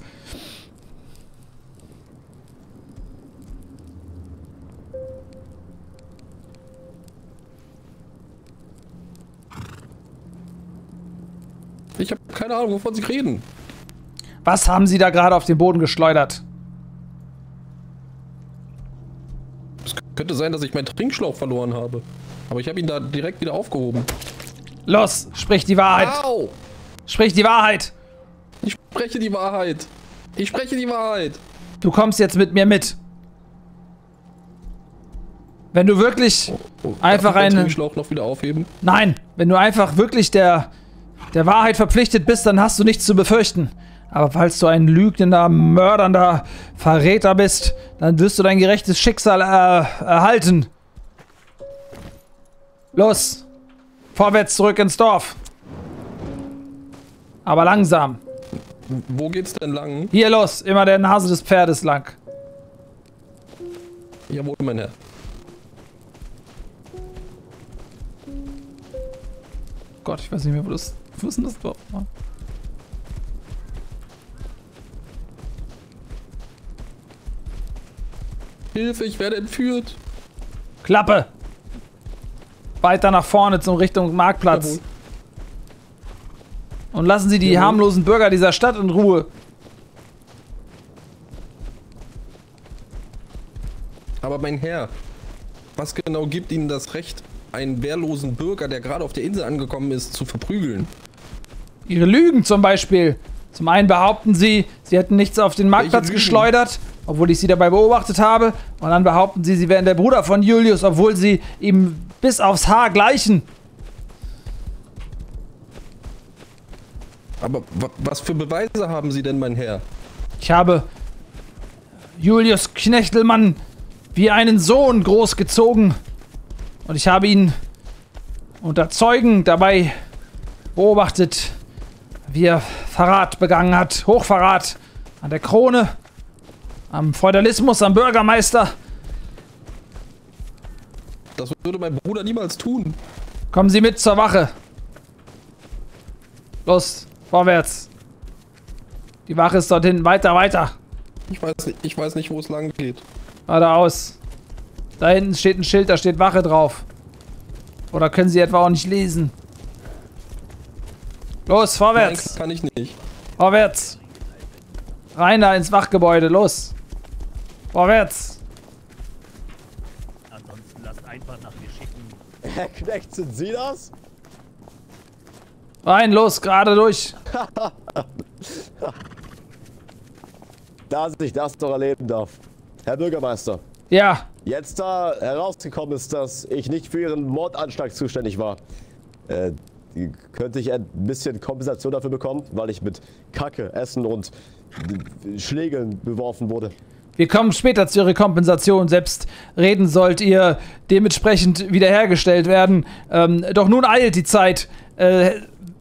Ich habe keine Ahnung, wovon Sie reden. Was haben Sie da gerade auf den Boden geschleudert? Es könnte sein, dass ich meinen Trinkschlauch verloren habe. Aber ich habe ihn da direkt wieder aufgehoben. Los, sprich die Wahrheit. Au! Sprich die Wahrheit. Ich spreche die Wahrheit. Ich spreche die Wahrheit. Du kommst jetzt mit mir mit. Wenn du wirklich einfach einen einen Trinkschlauch noch wieder aufheben? Nein, wenn du einfach wirklich der Wahrheit verpflichtet bist, dann hast du nichts zu befürchten. Aber falls du ein lügender, mördernder Verräter bist, dann wirst du dein gerechtes Schicksal erhalten. Los, vorwärts zurück ins Dorf. Aber langsam. Wo geht's denn lang? Hier los, immer der Nase des Pferdes lang. Jawohl, mein Herr. Gott, ich weiß nicht mehr, wo ist denn das Dorf? Hilfe, ich werde entführt. Klappe! Weiter nach vorne zum Richtung Marktplatz. Jawohl. Und lassen Sie die harmlosen Bürger dieser Stadt in Ruhe. Aber mein Herr, was genau gibt Ihnen das Recht, einen wehrlosen Bürger, der gerade auf der Insel angekommen ist, zu verprügeln? Ihre Lügen zum Beispiel. Zum einen behaupten Sie, Sie hätten nichts auf den Marktplatz geschleudert, obwohl ich Sie dabei beobachtet habe. Und dann behaupten Sie, Sie wären der Bruder von Julius, obwohl Sie ihm bis aufs Haar gleichen. Aber was für Beweise haben Sie denn, mein Herr? Ich habe Julius Knechtelmann wie einen Sohn großgezogen. Und ich habe ihn unter Zeugen dabei beobachtet, wie er Verrat begangen hat. Hochverrat an der Krone, am Feudalismus, am Bürgermeister. Das würde mein Bruder niemals tun. Kommen Sie mit zur Wache. Los, vorwärts. Die Wache ist dorthin. Weiter, weiter. Ich weiß nicht, wo es lang geht. Geradeaus. Da hinten steht ein Schild, da steht Wache drauf. Oder können Sie etwa auch nicht lesen? Los, vorwärts. Nein, kann ich nicht. Vorwärts. Rein da ins Wachgebäude, los. Vorwärts. Ansonsten lasst einfach nach mir schicken. Herr Knecht, sind Sie das? Rein, los, gerade durch. Dass ich das doch erleben darf. Herr Bürgermeister. Ja. Jetzt da herausgekommen ist, dass ich nicht für Ihren Mordanschlag zuständig war. Könnte ich ein bisschen Kompensation dafür bekommen, weil ich mit Kacke, Essen und Schlägeln beworfen wurde. Wir kommen später zu Ihrer Kompensation. Selbst reden sollt ihr dementsprechend wiederhergestellt werden. Doch nun eilt die Zeit.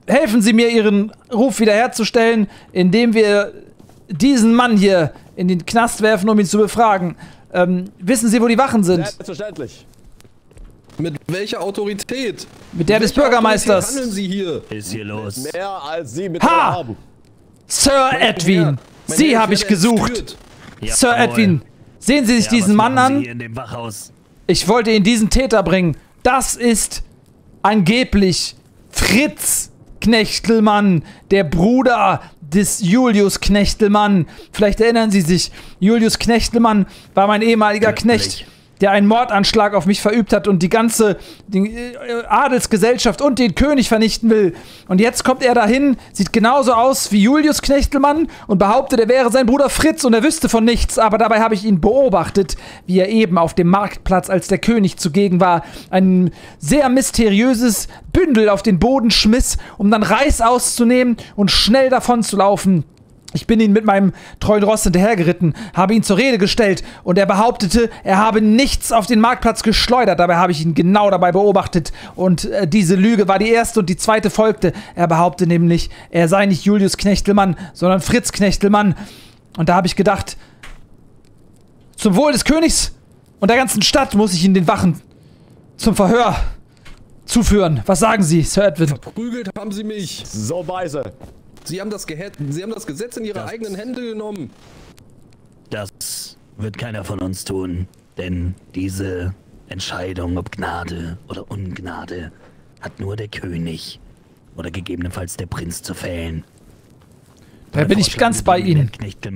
helfen Sie mir, Ihren Ruf wiederherzustellen, indem wir diesen Mann hier in den Knast werfen, um ihn zu befragen. Wissen Sie, wo die Wachen sind? Selbstverständlich. Mit welcher Autorität? Mit der des Bürgermeisters. Handeln Sie hier? Ist hier los? Mehr als Sie mit haben. Sir Edwin, Sie habe ich gesucht. Sir Edwin, sehen Sie sich diesen Mann an? Hier in dem Wachhaus? Ich wollte Ihnen diesen Täter bringen. Das ist angeblich Fritz Knechtelmann, der Bruder des Julius Knechtelmann. Vielleicht erinnern Sie sich, Julius Knechtelmann war mein ehemaliger Knecht, der einen Mordanschlag auf mich verübt hat und die ganze Adelsgesellschaft und den König vernichten will. Und jetzt kommt er dahin, sieht genauso aus wie Julius Knechtelmann und behauptet, er wäre sein Bruder Fritz und er wüsste von nichts. Aber dabei habe ich ihn beobachtet, wie er eben auf dem Marktplatz, als der König zugegen war, ein sehr mysteriöses Bündel auf den Boden schmiss, um dann Reis auszunehmen und schnell davon zu laufen. Ich bin ihn mit meinem treuen Ross hinterhergeritten, habe ihn zur Rede gestellt und er behauptete, er habe nichts auf den Marktplatz geschleudert. Dabei habe ich ihn genau dabei beobachtet und diese Lüge war die erste und die zweite folgte. Er behauptete nämlich, er sei nicht Julius Knechtelmann, sondern Fritz Knechtelmann. Und da habe ich gedacht, zum Wohl des Königs und der ganzen Stadt muss ich ihn den Wachen zum Verhör zuführen. Was sagen Sie, Sir Edwin? Verprügelt haben Sie mich. So weise. Sie haben das Gesetz in Ihre eigenen Hände genommen. Das wird keiner von uns tun, denn diese Entscheidung, ob Gnade oder Ungnade, hat nur der König oder gegebenenfalls der Prinz zu fällen. Da bin ich ganz bei Ihnen.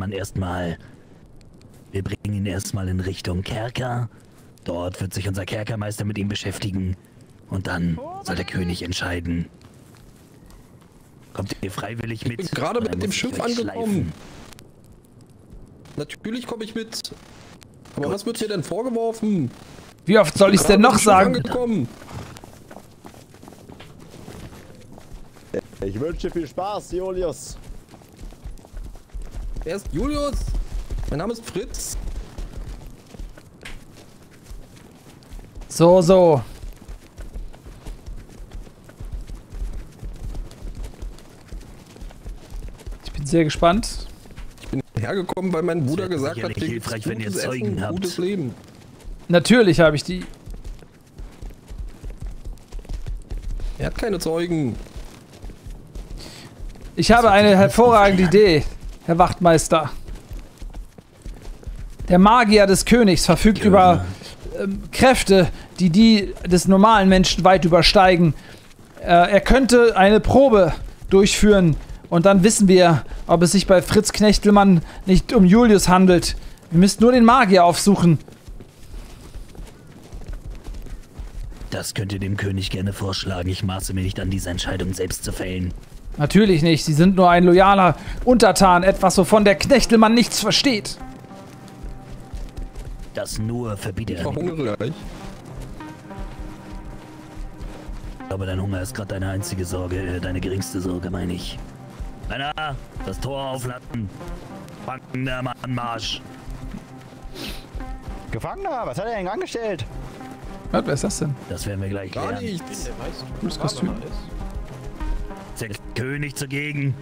Wir bringen ihn erstmal in Richtung Kerker. Dort wird sich unser Kerkermeister mit ihm beschäftigen und dann soll der König entscheiden. Kommt ihr freiwillig mit? Ich bin gerade mit dem Schiff angekommen. Natürlich komme ich mit. Aber gut. Was wird hier denn vorgeworfen? Wie oft soll ich es denn noch sagen? Ich wünsche viel Spaß, Julius. Wer ist Julius? Mein Name ist Fritz. So. Ich bin sehr gespannt. Ich bin hergekommen, weil mein Bruder gesagt hat, hilfreich, wenn ihr Zeugen habt. Gutes Leben. Natürlich habe ich die. Er hat keine Zeugen. Ich habe eine hervorragende Idee, Herr Wachtmeister. Der Magier des Königs verfügt über Kräfte, die des normalen Menschen weit übersteigen. Er könnte eine Probe durchführen und dann wissen wir, ob es sich bei Fritz Knechtelmann nicht um Julius handelt. Wir müssen nur den Magier aufsuchen. Das könnt ihr dem König gerne vorschlagen. Ich maße mir nicht an, diese Entscheidung selbst zu fällen. Natürlich nicht. Sie sind nur ein loyaler Untertan. Etwas, wovon der Knechtelmann nichts versteht. Das nur verbietet er nicht. Aber dein Hunger ist gerade deine einzige Sorge, deine geringste Sorge, meine ich. Männer, das Tor aufladen. Gefangener am Anmarsch. Gefangener, was hat er denn angestellt? Was, wer ist das denn? Das werden wir gleich klären. Gar nichts. Cooles Kostüm. Ist der König zugegen?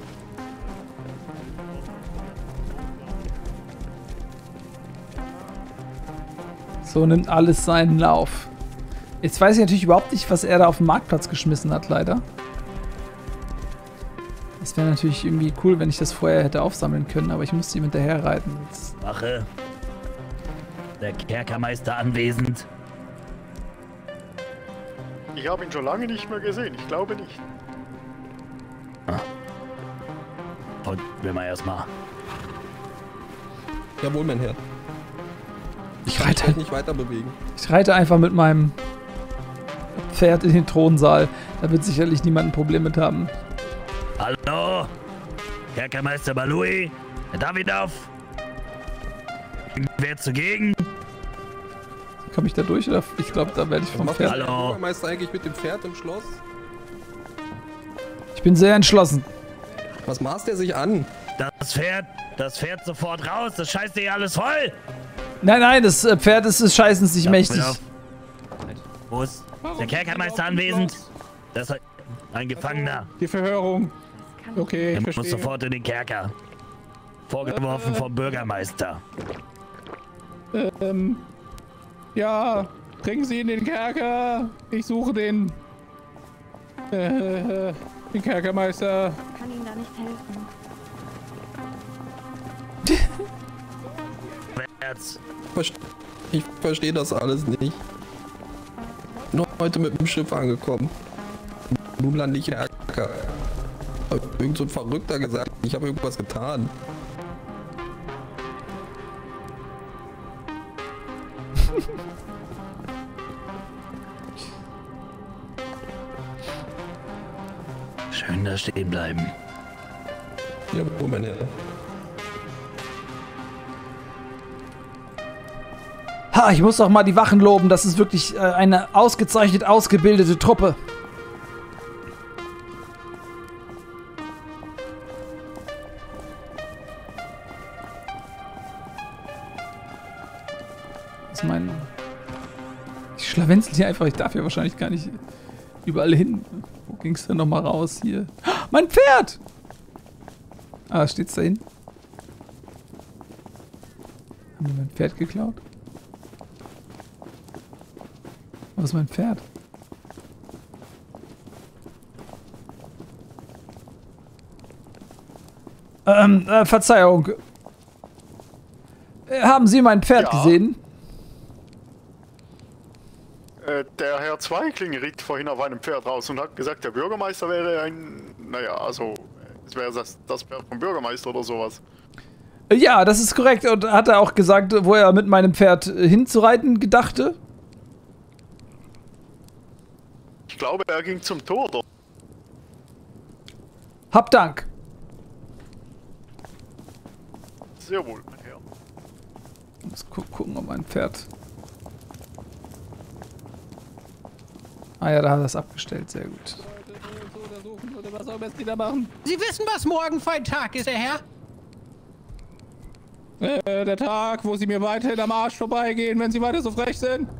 So nimmt alles seinen Lauf. Jetzt weiß ich natürlich überhaupt nicht, was er da auf den Marktplatz geschmissen hat, leider. Es wäre natürlich irgendwie cool, wenn ich das vorher hätte aufsammeln können, aber ich musste ihm hinterher reiten. Wache. Der Kerkermeister anwesend. Ich habe ihn schon lange nicht mehr gesehen, ich glaube nicht. Und will man erstmal. Jawohl, mein Herr. Ich reite halt nicht weiter bewegen. Ich reite einfach mit meinem Pferd in den Thronsaal. Da wird sicherlich niemand ein Problem mit haben. Hallo? Kerkermeister Balui? Herr Davidoff? Wer zugegen? Komme ich da durch oder? Ich glaube, da werde ich vom Pferd. Hallo? Der Bürgermeister eigentlich mit dem Pferd im Schloss? Ich bin sehr entschlossen. Was maßt er sich an? Das Pferd sofort raus, das scheißt dir alles voll! Nein, das Pferd ist scheißens nicht mächtig. Wo ist der Kerkermeister anwesend? Ein Gefangener. Die Verhörung. Okay, Er ich muss verstehe. sofort in den Kerker. Vorgeworfen vom Bürgermeister. Ja, bringen Sie in den Kerker. Ich suche den Kerkermeister. Ich kann Ihnen da nicht helfen. Ich verstehe das alles nicht. Nur heute mit dem Schiff angekommen. Nun lande ich in Erker. Irgend so ein Verrückter gesagt, ich habe irgendwas getan. Schön da stehen bleiben. Ja, wo mein Herr? Ha, ich muss doch mal die Wachen loben. Das ist wirklich eine ausgezeichnet ausgebildete Truppe. Das ist mein... Ich schlawenzel hier einfach. Ich darf hier wahrscheinlich gar nicht überall hin. Wo ging's denn nochmal raus hier? Mein Pferd! Ah, steht's da hin? Haben die mein Pferd geklaut? Wo ist mein Pferd? Verzeihung. Haben Sie mein Pferd gesehen? Der Herr Zweigling ritt vorhin auf einem Pferd raus und hat gesagt, der Bürgermeister wäre ein... Naja, also... Es wäre das Pferd vom Bürgermeister oder sowas. Ja, das ist korrekt. Und hat er auch gesagt, wo er mit meinem Pferd hinzureiten gedachte? Ich glaube, er ging zum Tor dort. Hab Dank. Sehr wohl, mein Herr. Ich muss gucken, ob mein Pferd... Ah ja, da hat er es abgestellt. Sehr gut. Was soll man jetzt wieder machen? Sie wissen, was morgen für ein Tag ist, Herr? Der Tag, wo Sie mir weiterhin am Arsch vorbeigehen, wenn Sie weiter so frech sind.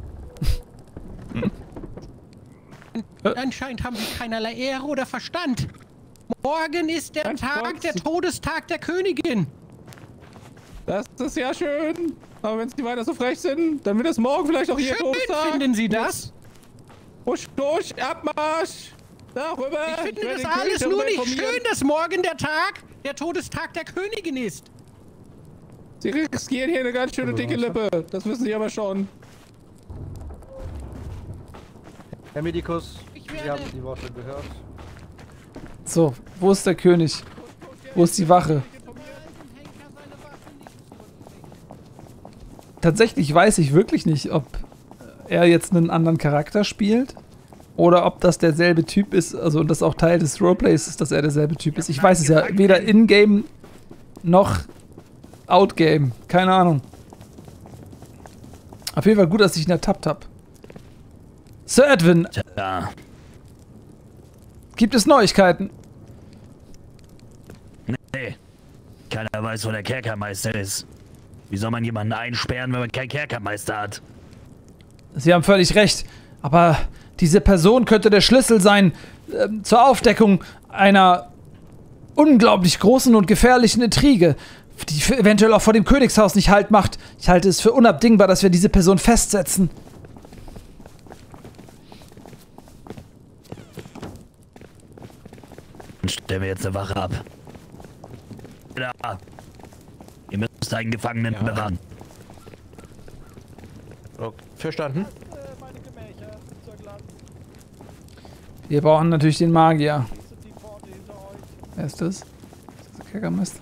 Anscheinend haben Sie keinerlei Ehre oder Verstand. Morgen ist der Tag, der Todestag der Königin. Das ist ja schön. Aber wenn Sie weiter so frech sind, dann wird es morgen vielleicht auch Ihr Todestag. Finden Sie das? Husch, durch, Abmarsch! Darüber! Ich finde das alles nur nicht schön, dass morgen der Todestag der Königin ist. Sie riskieren hier eine ganz schöne dicke Lippe. Das wissen Sie aber schon. Herr Medikus, Sie haben die Worte gehört. So, wo ist der König? Wo ist die Wache? Tatsächlich weiß ich wirklich nicht, ob er jetzt einen anderen Charakter spielt oder ob das derselbe Typ ist, also und das auch Teil des Roleplays ist, dass er derselbe Typ ist. Ich weiß es ja weder in-game noch out-game. Keine Ahnung. Auf jeden Fall gut, dass ich ihn ertappt habe. Sir Edwin, Ja. gibt es Neuigkeiten? Nee. Keiner weiß, wo der Kerkermeister ist. Wie soll man jemanden einsperren, wenn man keinen Kerkermeister hat? Sie haben völlig recht, aber diese Person könnte der Schlüssel sein zur Aufdeckung einer unglaublich großen und gefährlichen Intrige, die eventuell auch vor dem Königshaus nicht Halt macht. Ich halte es für unabdingbar, dass wir diese Person festsetzen. Dann stellen wir jetzt eine Wache ab. Da. Ihr müsst einen Gefangenen bewahren. Verstanden. Wir brauchen natürlich den Magier. Wer ist das? Ist das der Kerkermeister?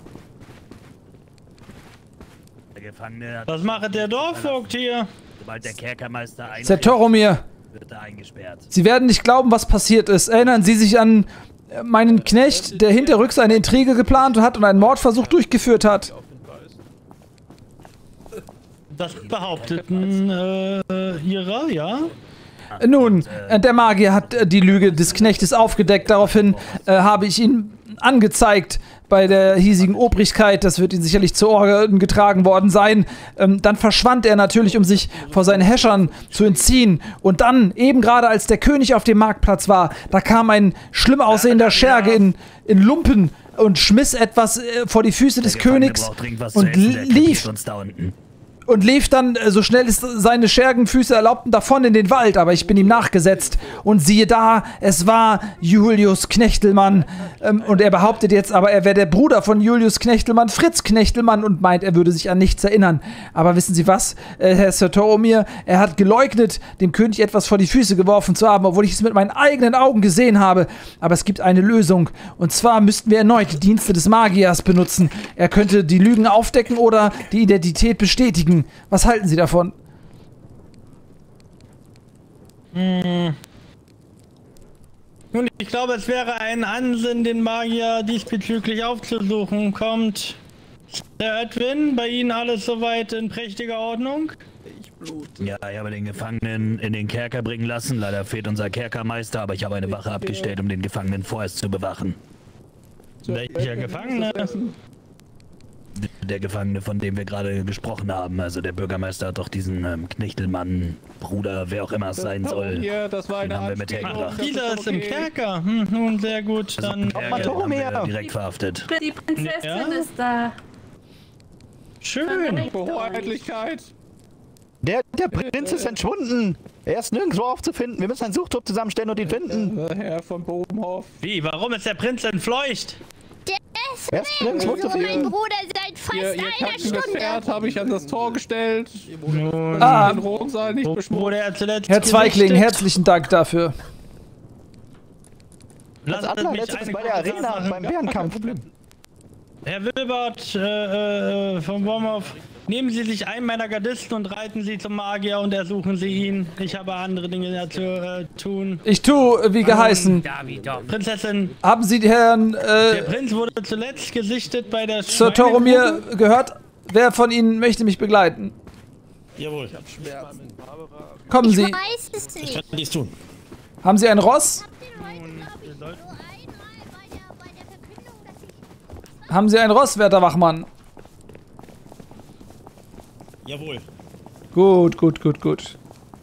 Der Gefangene hat... Was macht der Dorfvogt hier? Sobald der Kerkermeister Sir Toromir, wird er eingesperrt. Sie werden nicht glauben, was passiert ist. Erinnern Sie sich an meinen Knecht, der hinterrücks eine Intrige geplant hat und einen Mordversuch durchgeführt hat? Das behaupteten Ihrer, ja? Nun, der Magier hat die Lüge des Knechtes aufgedeckt. Daraufhin habe ich ihn angezeigt bei der hiesigen Obrigkeit. Das wird ihm sicherlich zu Ohren getragen worden sein. Dann verschwand er natürlich, um sich vor seinen Häschern zu entziehen. Und dann, eben gerade als der König auf dem Marktplatz war, da kam ein schlimm aussehender Scherge in Lumpen und schmiss etwas vor die Füße des Königs und lief dann, so schnell es seine Schergenfüße erlaubten, davon in den Wald. Aber ich bin ihm nachgesetzt. Und siehe da, es war Julius Knechtelmann. Und er behauptet jetzt aber, er wäre der Bruder von Julius Knechtelmann, Fritz Knechtelmann, und meint, er würde sich an nichts erinnern. Aber wissen Sie was, Herr Sir Toromir, er hat geleugnet, dem König etwas vor die Füße geworfen zu haben, obwohl ich es mit meinen eigenen Augen gesehen habe. Aber es gibt eine Lösung. Und zwar müssten wir erneut die Dienste des Magiers benutzen. Er könnte die Lügen aufdecken oder die Identität bestätigen. Was halten Sie davon? Nun, ich glaube, es wäre ein Ansinn, den Magier diesbezüglich aufzusuchen. Kommt Herr Edwin, bei Ihnen alles soweit in prächtiger Ordnung? Ja, ich habe den Gefangenen in den Kerker bringen lassen. Leider fehlt unser Kerkermeister, aber ich habe eine Wache abgestellt, um den Gefangenen vorerst zu bewachen. Welcher Gefangene? Der Gefangene, von dem wir gerade gesprochen haben. Also der Bürgermeister hat doch diesen Knechtelmann, Bruder, wer auch immer es sein soll. Hier, das war den haben wir mit hergebracht. Dieser ist im Kerker. Nun, sehr gut. Dann haben wir direkt verhaftet. Die Prinzessin ist da. Schön. Hoheitlichkeit. Der Prinz ist entschwunden. Er ist nirgendwo aufzufinden. Wir müssen einen Suchtrupp zusammenstellen und ihn finden. Herr von Bobenhof. Wie, warum ist der Prinz entfleucht? Er ist nirgendwo zu Mein finden. Bruder seit fast Ihr einer kackendes Stunde. Pferd habe ich an das Tor gestellt. Nun, Den Rohnsaal nicht wurde er zuletzt Herr Zweigling, gesichtet? herzlichen Dank dafür. Lasst Adler, mich letztens eine bei der kurze Arena Sache- beim Bärenkampf. Herr Wilbert von Bomhoff, nehmen Sie sich einen meiner Gardisten und reiten Sie zum Magier und ersuchen Sie ihn. Ich habe andere Dinge zu tun. Ich tue, wie geheißen. Prinzessin. Haben Sie Herrn Der Prinz wurde zuletzt gesichtet bei der Sir Toromir gehört? Wer von Ihnen möchte mich begleiten? Jawohl. Kommen Sie. Ich weiß es nicht. Ich kann dies tun. Haben Sie ein Ross? Haben Sie ein Ross, werter Wachmann? Jawohl. Gut, gut, gut, gut.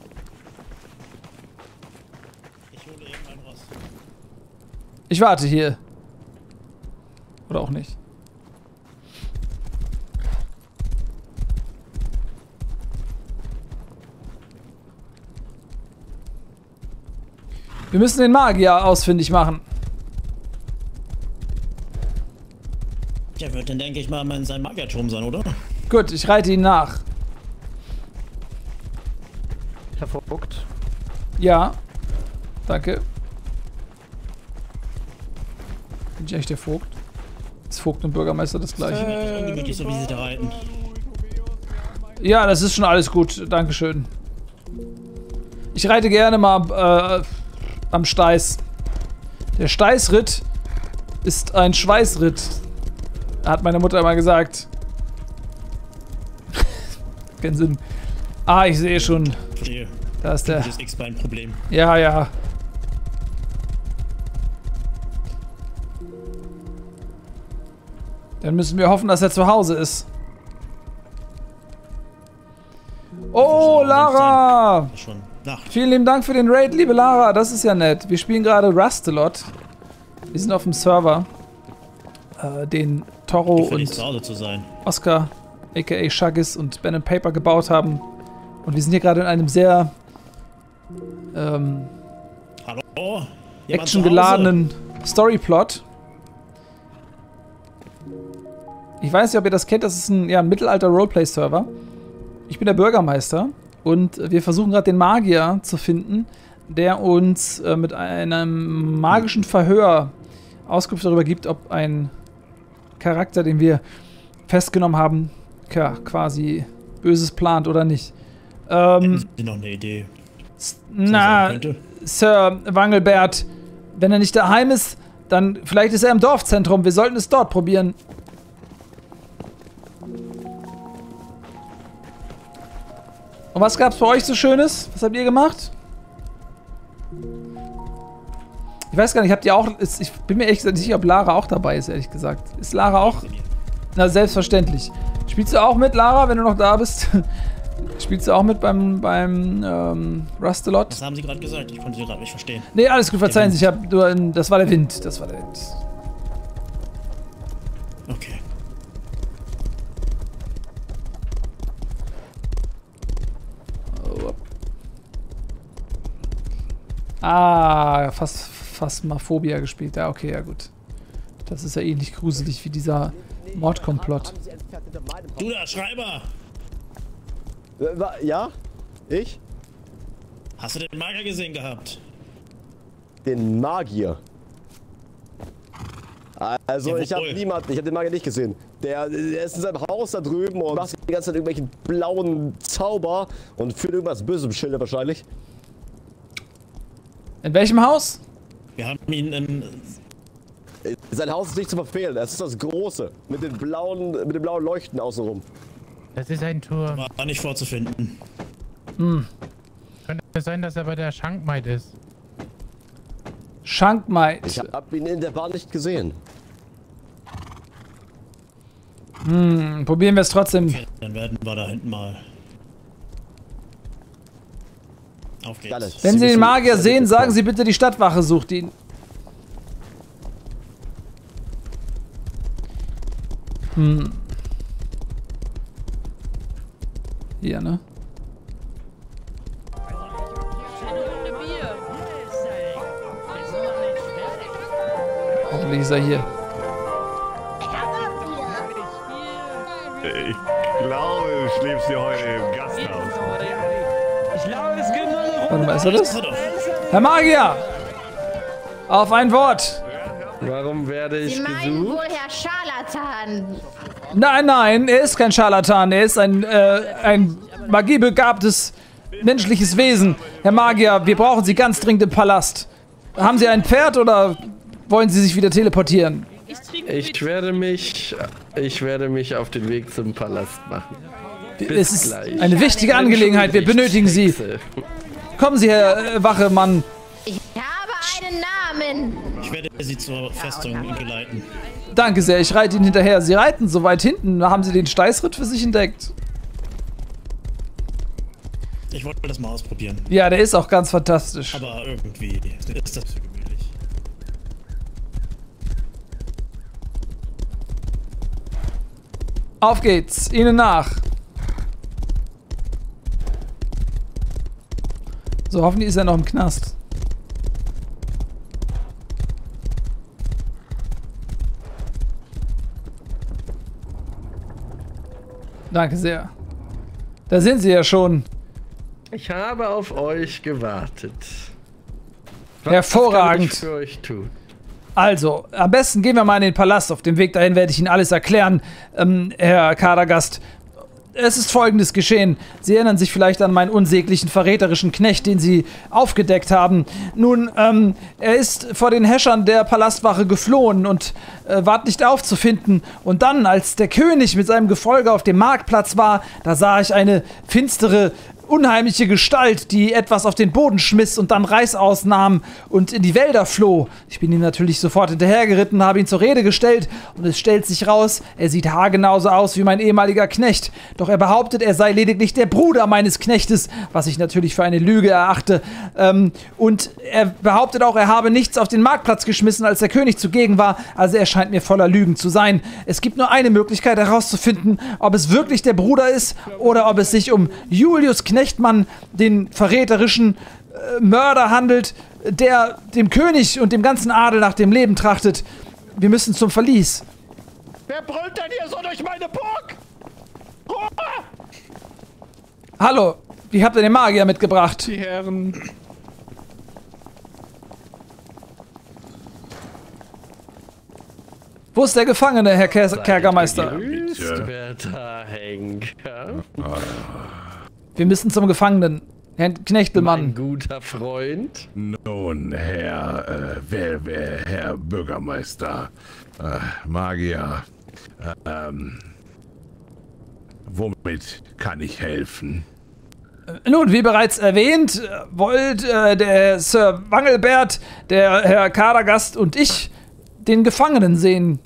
Ich hole eben ein Ross. Ich warte hier. Oder auch nicht. Wir müssen den Magier ausfindig machen. Der wird dann, denke ich mal, in seinem Magierturm sein, oder? Gut, ich reite ihn nach. Herr Vogt. Ja. Danke. Bin ich echt der Vogt? Ist Vogt und Bürgermeister das gleiche? Ungemütlich, so wie sie da reiten. Ja, das ist schon alles gut. Dankeschön. Ich reite gerne mal am Steiß. Der Steißritt ist ein Schweißritt. Hat meine Mutter immer gesagt. Keinen Sinn. Ah, ich sehe schon. Verstehe. Da ist der. Das ist X-Bein-Problem. Ja, ja. Dann müssen wir hoffen, dass er zu Hause ist. Oh, Lara! Vielen lieben Dank für den Raid, liebe Lara. Das ist ja nett. Wir spielen gerade Rustalot. Wir sind auf dem Server. Den Toro und zu sein. Oscar, aka Shaggis und Ben & Paper gebaut haben. Und wir sind hier gerade in einem sehr Hallo? actiongeladenen Storyplot. Ich weiß nicht, ob ihr das kennt, das ist ein Mittelalter-Roleplay-Server. Ich bin der Bürgermeister und wir versuchen gerade den Magier zu finden, der uns mit einem magischen Verhör Auskunft darüber gibt, ob ein Charakter, den wir festgenommen haben, quasi Böses plant oder nicht. Hätten Sie noch eine Idee? Na, Sir Wangelbert, wenn er nicht daheim ist, dann vielleicht ist er im Dorfzentrum. Wir sollten es dort probieren. Und was gab's für euch so Schönes? Was habt ihr gemacht? Ich weiß gar nicht, habt ihr auch... Ich bin mir ehrlich gesagt nicht sicher, ob Lara auch dabei ist, ehrlich gesagt. Ist Lara auch... Na, selbstverständlich. Spielst du auch mit, Lara, wenn du noch da bist? Spielst du auch mit beim Rustalot? Was haben Sie gerade gesagt? Ich konnte Sie gerade nicht verstehen. Nee, alles gut, verzeihen Sie. Ich hab nur... Das war der Wind. Das war der Wind. Okay. Ah, Phasmophobia gespielt. Ja, okay, ja gut. Das ist ja ähnlich gruselig wie dieser Mordkomplott. Du da, Schreiber! Ja? Ich? Hast du den Magier gesehen gehabt? Den Magier? Also, Ja, ich habe den Magier nicht gesehen. Der ist in seinem Haus da drüben und macht die ganze Zeit irgendwelchen blauen Zauber und führt irgendwas Böses im Schilde wahrscheinlich. In welchem Haus? Wir haben ihn im... Sein Haus ist nicht zu verfehlen. Es ist das große mit den blauen Leuchten außenrum. Das ist ein Turm. War nicht vorzufinden. Hm. Könnte sein, dass er bei der Schankmaid ist. Schankmaid. Ich habe ihn in der Bar nicht gesehen. Hm, probieren wir es trotzdem. Okay, dann werden wir da hinten mal... Auf geht's. Wenn Sie den Magier sehen, sagen Sie bitte, die Stadtwache sucht ihn. Hm. Hier, ne? Hoffentlich ist er hier. Ich glaube, du schläfst hier heute im Gasthaus. Ich glaube, es geht nur eine Runde. Warte mal, ist er das? Herr Magier! Auf ein Wort! Warum werde ich Sie meinen gesucht? wohl Herr Scharlatan. Nein, nein, er ist kein Scharlatan. Er ist ein magiebegabtes menschliches Wesen. Herr Magier, wir brauchen Sie ganz dringend im Palast. Haben Sie ein Pferd oder wollen Sie sich wieder teleportieren? Ich werde mich auf den Weg zum Palast machen. Es ist eine wichtige Angelegenheit. Wir benötigen Sie. Kommen Sie, Herr Wachemann. Ich habe einen Namen. Ich werde Sie zur Festung geleiten. Danke sehr, ich reite Ihnen hinterher. Sie reiten so weit hinten. Haben Sie den Steißritt für sich entdeckt? Ich wollte das mal ausprobieren. Ja, der ist auch ganz fantastisch. Aber irgendwie ist das zu gemütlich. Auf geht's, Ihnen nach. So, hoffentlich ist er noch im Knast. Danke sehr. Da sind Sie ja schon. Ich habe auf euch gewartet. Hervorragend. Was kann ich für euch tun? Also, am besten gehen wir mal in den Palast. Auf dem Weg dahin werde ich Ihnen alles erklären, Herr Kadergast. Es ist Folgendes geschehen. Sie erinnern sich vielleicht an meinen unsäglichen, verräterischen Knecht, den Sie aufgedeckt haben. Nun, er ist vor den Häschern der Palastwache geflohen und ward nicht aufzufinden. Und dann, als der König mit seinem Gefolge auf dem Marktplatz war, da sah ich eine finstere, unheimliche Gestalt, die etwas auf den Boden schmiss und dann Reißaus nahm und in die Wälder floh. Ich bin ihm natürlich sofort hinterhergeritten, habe ihn zur Rede gestellt und es stellt sich raus, er sieht haargenauso aus wie mein ehemaliger Knecht. Doch er behauptet, er sei lediglich der Bruder meines Knechtes, was ich natürlich für eine Lüge erachte. Und er behauptet auch, er habe nichts auf den Marktplatz geschmissen, als der König zugegen war. Also er scheint mir voller Lügen zu sein. Es gibt nur eine Möglichkeit herauszufinden, ob es wirklich der Bruder ist oder ob es sich um Julius Knechtmann, den verräterischen Mörder handelt, der dem König und dem ganzen Adel nach dem Leben trachtet. Wir müssen zum Verlies. Wer brüllt denn hier so durch meine Burg? Ruhe! Hallo, wie habt ihr den Magier mitgebracht? Die Herren. Wo ist der Gefangene, Herr Kerkermeister? Werter Henker. Wir müssen zum Gefangenen, Herrn Knechtelmann. Mein guter Freund. Nun, Herr Bürgermeister, Magier, womit kann ich helfen? Nun, wie bereits erwähnt, wollt der Sir Wangelbert, der Herr Kadagast und ich den Gefangenen sehen.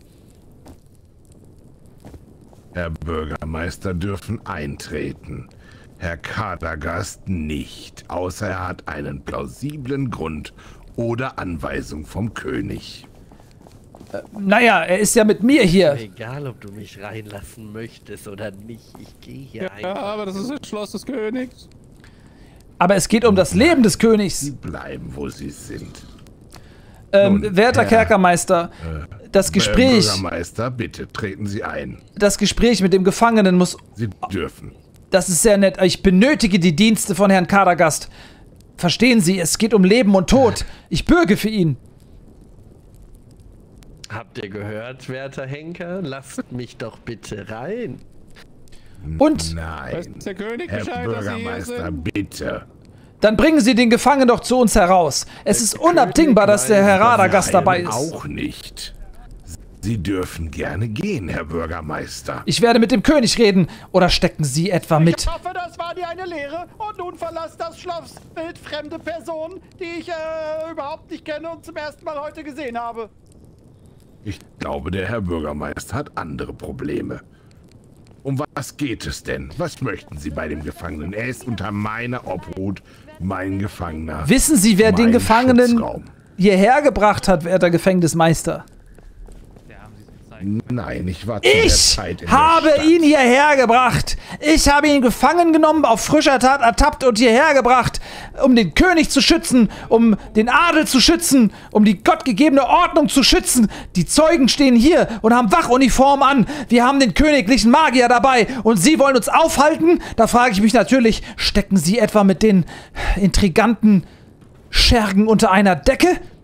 Herr Bürgermeister dürfen eintreten. Herr Kadagast nicht, außer er hat einen plausiblen Grund oder Anweisung vom König. Naja, er ist ja mit mir hier. Egal, ob du mich reinlassen möchtest oder nicht, ich gehe hier Ja, einfach. aber das ist das Schloss des Königs. Aber es geht um das Leben des Königs. Sie bleiben, wo sie sind. Werter Kerkermeister, das Gespräch... Bürgermeister, bitte, treten Sie ein. Das Gespräch mit dem Gefangenen muss... Sie dürfen. Das ist sehr nett. Ich benötige die Dienste von Herrn Kadagast. Verstehen Sie, es geht um Leben und Tod. Ich bürge für ihn. Habt ihr gehört, werter Henker? Lasst mich doch bitte rein. Und? Nein. Der König Herr Bescheid, Bürgermeister, bitte. Dann bringen Sie den Gefangenen doch zu uns heraus. Es ist unabdingbar, dass der Herr Radagast dabei ist. Auch nicht. Sie dürfen gerne gehen, Herr Bürgermeister. Ich werde mit dem König reden. Oder stecken Sie etwa mit? Ich hoffe, das war dir eine Lehre. Und nun verlasst das Schloss wildfremde Person, die ich überhaupt nicht kenne und zum ersten Mal heute gesehen habe. Ich glaube, der Herr Bürgermeister hat andere Probleme. Um was geht es denn? Was möchten Sie bei dem Gefangenen? Er ist unter meiner Obhut, mein Gefangener. Wissen Sie, wer den Gefangenen hierher gebracht hat, werter Gefängnismeister? Nein, ich war zu der Zeit in Ich habe der Stadt. ihn hierher gebracht. Ich habe ihn gefangen genommen, auf frischer Tat ertappt und hierher gebracht, um den König zu schützen, um den Adel zu schützen, um die gottgegebene Ordnung zu schützen. Die Zeugen stehen hier und haben Wachuniformen an. Wir haben den königlichen Magier dabei und Sie wollen uns aufhalten? Da frage ich mich natürlich, stecken Sie etwa mit den intriganten Schergen unter einer Decke?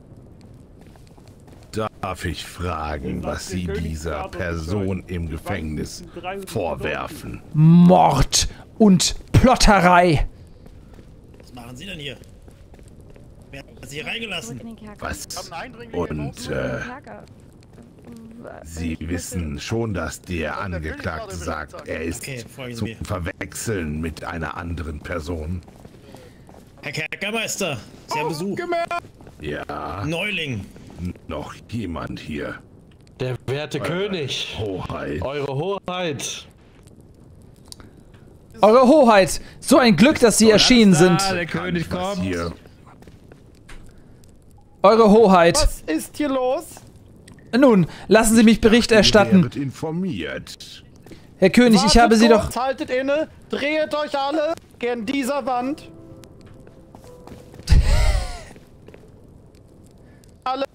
Darf ich fragen, was Sie dieser Person im Gefängnis vorwerfen? Mord und Plotterei. Was machen Sie denn hier? Wer hat Sie hier reingelassen? Was? Und Sie wissen schon, dass der Angeklagte sagt, er ist zu verwechseln mit einer anderen Person. Herr Kerkermeister, Sie haben Besuch. Ja. Neuling. Noch jemand hier. Der werte König. Hoheit. Eure Hoheit. Eure Hoheit, so ein Glück, dass Sie erschienen sind. Der König kommt. Hier. Eure Hoheit. Was ist hier los? Nun, lassen Sie mich Bericht erstatten. Ihr werdet informiert. Herr König, ich habe Sie doch... Haltet inne, dreht euch alle gern dieser Wand. Alle.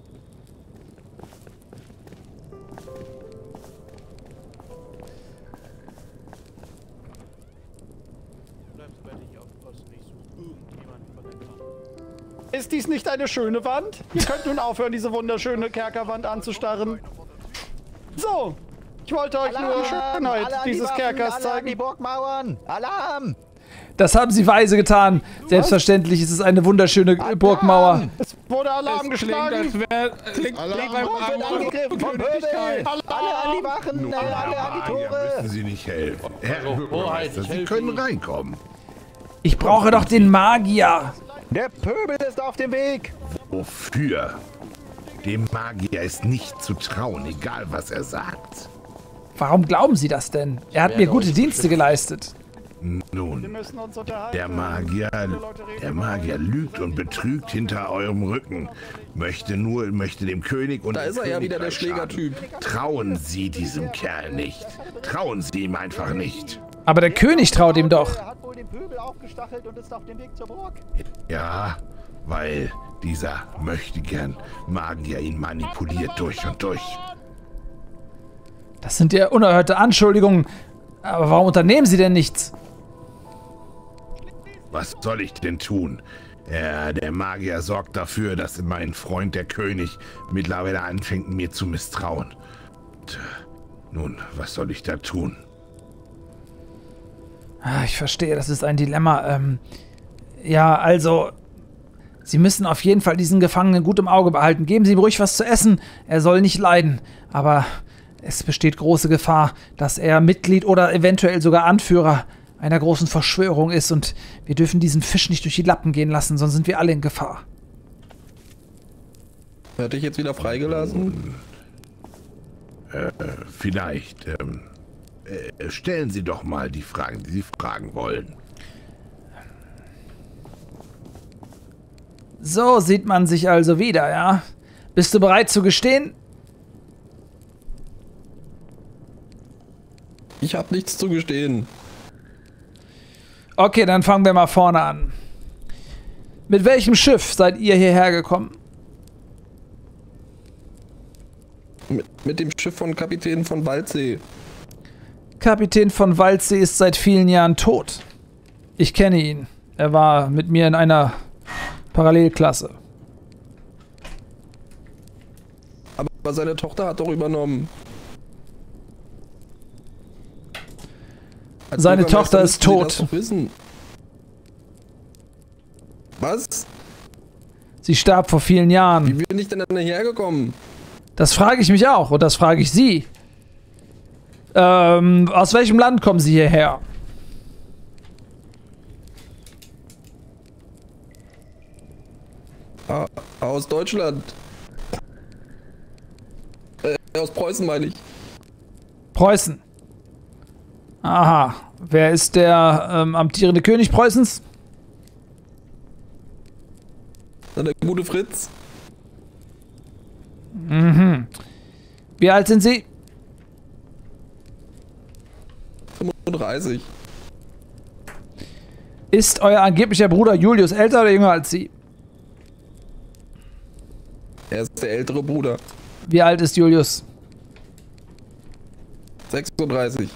Ist dies nicht eine schöne Wand? Ihr könnt nun aufhören, diese wunderschöne Kerkerwand anzustarren. So, ich wollte euch nur die Schönheit dieses Kerkers zeigen. Die Burgmauern! Alarm! Das haben Sie weise getan. Selbstverständlich ist es eine wunderschöne Burgmauer. Es wurde Alarm geschlagen. Alarm angegriffen vom Pöbel! Alle an die Wachen! Alle an die Tore! Müssen Sie nicht helfen. Herr Bürgermeister, Sie können reinkommen. Ich brauche doch den Magier. Der Pöbel ist auf dem Weg! Wofür? Dem Magier ist nicht zu trauen, egal was er sagt. Warum glauben Sie das denn? Er hat mir gute Dienste geleistet. Nun, der Magier lügt und betrügt hinter eurem Rücken. Möchte dem König und Da ist er ja wieder der Schlägertyp. Trauen Sie diesem Kerl nicht. Trauen Sie ihm einfach nicht. Aber der König traut ihm doch. Er hat wohl den Pöbel aufgestachelt und ist auf dem Weg zur Burg. Ja, weil dieser möchtegern Magier ihn manipuliert durch und durch. Das sind ja unerhörte Anschuldigungen. Aber warum unternehmen Sie denn nichts? Was soll ich denn tun? Der Magier sorgt dafür, dass mein Freund, der König, mittlerweile anfängt, mir zu misstrauen. Und, nun, was soll ich da tun? Ich verstehe, das ist ein Dilemma. Ja, also, Sie müssen auf jeden Fall diesen Gefangenen gut im Auge behalten. Geben Sie ihm ruhig was zu essen. Er soll nicht leiden. Aber es besteht große Gefahr, dass er Mitglied oder eventuell sogar Anführer einer großen Verschwörung ist und wir dürfen diesen Fisch nicht durch die Lappen gehen lassen, sonst sind wir alle in Gefahr. Werde ich jetzt wieder freigelassen? Vielleicht. Stellen Sie doch mal die Fragen, die Sie fragen wollen. So sieht man sich also wieder, ja? Bist du bereit zu gestehen? Ich habe nichts zu gestehen. Okay, dann fangen wir mal vorne an. Mit welchem Schiff seid ihr hierher gekommen? Mit dem Schiff von Kapitän von Waldsee. Kapitän von Waldsee ist seit vielen Jahren tot. Ich kenne ihn. Er war mit mir in einer Parallelklasse. Aber seine Tochter hat doch übernommen. Seine Tochter ist tot. Sie das doch wissen. Was? Sie starb vor vielen Jahren. Wie bin ich denn dann hergekommen? Das frage ich mich auch und das frage ich Sie. Aus welchem Land kommen Sie hierher? Aus Deutschland. Aus Preußen meine ich. Preußen. Aha. Wer ist der amtierende König Preußens? Der gute Fritz. Mhm. Wie alt sind Sie? 35. Ist euer angeblicher Bruder Julius älter oder jünger als Sie? Er ist der ältere Bruder. Wie alt ist Julius? 36.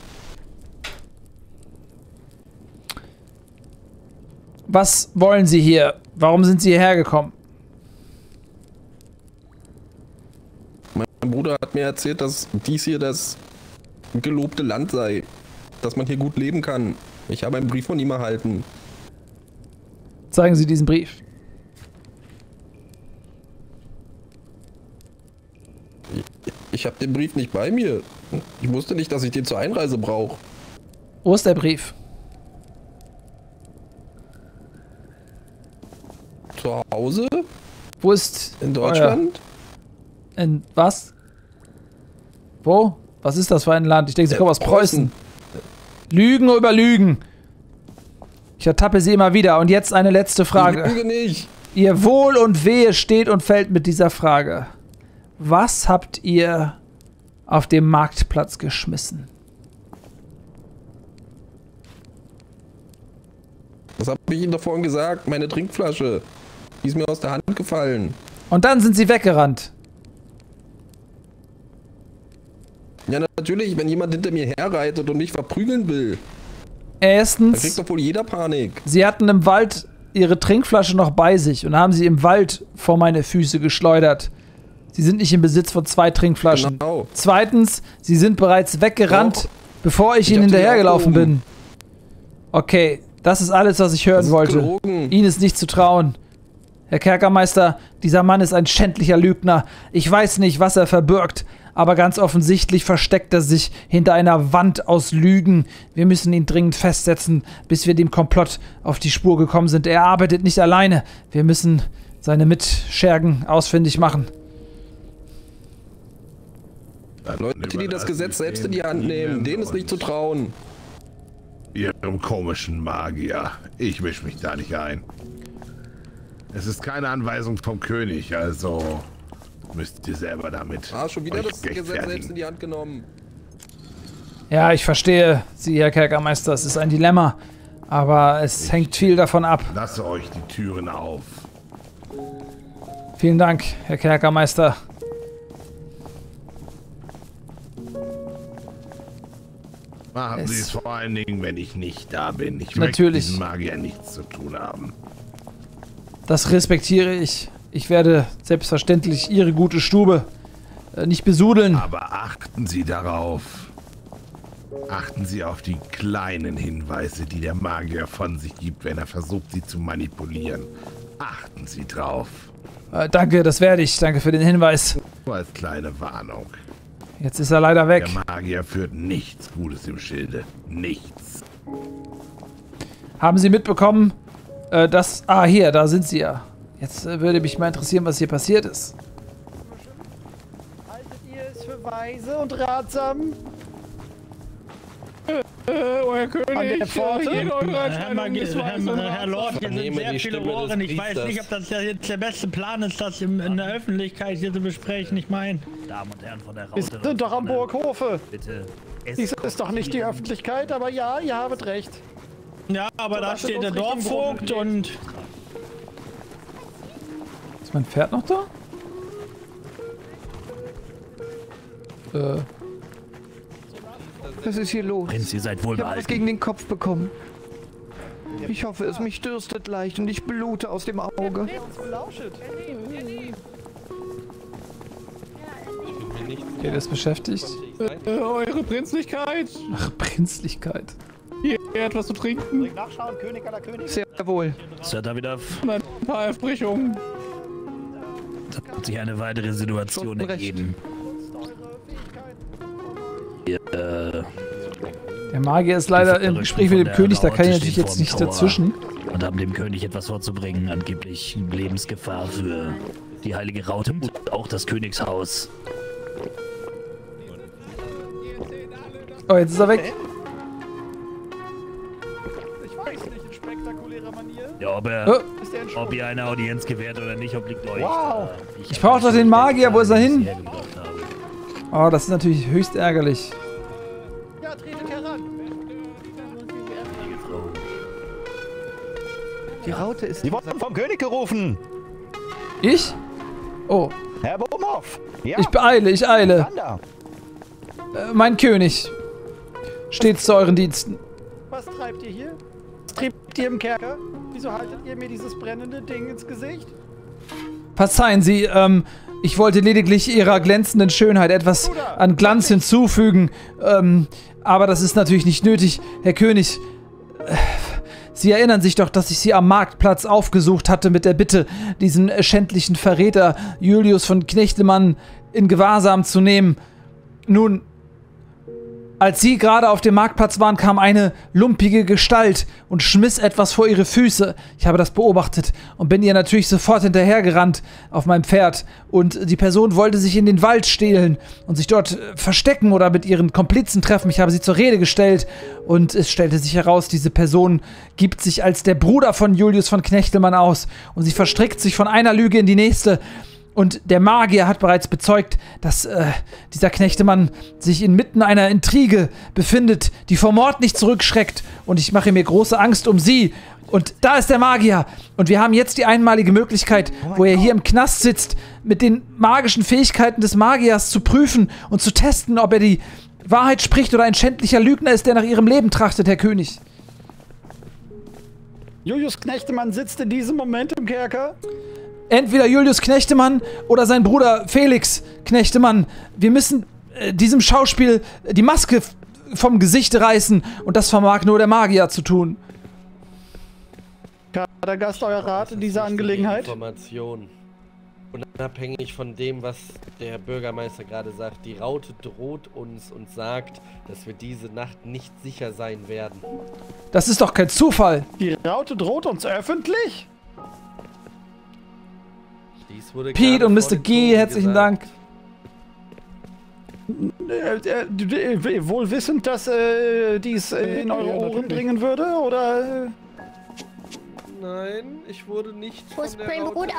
Was wollen Sie hier? Warum sind Sie hierher gekommen? Mein Bruder hat mir erzählt, dass dies hier das gelobte Land sei. Dass man hier gut leben kann. Ich habe einen Brief von ihm erhalten. Zeigen Sie diesen Brief. Ich habe den Brief nicht bei mir. Ich wusste nicht, dass ich den zur Einreise brauche. Wo ist der Brief? Zu Hause? Wo ist... In Deutschland? In was? Wo? Was ist das für ein Land? Ich denke, Sie kommen aus Preußen. Lügen über Lügen. Ich ertappe Sie immer wieder. Und jetzt eine letzte Frage. Ich lüge nicht. Ihr Wohl und Wehe steht und fällt mit dieser Frage. Was habt ihr auf dem Marktplatz geschmissen? Das habe ich Ihnen doch vorhin gesagt. Meine Trinkflasche. Die ist mir aus der Hand gefallen. Und dann sind Sie weggerannt. Ja, natürlich, wenn jemand hinter mir herreitet und mich verprügeln will. Erstens, da kriegt doch wohl jeder Panik. Sie hatten im Wald Ihre Trinkflasche noch bei sich und haben sie im Wald vor meine Füße geschleudert. Sie sind nicht im Besitz von 2 Trinkflaschen. Genau. Zweitens, Sie sind bereits weggerannt, bevor ich Ihnen hinterhergelaufen bin. Okay, das ist alles, was ich hören wollte. Gelogen. Ihnen ist nicht zu trauen. Herr Kerkermeister, dieser Mann ist ein schändlicher Lügner. Ich weiß nicht, was er verbirgt, aber ganz offensichtlich versteckt er sich hinter einer Wand aus Lügen. Wir müssen ihn dringend festsetzen, bis wir dem Komplott auf die Spur gekommen sind. Er arbeitet nicht alleine. Wir müssen seine Mitschergen ausfindig machen. Leute, die das Gesetz selbst in die Hand nehmen, denen ist nicht zu trauen. Ihrem komischen Magier. Ich misch mich da nicht ein. Es ist keine Anweisung vom König, also müsst ihr selber damit. Schon wieder das Gesetz selbst in die Hand genommen. Ja, ich verstehe Sie, Herr Kerkermeister. Es ist ein Dilemma, aber es hängt viel davon ab. Lasse euch die Türen auf. Vielen Dank, Herr Kerkermeister. Machen Sie es vor allen Dingen, wenn ich nicht da bin. Ich Natürlich. möchte mit diesem Magier nichts zu tun haben. Das respektiere ich. Ich werde selbstverständlich Ihre gute Stube nicht besudeln. Aber achten Sie darauf. Achten Sie auf die kleinen Hinweise, die der Magier von sich gibt, wenn er versucht, sie zu manipulieren. Achten Sie drauf. Danke, das werde ich. Danke für den Hinweis. Nur als kleine Warnung. Jetzt ist er leider weg. Der Magier führt nichts Gutes im Schilde. Nichts. Haben Sie mitbekommen, dass... Ah, hier, da sind Sie ja. Jetzt würde mich mal interessieren, was hier passiert ist. Haltet ihr es für weise und ratsam? Euer König, An der Pforte? Herr Lord, hier sind sehr viele Ohren. Ich weiß nicht, ob das jetzt der beste Plan ist, das in der Öffentlichkeit hier zu besprechen. Ich meine... Damen und Herren von der Wir Raute. sind doch am Burghofe. Bitte. Dies ist doch nicht die Öffentlichkeit, aber ja, ihr habt recht. Ja, aber So, da lasst steht uns der Richtung Dorfvogt Brunnen und... Ist mein Pferd noch da? Was ist hier los? Prinz, ihr seid Ich habe was wohlbehalten. gegen den Kopf bekommen. Ich hoffe, es mich dürstet leicht und ich blute aus dem Auge. Okay, der ist beschäftigt. Eure Prinzlichkeit. Ach, Prinzlichkeit. Hier etwas zu trinken. Nachschauen, König aller Könige. Sehr wohl. Sir Davidoff, Und ein paar Erfrischungen. da hat sich eine weitere Situation ergeben. Der Magier ist leider im Gespräch mit dem König, da kann ich natürlich jetzt nicht dazwischen. Und haben dem König etwas vorzubringen, angeblich Lebensgefahr für die heilige Raute und auch das Königshaus. Oh, jetzt ist er weg. Ich weiß nicht, in spektakulärer Manier. Ja, ob ihr eine Audienz gewährt oder nicht, obliegt euch. Wow. Ich brauche doch den Magier, wo ist er hin? Oh, das ist natürlich höchst ärgerlich. Ja, tretet heran. Die Raute ist... Die wurden vom König gerufen. Ich? Oh. Herr Bohmhoff. Ja. Ich beeile, ich eile. Wander. Mein König. Stets zu euren Diensten. Was treibt ihr hier? Was treibt ihr im Kerker? Wieso haltet ihr mir dieses brennende Ding ins Gesicht? Verzeihen Sie, ich wollte lediglich Ihrer glänzenden Schönheit etwas an Glanz hinzufügen. Aber das ist natürlich nicht nötig, Herr König. Sie erinnern sich doch, dass ich Sie am Marktplatz aufgesucht hatte mit der Bitte, diesen schändlichen Verräter Julius von Knechtemann in Gewahrsam zu nehmen. Nun, als Sie gerade auf dem Marktplatz waren, kam eine lumpige Gestalt und schmiss etwas vor Ihre Füße. Ich habe das beobachtet und bin ihr natürlich sofort hinterhergerannt auf meinem Pferd. Und die Person wollte sich in den Wald stehlen und sich dort verstecken oder mit ihren Komplizen treffen. Ich habe sie zur Rede gestellt und es stellte sich heraus, diese Person gibt sich als der Bruder von Julius von Knechtelmann aus und sie verstrickt sich von einer Lüge in die nächste. Und der Magier hat bereits bezeugt, dass dieser Knechtemann sich inmitten einer Intrige befindet, die vor Mord nicht zurückschreckt. Und ich mache mir große Angst um sie. Und da ist der Magier. Und wir haben jetzt die einmalige Möglichkeit, wo er hier im Knast sitzt, mit den magischen Fähigkeiten des Magiers zu prüfen und zu testen, ob er die Wahrheit spricht oder ein schändlicher Lügner ist, der nach ihrem Leben trachtet, Herr König. Julius Knechtemann sitzt in diesem Moment im Kerker. Entweder Julius Knechtemann oder sein Bruder Felix Knechtemann. Wir müssen diesem Schauspiel die Maske vom Gesicht reißen und das vermag nur der Magier zu tun. Kadergast, euer Rat in dieser Angelegenheit? Information. Unabhängig von dem, was der Bürgermeister gerade sagt, die Raute droht uns und sagt, dass wir diese Nacht nicht sicher sein werden. Das ist doch kein Zufall. Die Raute droht uns öffentlich? Dies wurde Pete und gerade Mr. G, herzlichen Dank. Wohl wissend, dass dies in eure Ohren dringen würde, oder? Nein, ich wurde nicht Wo ist mein Bruder?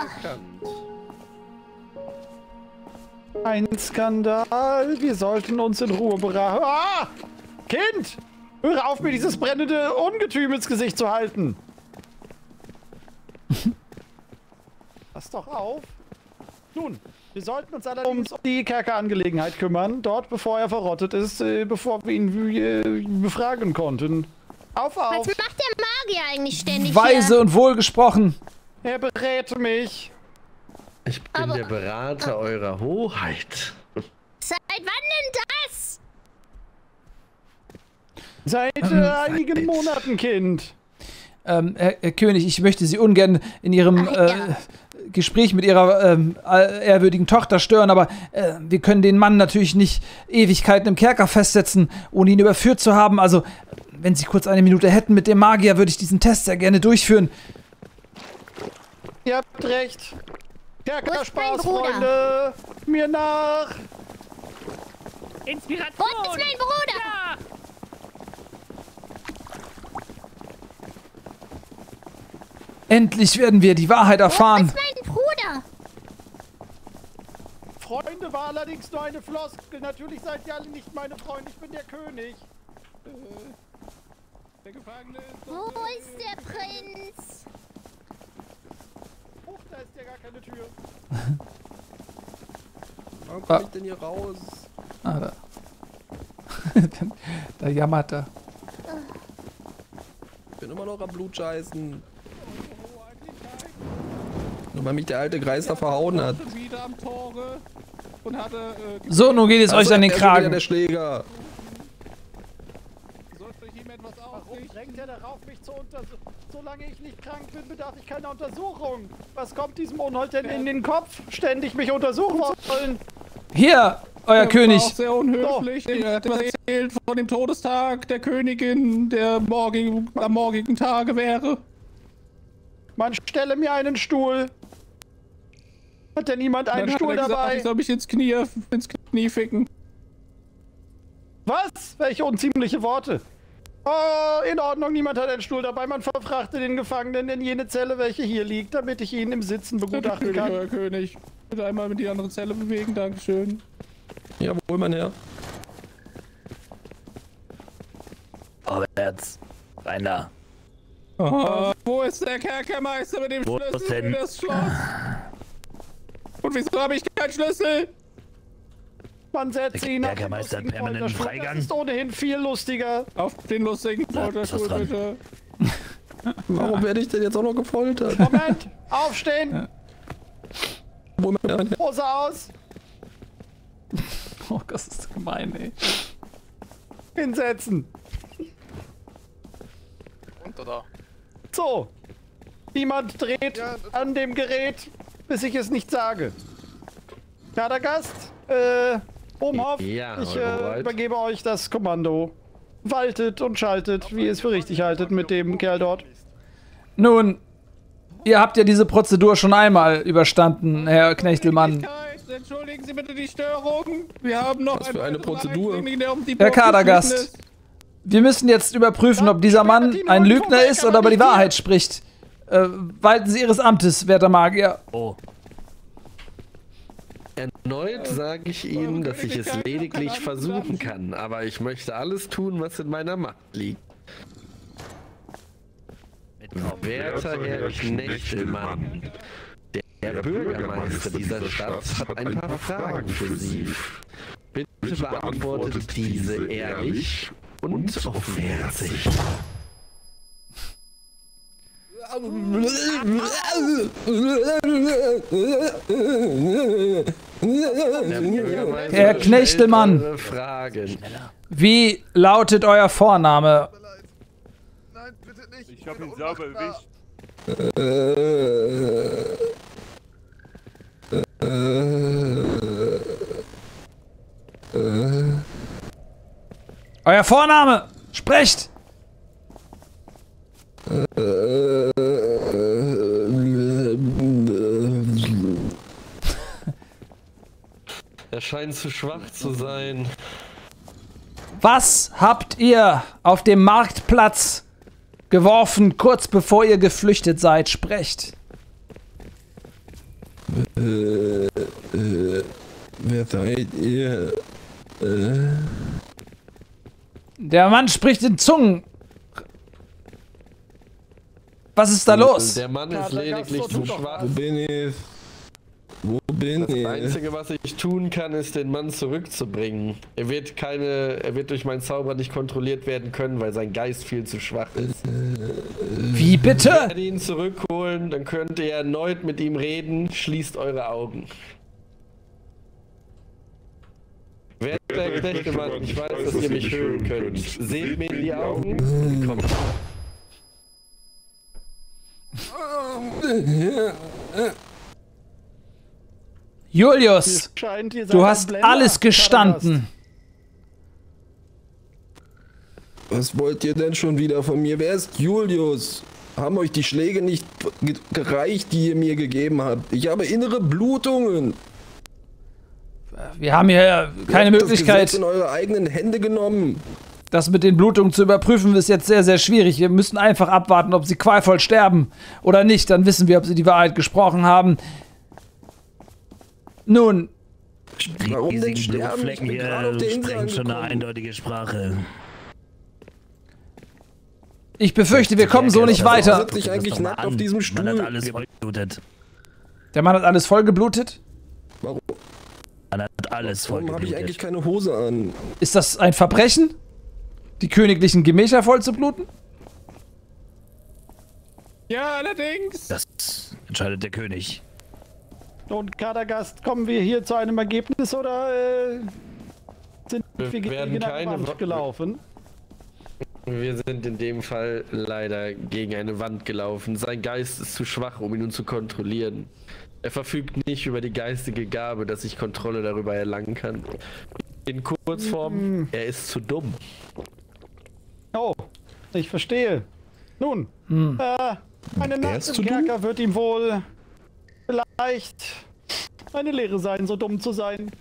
Ein Skandal. Wir sollten uns in Ruhe beraten. Ah! Kind! Höre auf, mir dieses brennende Ungetüm ins Gesicht zu halten. Pass doch auf. Nun, wir sollten uns allerdings um die Kerkerangelegenheit kümmern. Dort, bevor er verrottet ist, bevor wir ihn befragen konnten. Auf! Was macht der Magier eigentlich ständig Weise hier? und wohlgesprochen. Er berät mich. Ich bin der Berater eurer Hoheit. Seit wann denn das? Seit einigen Monaten, Kind. Herr König, ich möchte Sie ungern in Ihrem Gespräch mit Ihrer ehrwürdigen Tochter stören, aber wir können den Mann natürlich nicht Ewigkeiten im Kerker festsetzen, ohne ihn überführt zu haben. Also, wenn Sie kurz eine Minute hätten mit dem Magier, würde ich diesen Test sehr gerne durchführen. Ihr habt recht. Kerkerspaß, Freunde. Mir nach. Inspiration. Wo ist mein Bruder? Ja. Endlich werden wir die Wahrheit erfahren. Wo ist mein Bruder? Freunde war allerdings nur eine Floskel. Natürlich seid ihr alle nicht meine Freunde. Ich bin der König. Der Gefangene ist... Wo ist der Prinz? Huch, da ist ja gar keine Tür. Warum komme ich denn hier raus? Ah, da. Da jammert er. Ich bin immer noch am Blutscheißen. Nur weil mich der alte Greis da verhauen hat. Wieder am Tore und hatte, So, nun geht es euch an den Kragen. Der Schläger. Warum drängt er darauf, mich zu untersuchen? Solange ich nicht krank bin, bedarf ich keiner Untersuchung. Was kommt diesem Unhold denn in den Kopf? Ständig mich untersuchen wollen. Hier, euer König. War auch sehr unhöflich. Er hat erzählt von dem Todestag der Königin, der am morgigen Tage wäre. Man stelle mir einen Stuhl. Hat denn niemand einen Stuhl dabei? Ich soll mich ins Knie ficken. Was? Welche unziemliche Worte? Oh, in Ordnung, niemand hat einen Stuhl dabei. Man verfrachte den Gefangenen in jene Zelle, welche hier liegt, damit ich ihn im Sitzen begutachten kann. Euer König. Bitte einmal in die andere Zelle bewegen, dankeschön. Jawohl, mein Herr. Vorwärts. Rein da. Oh, wo ist der Kerkermeister mit dem Schlüssel für das Schloss? Und wieso habe ich keinen Schlüssel? Man setzt ihn auf den Kerkermeister hat lustigen permanenten Folterstuhl. Freigang. Das ist ohnehin viel lustiger. Auf den lustigen Folterstuhl, bitte. Warum werde ich denn jetzt auch noch gefoltert? Moment, aufstehen. Hose aus. Oh, das ist gemein, ey. Hinsetzen. Runter da. So. Niemand dreht an dem Gerät, bis ich es nicht sage. Kadergast, Bohmhoff, Ja, ich alright. übergebe euch das Kommando. Waltet und schaltet, wie ihr es für richtig haltet mit dem Kerl dort. Nun, ihr habt ja diese Prozedur schon einmal überstanden, Herr Knechtelmann. Entschuldigen Sie bitte die Störung. Wir haben noch eine Prozedur. Herr Kadergast, wir müssen jetzt überprüfen, ob dieser Mann ein Lügner ist oder ob er die Wahrheit spricht. Walten Sie Ihres Amtes, werter Magier. Oh. Erneut sage ich Ihnen, dass ich es lediglich versuchen kann, aber ich möchte alles tun, was in meiner Macht liegt. Werter Herr Knechtelmann, der Bürgermeister dieser Stadt hat ein paar Fragen für Sie. Bitte beantwortet diese ehrlich und offenherzig. Herr Knechtelmann, wie lautet euer Vorname? Ich hab ihn sauber erwischt. Euer Vorname! Sprecht! Er scheint zu schwach zu sein. Was habt ihr auf dem Marktplatz geworfen, kurz bevor ihr geflüchtet seid? Sprecht! Wer seid ihr? Der Mann spricht in Zungen. Was ist da los? Der Mann ist lediglich zu schwach. Wo bin ich? Wo bin ich? Das Einzige, was ich tun kann, ist, den Mann zurückzubringen. Er wird durch meinen Zauber nicht kontrolliert werden können, weil sein Geist viel zu schwach ist. Wie bitte? Ich werde ihn zurückholen, dann könnt ihr erneut mit ihm reden. Schließt eure Augen. Werter Knechtelmann, ich weiß, dass ihr mich hören könnt. Seht mir in die Augen. Kommt. Julius, du hast alles gestanden. Was wollt ihr denn schon wieder von mir? Wer ist Julius? Haben euch die Schläge nicht gereicht, die ihr mir gegeben habt? Ich habe innere Blutungen. Wir haben hier keine Möglichkeit, das Gesetz in eure eigenen Hände genommen. Das mit den Blutungen zu überprüfen ist jetzt sehr, sehr schwierig. Wir müssen einfach abwarten, ob sie qualvoll sterben oder nicht. Dann wissen wir, ob sie die Wahrheit gesprochen haben. Nun. Warum denn sterben? Ich bin gerade auf der Insel angekommen. Schon eine eindeutige Sprache. Ich befürchte, wir kommen so nicht weiter. Sitze ich eigentlich nackt auf diesem Stuhl? Man hat alles vollgeblutet. Der Mann hat alles vollgeblutet? Warum? Man hat alles vollgeblutet. Warum habe ich eigentlich keine Hose an? Ist das ein Verbrechen? Die königlichen Gemächer voll zu bluten? Ja, allerdings. Das entscheidet der König. Und Kadergast, kommen wir hier zu einem Ergebnis oder sind wir gegen eine Wand gelaufen? Wir sind in dem Fall leider gegen eine Wand gelaufen. Sein Geist ist zu schwach, um ihn zu kontrollieren. Er verfügt nicht über die geistige Gabe, dass ich Kontrolle darüber erlangen kann. In Kurzform, er ist zu dumm. Oh, ich verstehe. Nun, eine Nacht im Kerker wird ihm wohl vielleicht eine Lehre sein, so dumm zu sein.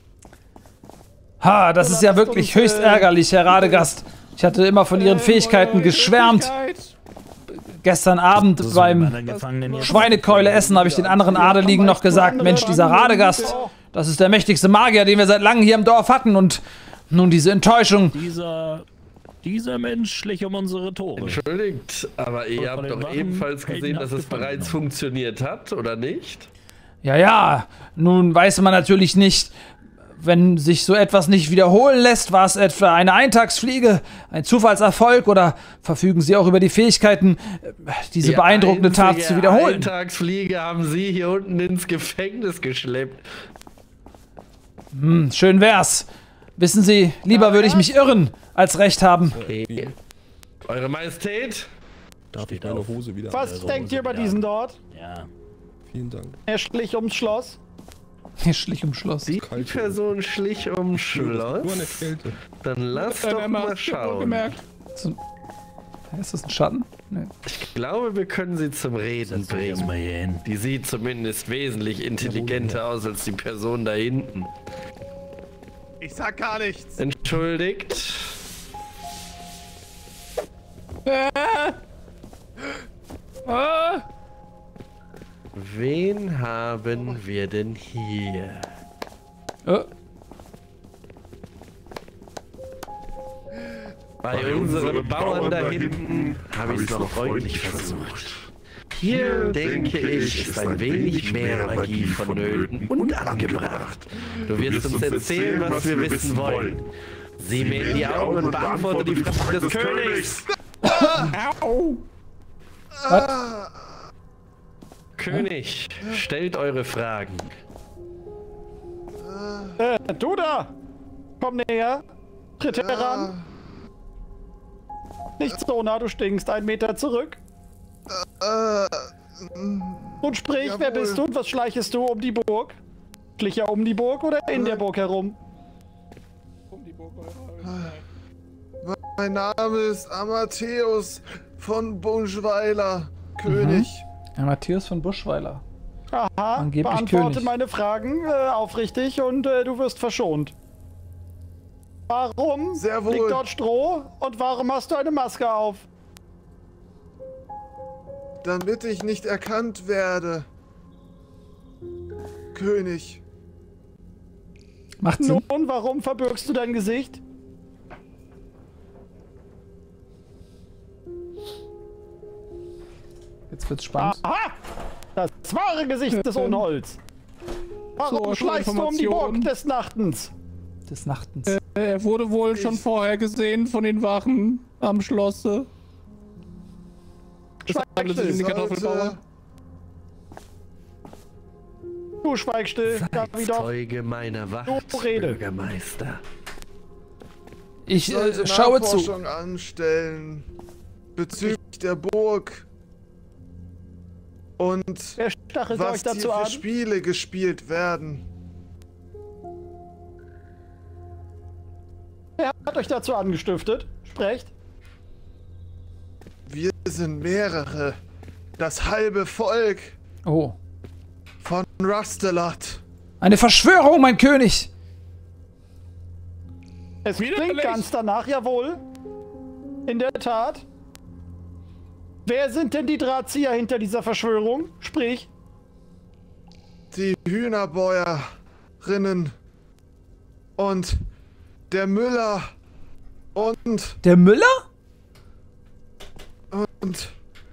Ha, das ist ja wirklich höchst ärgerlich, Herr Radegast. Ich hatte immer von Ihren Fähigkeiten geschwärmt. Gestern Abend beim Schweinekeuleessen habe ich den anderen Adeligen noch gesagt, Mensch, dieser Radegast, das ist der mächtigste Magier, den wir seit langem hier im Dorf hatten. Und nun diese Enttäuschung. Dieser Mensch schlich um unsere Tore. Entschuldigt, aber ihr habt doch ebenfalls gesehen, dass es bereits funktioniert hat, oder nicht? Ja, ja, nun weiß man natürlich nicht, wenn sich so etwas nicht wiederholen lässt, war es etwa eine Eintagsfliege, ein Zufallserfolg oder verfügen Sie auch über die Fähigkeiten, diese beeindruckende Tat zu wiederholen? Die Eintagsfliege haben Sie hier unten ins Gefängnis geschleppt. Schön wär's. Wissen Sie, lieber würde ich mich irren, als Recht haben. Okay. Eure Majestät? Darf ich deine Hose wieder? Was denkt ihr über diesen dort? Ja. Vielen Dank. Er schlich ums Schloss. Er schlich ums Schloss. Die Person schlich ums Schloss. Nur eine Kälte. Dann lass doch mal schauen. Ist das ein Schatten? Nee. Ich glaube, wir können sie zum Reden bringen. Die sieht zumindest wesentlich intelligenter aus als die Person da hinten. Ich sag gar nichts. Entschuldigt. Wen haben wir denn hier? Bei unseren Bauern da hinten habe ich es noch freundlich versucht. Hier, denke ich, ist ein wenig mehr Magie vonnöten und angebracht. Du wirst uns erzählen, was wir wissen wollen. Sieh mir in die Augen und beantworte die Frage des Königs. Au! König, stellt eure Fragen. Du da! Komm näher! Tritt heran! Nicht so nah, du stinkst. 1 Meter zurück. Und sprich, wer bist du und was schleichest du um die Burg? Schlich er um die Burg oder in der Burg herum? Um die Burg. Mein Name ist Amatheus von Buschweiler, König. Amatheus von Buschweiler. Aha, Angeblich beantworte König. meine Fragen aufrichtig und du wirst verschont. Warum liegt dort Stroh und warum hast du eine Maske auf? Damit ich nicht erkannt werde. König. Macht Sinn. Nun, warum verbirgst du dein Gesicht? Jetzt wird's spannend. Aha! Das wahre Gesicht des Unholds. Warum schleichst du um die Burg des Nachtens? Des Nachtens. Er wurde wohl schon vorher gesehen von den Wachen am Schlosse. Es handelt sich um die Kartoffelbauer. Du schweig still, Zeuge meiner Wacht, Bürgermeister. Ich sollte schaue zu. Nachforschung anstellen bezüglich der Burg. Und stachelt was euch dazu hier für an? Spiele gespielt werden. Wer hat euch dazu angestiftet? Sprecht. Wir sind mehrere. Das halbe Volk. Oh. Von Rustelot. Eine Verschwörung, mein König! Es klingt ganz danach, jawohl. In der Tat. Wer sind denn die Drahtzieher hinter dieser Verschwörung? Sprich. Die Hühnerbäuerinnen. Und der Müller. Und... Der Müller? Und...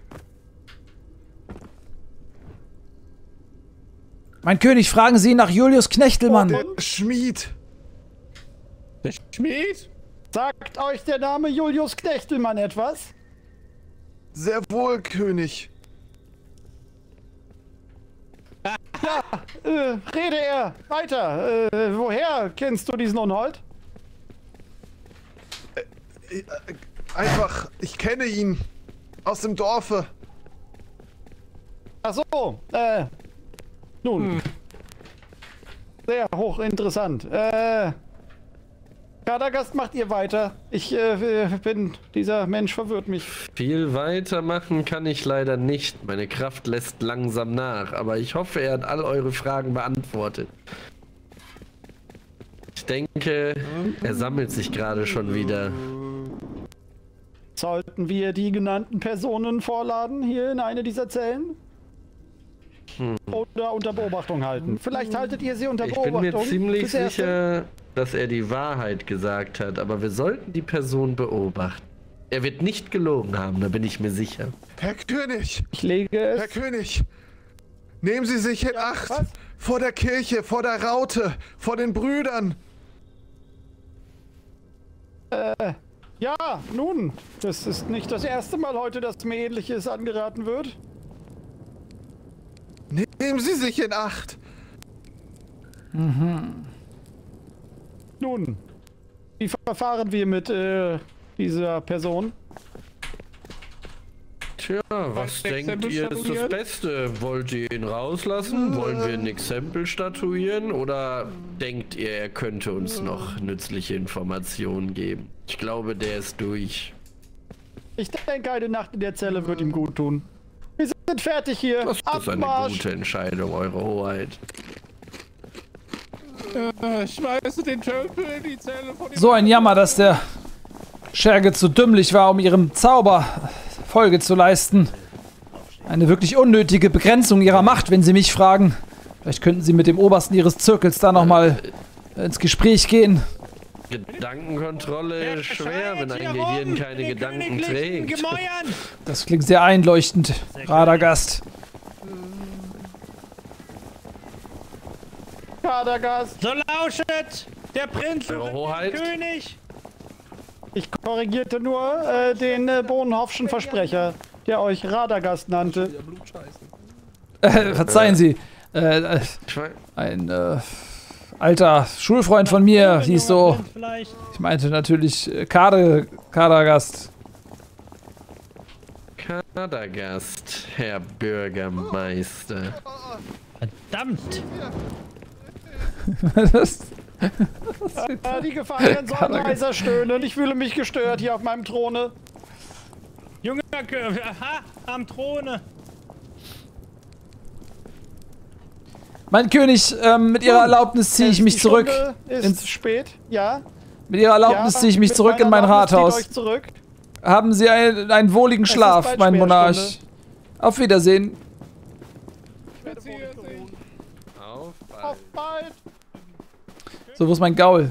Mein König, fragen Sie nach Julius Knechtelmann. Der Schmied. Der Schmied? Sagt euch der Name Julius Knechtelmann etwas? Sehr wohl, König. Ja, rede er. Weiter. Woher kennst du diesen Unhold? Einfach, ich kenne ihn. Aus dem Dorfe. Ach so, nun. Sehr hochinteressant. Kadagast, macht ihr weiter. Dieser Mensch verwirrt mich. Viel weitermachen kann ich leider nicht. Meine Kraft lässt langsam nach, aber ich hoffe, er hat all eure Fragen beantwortet. Ich denke, er sammelt sich gerade schon wieder. Sollten wir die genannten Personen vorladen hier in eine dieser Zellen? Oder unter Beobachtung halten? Vielleicht haltet ihr sie unter Beobachtung. Ich bin mir ziemlich fürs Erste. sicher, dass er die Wahrheit gesagt hat, aber wir sollten die Person beobachten. Er wird nicht gelogen haben, da bin ich mir sicher. Herr König! Ich lege es. Herr König! Nehmen Sie sich in Acht! Was? Vor der Kirche, vor der Raute, vor den Brüdern! Ja, nun, das ist nicht das erste Mal heute, dass mir Ähnliches angeraten wird. Nehmen Sie sich in Acht! Nun, wie verfahren wir mit dieser Person? Tja, was denkt ihr ist das Beste? Wollt ihr ihn rauslassen? Wollen wir ein Exempel statuieren? Oder denkt ihr, er könnte uns noch nützliche Informationen geben? Ich glaube, der ist durch. Ich denke, eine Nacht in der Zelle wird ihm gut tun. Wir sind fertig hier. Das ist eine gute Entscheidung, Eure Hoheit. Schmeiße den Tölpel in die Zelle von So ein Jammer, dass der Scherge zu dümmlich war, um ihrem Zauber Folge zu leisten. Eine wirklich unnötige Begrenzung ihrer Macht, wenn Sie mich fragen. Vielleicht könnten Sie mit dem Obersten Ihres Zirkels da nochmal ins Gespräch gehen. Gedankenkontrolle ist schwer, wenn ein Gehirn keine Gedanken trägt. Das klingt sehr einleuchtend, Radagast. Kadagast. So lauschet! Der Prinz Eure Hoheit. König! Ich korrigierte nur den Bohnenhoffschen Versprecher, der euch Radagast nannte. Verzeihen Sie. Ein alter Schulfreund von mir hieß so. Ich meinte natürlich Kadagast. Kadagast, Herr Bürgermeister. Verdammt! Die Gefangenen sollen leiser stöhnen. Ich fühle mich gestört hier auf meinem Throne. Junger König, aha, am Throne. Mein König, mit Ihrer Erlaubnis ziehe ich mich zurück. Ist spät, ja. Mit Ihrer Erlaubnis ziehe ich mich zurück in mein Rathaus. Haben Sie einen wohligen Schlaf, mein Monarch. Auf Wiedersehen. Auf bald. So, wo ist mein Gaul?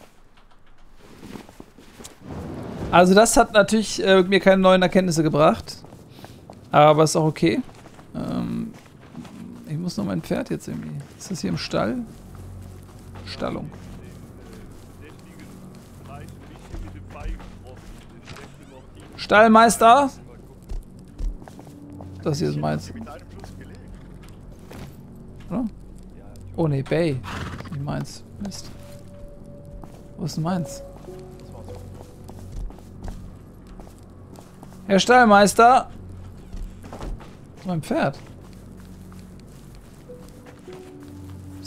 Also das hat natürlich mir keine neuen Erkenntnisse gebracht. Aber ist auch okay. Ich muss noch mein Pferd jetzt irgendwie... Ist das hier im Stall? Stallung. Stallmeister? Das hier ist meins. Oder? Oh ne, Bay. Nicht meins. Mist. Wo ist denn meins? Herr Stallmeister! Das ist mein Pferd.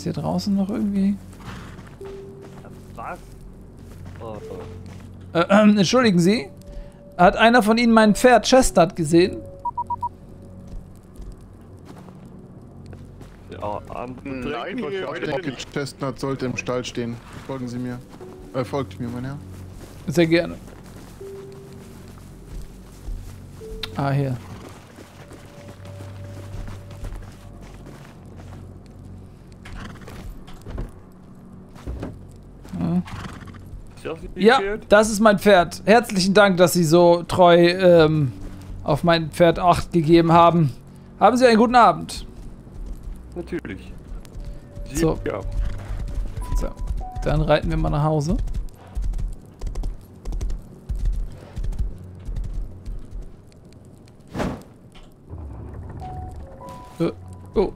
Ist hier draußen noch irgendwie... Was? Oh. Entschuldigen Sie? Hat einer von Ihnen mein Pferd Chestnut gesehen? Ja, nein, Chestnut sollte im Stall stehen. Folgen Sie mir. Folgt mir, mein Herr. Sehr gerne. Ah, hier. Ja, das ist mein Pferd. Herzlichen Dank, dass Sie so treu auf mein Pferd Acht gegeben haben. Haben Sie einen guten Abend. Natürlich. So. Ja. So. Dann reiten wir mal nach Hause. Oh.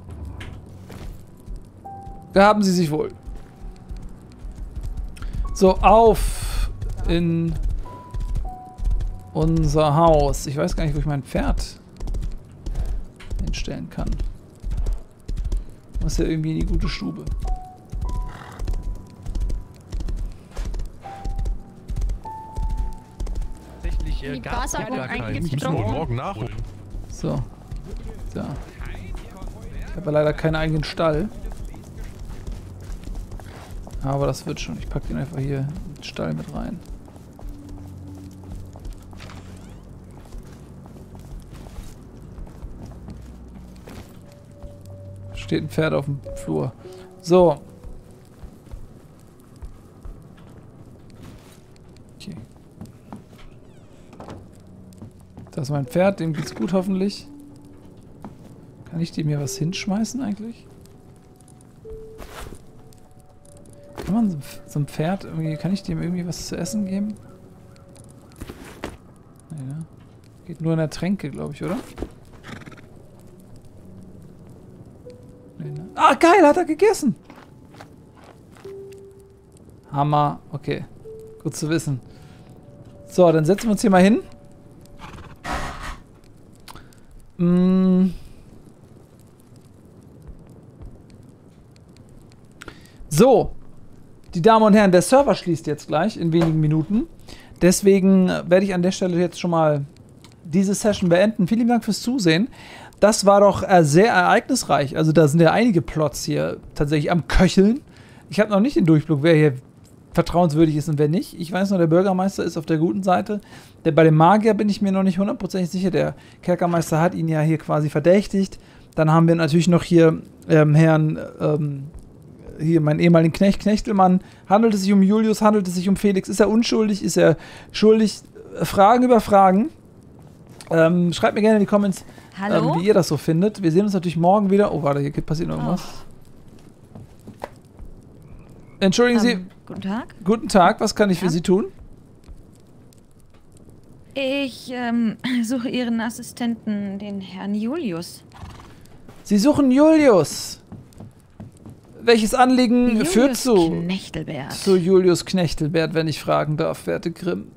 Da haben Sie sich wohl. So, auf in unser Haus. Ich weiß gar nicht, wo ich mein Pferd hinstellen kann. Muss ja irgendwie in die gute Stube. Die Wasserung eigentlich getrunken. Morgen nachholen. So. Da. Ich habe leider keinen eigenen Stall. Aber das wird schon. Ich packe den einfach hier in den Stall mit rein. Steht ein Pferd auf dem Flur. So. Okay. Das ist mein Pferd, dem geht's gut hoffentlich. Kann ich dem hier was hinschmeißen eigentlich? Kann man so ein Pferd irgendwie, kann ich dem irgendwie was zu essen geben? Nee, ne? Geht nur in der Tränke, glaube ich, oder? Nee, ne? Ah, geil, hat er gegessen! Hammer, okay. Gut zu wissen. So, dann setzen wir uns hier mal hin. So. Die Damen und Herren, der Server schließt jetzt gleich in wenigen Minuten. Deswegen werde ich an der Stelle jetzt schon mal diese Session beenden. Vielen Dank fürs Zusehen. Das war doch sehr ereignisreich. Also da sind ja einige Plots hier tatsächlich am Köcheln. Ich habe noch nicht den Durchblick, wer hier vertrauenswürdig ist und wer nicht. Ich weiß nur, der Bürgermeister ist auf der guten Seite. Bei dem Magier bin ich mir noch nicht hundertprozentig sicher. Der Kerkermeister hat ihn ja hier quasi verdächtigt. Dann haben wir natürlich noch hier Herrn... hier meinen ehemaligen Knecht, Knechtelmann. Handelt es sich um Julius? Handelt es sich um Felix? Ist er unschuldig? Ist er schuldig? Fragen über Fragen. Schreibt mir gerne in die Comments, wie ihr das so findet. Wir sehen uns natürlich morgen wieder. Oh, warte, hier passiert noch irgendwas. Entschuldigen Sie. Guten Tag. Guten Tag, was kann ich für Sie tun? Ich suche Ihren Assistenten, den Herrn Julius. Sie suchen Julius. Welches Anliegen führt zu Julius Knechtelbert, wenn ich fragen darf, werte Grimm?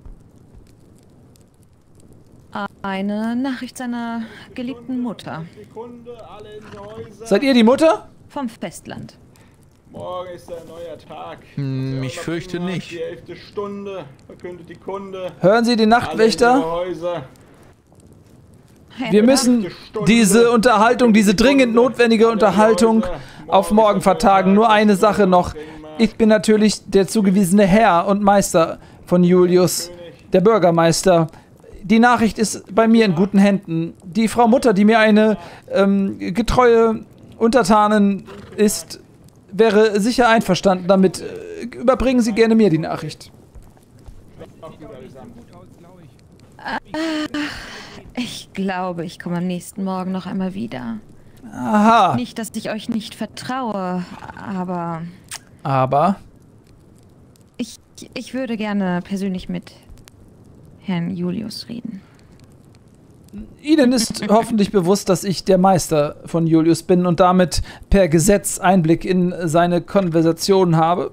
Eine Nachricht seiner geliebten Mutter. Seid ihr die Mutter? Vom Festland. Morgen ist ein neuer Tag. Ich fürchte nicht. Die 11. Stunde verkündet die Kunde. Hören Sie den Nachtwächter? Wir müssen diese Unterhaltung, diese dringend notwendige Unterhaltung auf morgen vertagen. Nur eine Sache noch. Ich bin natürlich der zugewiesene Herr und Meister von Julius, der Bürgermeister. Die Nachricht ist bei mir in guten Händen. Die Frau Mutter, die mir eine getreue Untertanin ist, wäre sicher einverstanden damit. Überbringen Sie gerne mir die Nachricht. Ich glaube, ich komme am nächsten Morgen noch einmal wieder. Aha. Nicht, dass ich euch nicht vertraue, aber... Aber? Ich würde gerne persönlich mit Herrn Julius reden. Ihnen ist hoffentlich bewusst, dass ich der Meister von Julius bin und damit per Gesetz Einblick in seine Konversationen habe.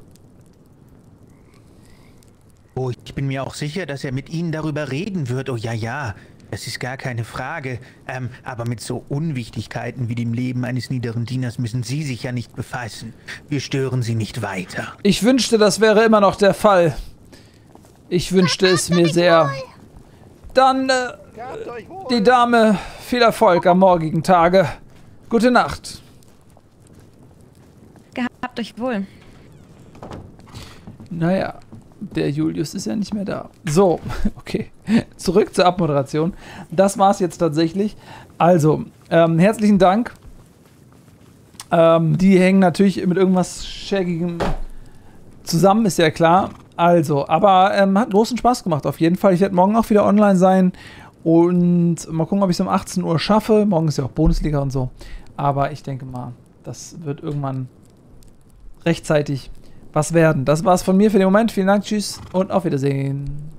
Oh, ich bin mir auch sicher, dass er mit Ihnen darüber reden wird. Oh ja, ja. Das ist gar keine Frage. Aber mit so Unwichtigkeiten wie dem Leben eines niederen Dieners müssen Sie sich ja nicht befassen. Wir stören Sie nicht weiter. Ich wünschte, das wäre immer noch der Fall. Ich wünschte es mir sehr. Dann, die Dame, viel Erfolg am morgigen Tage. Gute Nacht. Gehabt euch wohl. Naja, der Julius ist ja nicht mehr da. So, okay. Zurück zur Abmoderation. Das war's jetzt tatsächlich. Also, herzlichen Dank. Die hängen natürlich mit irgendwas Schägigem zusammen, ist ja klar. Also, aber hat großen Spaß gemacht auf jeden Fall. Ich werde morgen auch wieder online sein und mal gucken, ob ich es um 18 Uhr schaffe. Morgen ist ja auch Bundesliga und so. Aber ich denke mal, das wird irgendwann rechtzeitig was werden. Das war's von mir für den Moment. Vielen Dank, tschüss und auf Wiedersehen.